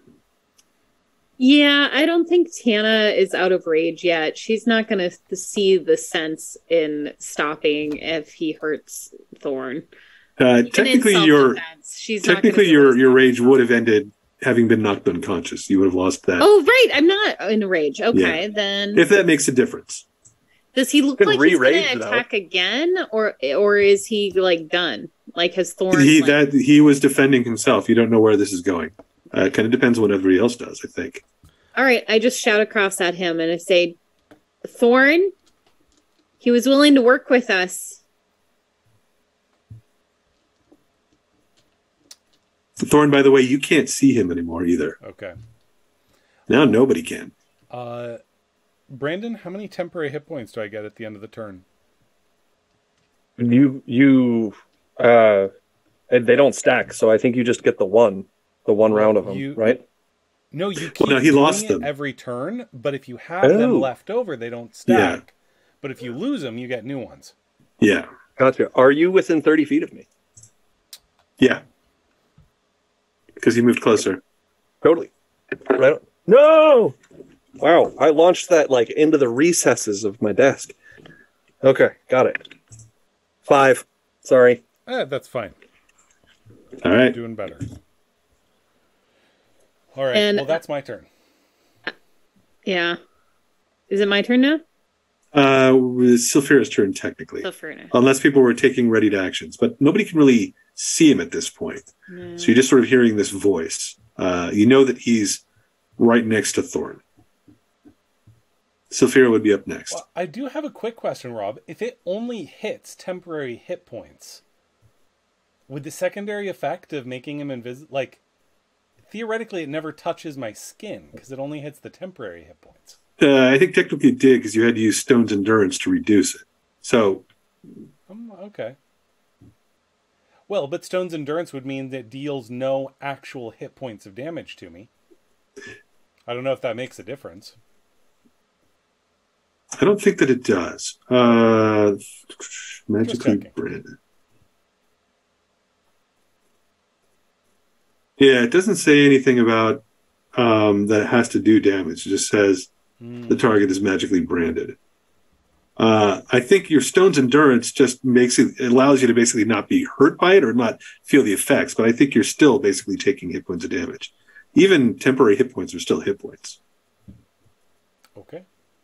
[SPEAKER 5] Yeah, I don't think Tana is out of rage yet. She's not going to see the sense in stopping if he hurts Thorn.
[SPEAKER 2] Technically, your rage would have ended having been knocked unconscious. You would have lost that.
[SPEAKER 5] Oh, right. I'm not in a rage. Okay, then.
[SPEAKER 2] If that makes a difference.
[SPEAKER 5] Does he look like he's going to attack again, or is he like done? Like his Thorn?
[SPEAKER 2] He was defending himself. You don't know where this is going. Kind of depends on what everybody else does, I think.
[SPEAKER 5] All right, I just shout across at him and I say, Thorn, he was willing to work with us.
[SPEAKER 2] Thorn, by the way, you can't see him anymore either.
[SPEAKER 1] Okay.
[SPEAKER 2] Now nobody can.
[SPEAKER 1] Brandon, how many temporary hit points do I get at the end of the turn?
[SPEAKER 4] They don't stack, so I think you just get the one round of them, right?
[SPEAKER 1] No, you keep
[SPEAKER 2] he lost them
[SPEAKER 1] every turn, but if you have them left over, they don't stack. Yeah. But if you lose them, you get new ones.
[SPEAKER 2] Yeah.
[SPEAKER 4] Gotcha. Are you within 30 feet of me?
[SPEAKER 2] Yeah. Because he moved closer.
[SPEAKER 4] Totally. Right on. No! Wow, I launched that like into the recesses of my desk. Okay, got it. 5. Sorry.
[SPEAKER 1] That's fine.
[SPEAKER 2] All right.
[SPEAKER 1] Doing better. All right. Well, that's my turn.
[SPEAKER 5] Yeah. Is it my turn now?
[SPEAKER 2] It's Silphira's turn, technically. Unless people were taking ready to actions. But nobody can really see him at this point. No. So you're just sort of hearing this voice. You know that he's right next to Thorn. Silphira would be up next.
[SPEAKER 1] Well, I do have a quick question, Rob. If it only hits temporary hit points, would the secondary effect of making him invisible, like, theoretically it never touches my skin because it only hits the temporary hit points?
[SPEAKER 2] I think technically it did because you had to use Stone's Endurance to reduce it. So...
[SPEAKER 1] okay. Well, but Stone's Endurance would mean that it deals no actual hit points of damage to me. I don't know if that makes a difference.
[SPEAKER 2] I don't think that it does. Magically branded. Yeah, it doesn't say anything about that it has to do damage. It just says the target is magically branded. I think your Stone's Endurance just it allows you to basically not be hurt by it or not feel the effects, but I think you're still basically taking hit points of damage. Even temporary hit points are still hit points.
[SPEAKER 1] Okay.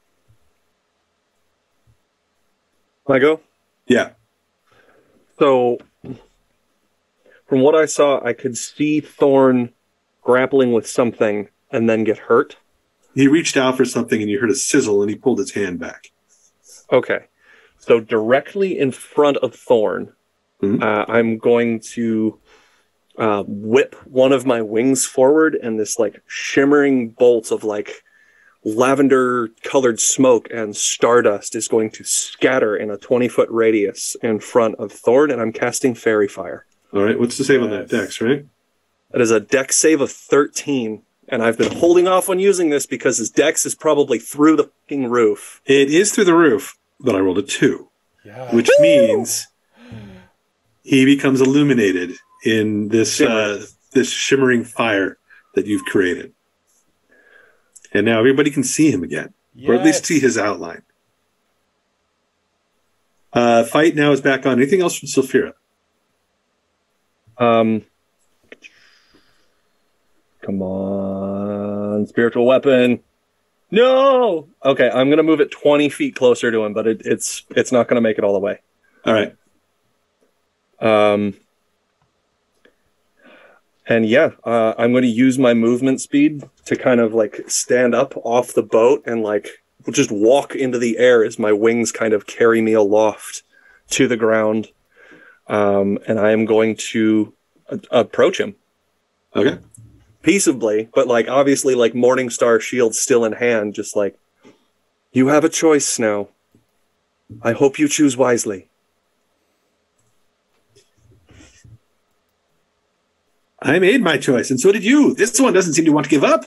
[SPEAKER 4] Can I go?
[SPEAKER 2] Yeah.
[SPEAKER 4] So, from what I saw, I could see Thorn grappling with something and then get hurt.
[SPEAKER 2] He reached out for something and you heard a sizzle and he pulled his hand back.
[SPEAKER 4] Okay. So, directly in front of Thorn, I'm going to whip one of my wings forward and this like shimmering bolt of like lavender colored smoke and stardust is going to scatter in a 20-foot radius in front of Thorn, and I'm casting Fairy Fire.
[SPEAKER 2] All right, what's the save on that? Dex, right?
[SPEAKER 4] That is a Dex save of 13, and I've been holding off on using this because his Dex is probably through the fucking roof.
[SPEAKER 2] It is through the roof, but I rolled a 2, which means he becomes illuminated in this this shimmering fire that you've created. And now everybody can see him again, or at least see his outline. Fight now is back on. Anything else from Silphira?
[SPEAKER 4] Come on, spiritual weapon. No. Okay, I'm gonna move it 20 feet closer to him, but it's not gonna make it all the way.
[SPEAKER 2] All right.
[SPEAKER 4] And yeah, I'm going to use my movement speed to kind of like stand up off the boat and like just walk into the air as my wings kind of carry me aloft to the ground. And I am going to approach him.
[SPEAKER 2] Okay.
[SPEAKER 4] Peaceably, but like obviously like Morningstar shield still in hand, just like, you have a choice now. I hope you choose wisely.
[SPEAKER 2] I made my choice, and so did you. This one doesn't seem to want to give up.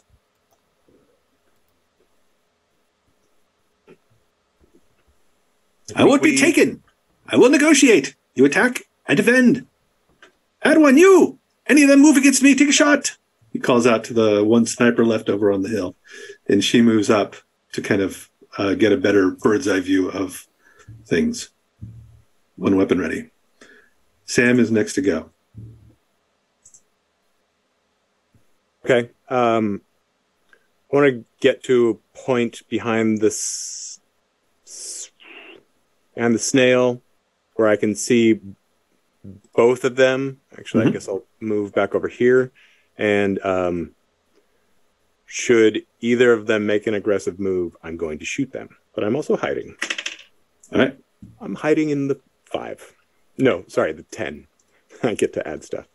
[SPEAKER 2] I won't be taken. I will negotiate. You attack, I defend. Add one, you! Any of them move against me, take a shot! He calls out to the one sniper left over on the hill. And she moves up to kind of get a better bird's eye view of things. One weapon ready. Sam is next to go.
[SPEAKER 3] Okay. I want to get to a point behind this and the snail where I can see both of them. Actually, I guess I'll move back over here. And should either of them make an aggressive move, I'm going to shoot them. But I'm also hiding.
[SPEAKER 2] All right.
[SPEAKER 3] I'm hiding in the 5. No, sorry, the 10. I get to add stuff.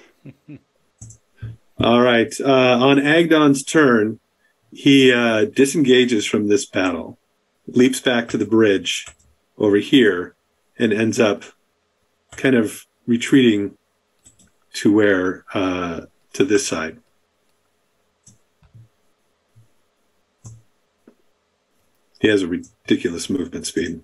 [SPEAKER 2] All right. On Agdon's turn, he disengages from this battle, leaps back to the bridge over here, and ends up kind of retreating to where, to this side. He has a ridiculous movement speed.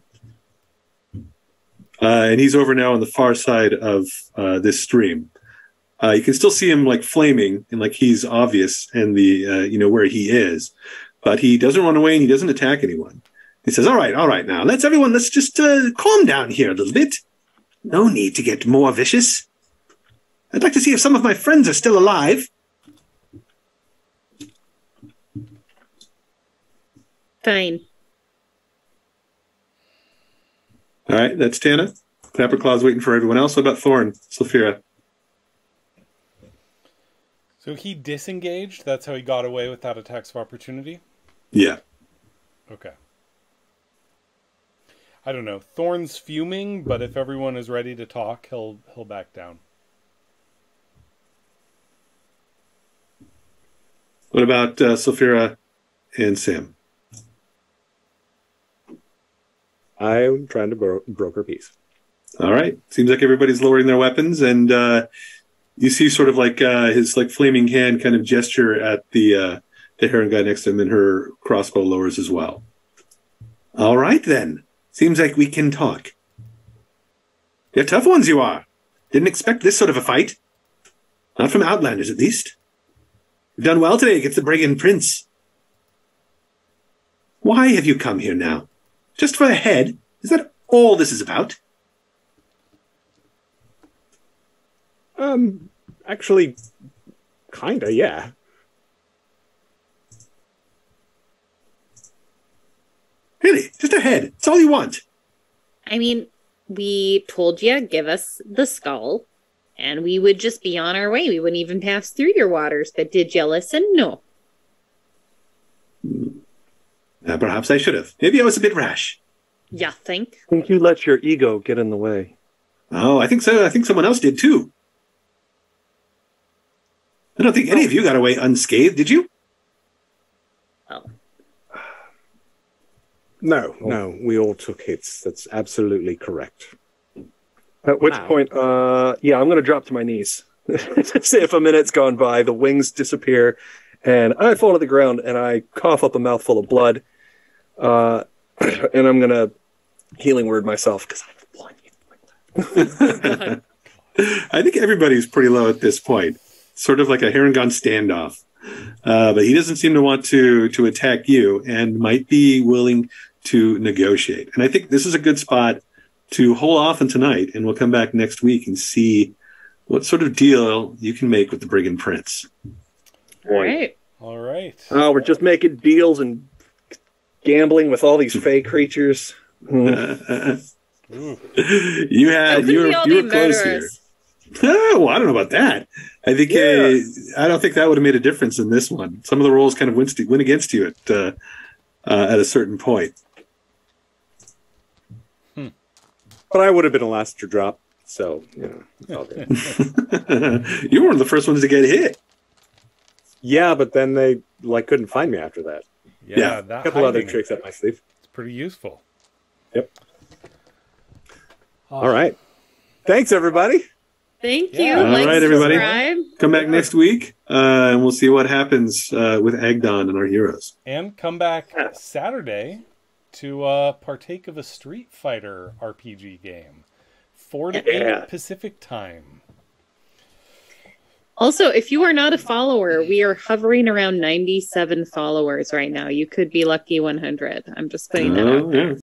[SPEAKER 2] And he's over now on the far side of this stream. You can still see him like flaming and like he's obvious and the, where he is, but he doesn't run away and he doesn't attack anyone. He says, all right, now let's just calm down here a little bit. No need to get more vicious. I'd like to see if some of my friends are still alive.
[SPEAKER 5] Fine.
[SPEAKER 2] All right, that's Tana. Clapperclaw's waiting for everyone else. What about Thorn, Sulfira?
[SPEAKER 1] So he disengaged? That's how he got away without attacks of opportunity?
[SPEAKER 2] Yeah.
[SPEAKER 1] Okay. I don't know. Thorn's fuming, but if everyone is ready to talk, he'll back down.
[SPEAKER 2] What about Sulfira and Sam?
[SPEAKER 3] I'm trying to broker peace.
[SPEAKER 2] All right. Seems like everybody's lowering their weapons, and you see sort of like his like flaming hand kind of gesture at the Heron guy next to him, and her crossbow lowers as well. All right, then. Seems like we can talk. You're tough ones, you are. Didn't expect this sort of a fight. Not from Outlanders, at least. You've done well today against the Brigand Prince. Why have you come here now? Just for a head? Is that all this is about?
[SPEAKER 3] Actually, kinda, yeah.
[SPEAKER 2] Really? Just a head. It's all you want.
[SPEAKER 5] I mean, we told you, give us the skull, and we would just be on our way. We wouldn't even pass through your waters. But did you listen? No.
[SPEAKER 2] Perhaps I should have. Maybe I was a bit rash.
[SPEAKER 5] You think?
[SPEAKER 4] I think you let your ego get in the way.
[SPEAKER 2] Oh, I think so. I think someone else did too. I don't think any of you got away unscathed, did you?
[SPEAKER 5] Oh.
[SPEAKER 3] No, we all took hits. That's absolutely correct.
[SPEAKER 4] At which point, I'm going to drop to my knees. See if a minute's gone by, the wings disappear, and I fall to the ground, and I cough up a mouthful of blood. And I'm going to healing word myself, because I have blood.
[SPEAKER 2] I think everybody's pretty low at this point. Sort of like a Harengon standoff. But he doesn't seem to want to attack you and might be willing to negotiate. And I think this is a good spot to hold off on tonight, and we'll come back next week and see what sort of deal you can make with the Brigand Prince.
[SPEAKER 5] All right.
[SPEAKER 1] All right.
[SPEAKER 4] Oh, we're just making deals and gambling with all these fake creatures.
[SPEAKER 2] You were close here. Oh, well, I don't know about that. I think I don't think that would have made a difference in this one. Some of the rolls kind of went against you at a certain point.
[SPEAKER 3] But I would have been a last to drop, so all good.
[SPEAKER 2] You were one of the first ones to get hit.
[SPEAKER 3] Yeah, but then they couldn't find me after that.
[SPEAKER 1] Yeah,
[SPEAKER 3] A
[SPEAKER 1] that
[SPEAKER 3] couple other
[SPEAKER 1] hiding,
[SPEAKER 3] tricks up my sleeve.
[SPEAKER 1] it's pretty useful.
[SPEAKER 3] Yep. All right. Thanks, everybody.
[SPEAKER 5] Thank you.
[SPEAKER 1] Yeah.
[SPEAKER 2] All
[SPEAKER 5] Like,
[SPEAKER 2] right, everybody.
[SPEAKER 5] subscribe.
[SPEAKER 2] Come back next week, and we'll see what happens with Agdon and our heroes.
[SPEAKER 1] And come back Saturday to partake of a Street Fighter RPG game. 4 to 8 Pacific time.
[SPEAKER 5] Also, if you are not a follower, we are hovering around 97 followers right now. You could be lucky 100. I'm just putting that out there.
[SPEAKER 2] Yeah.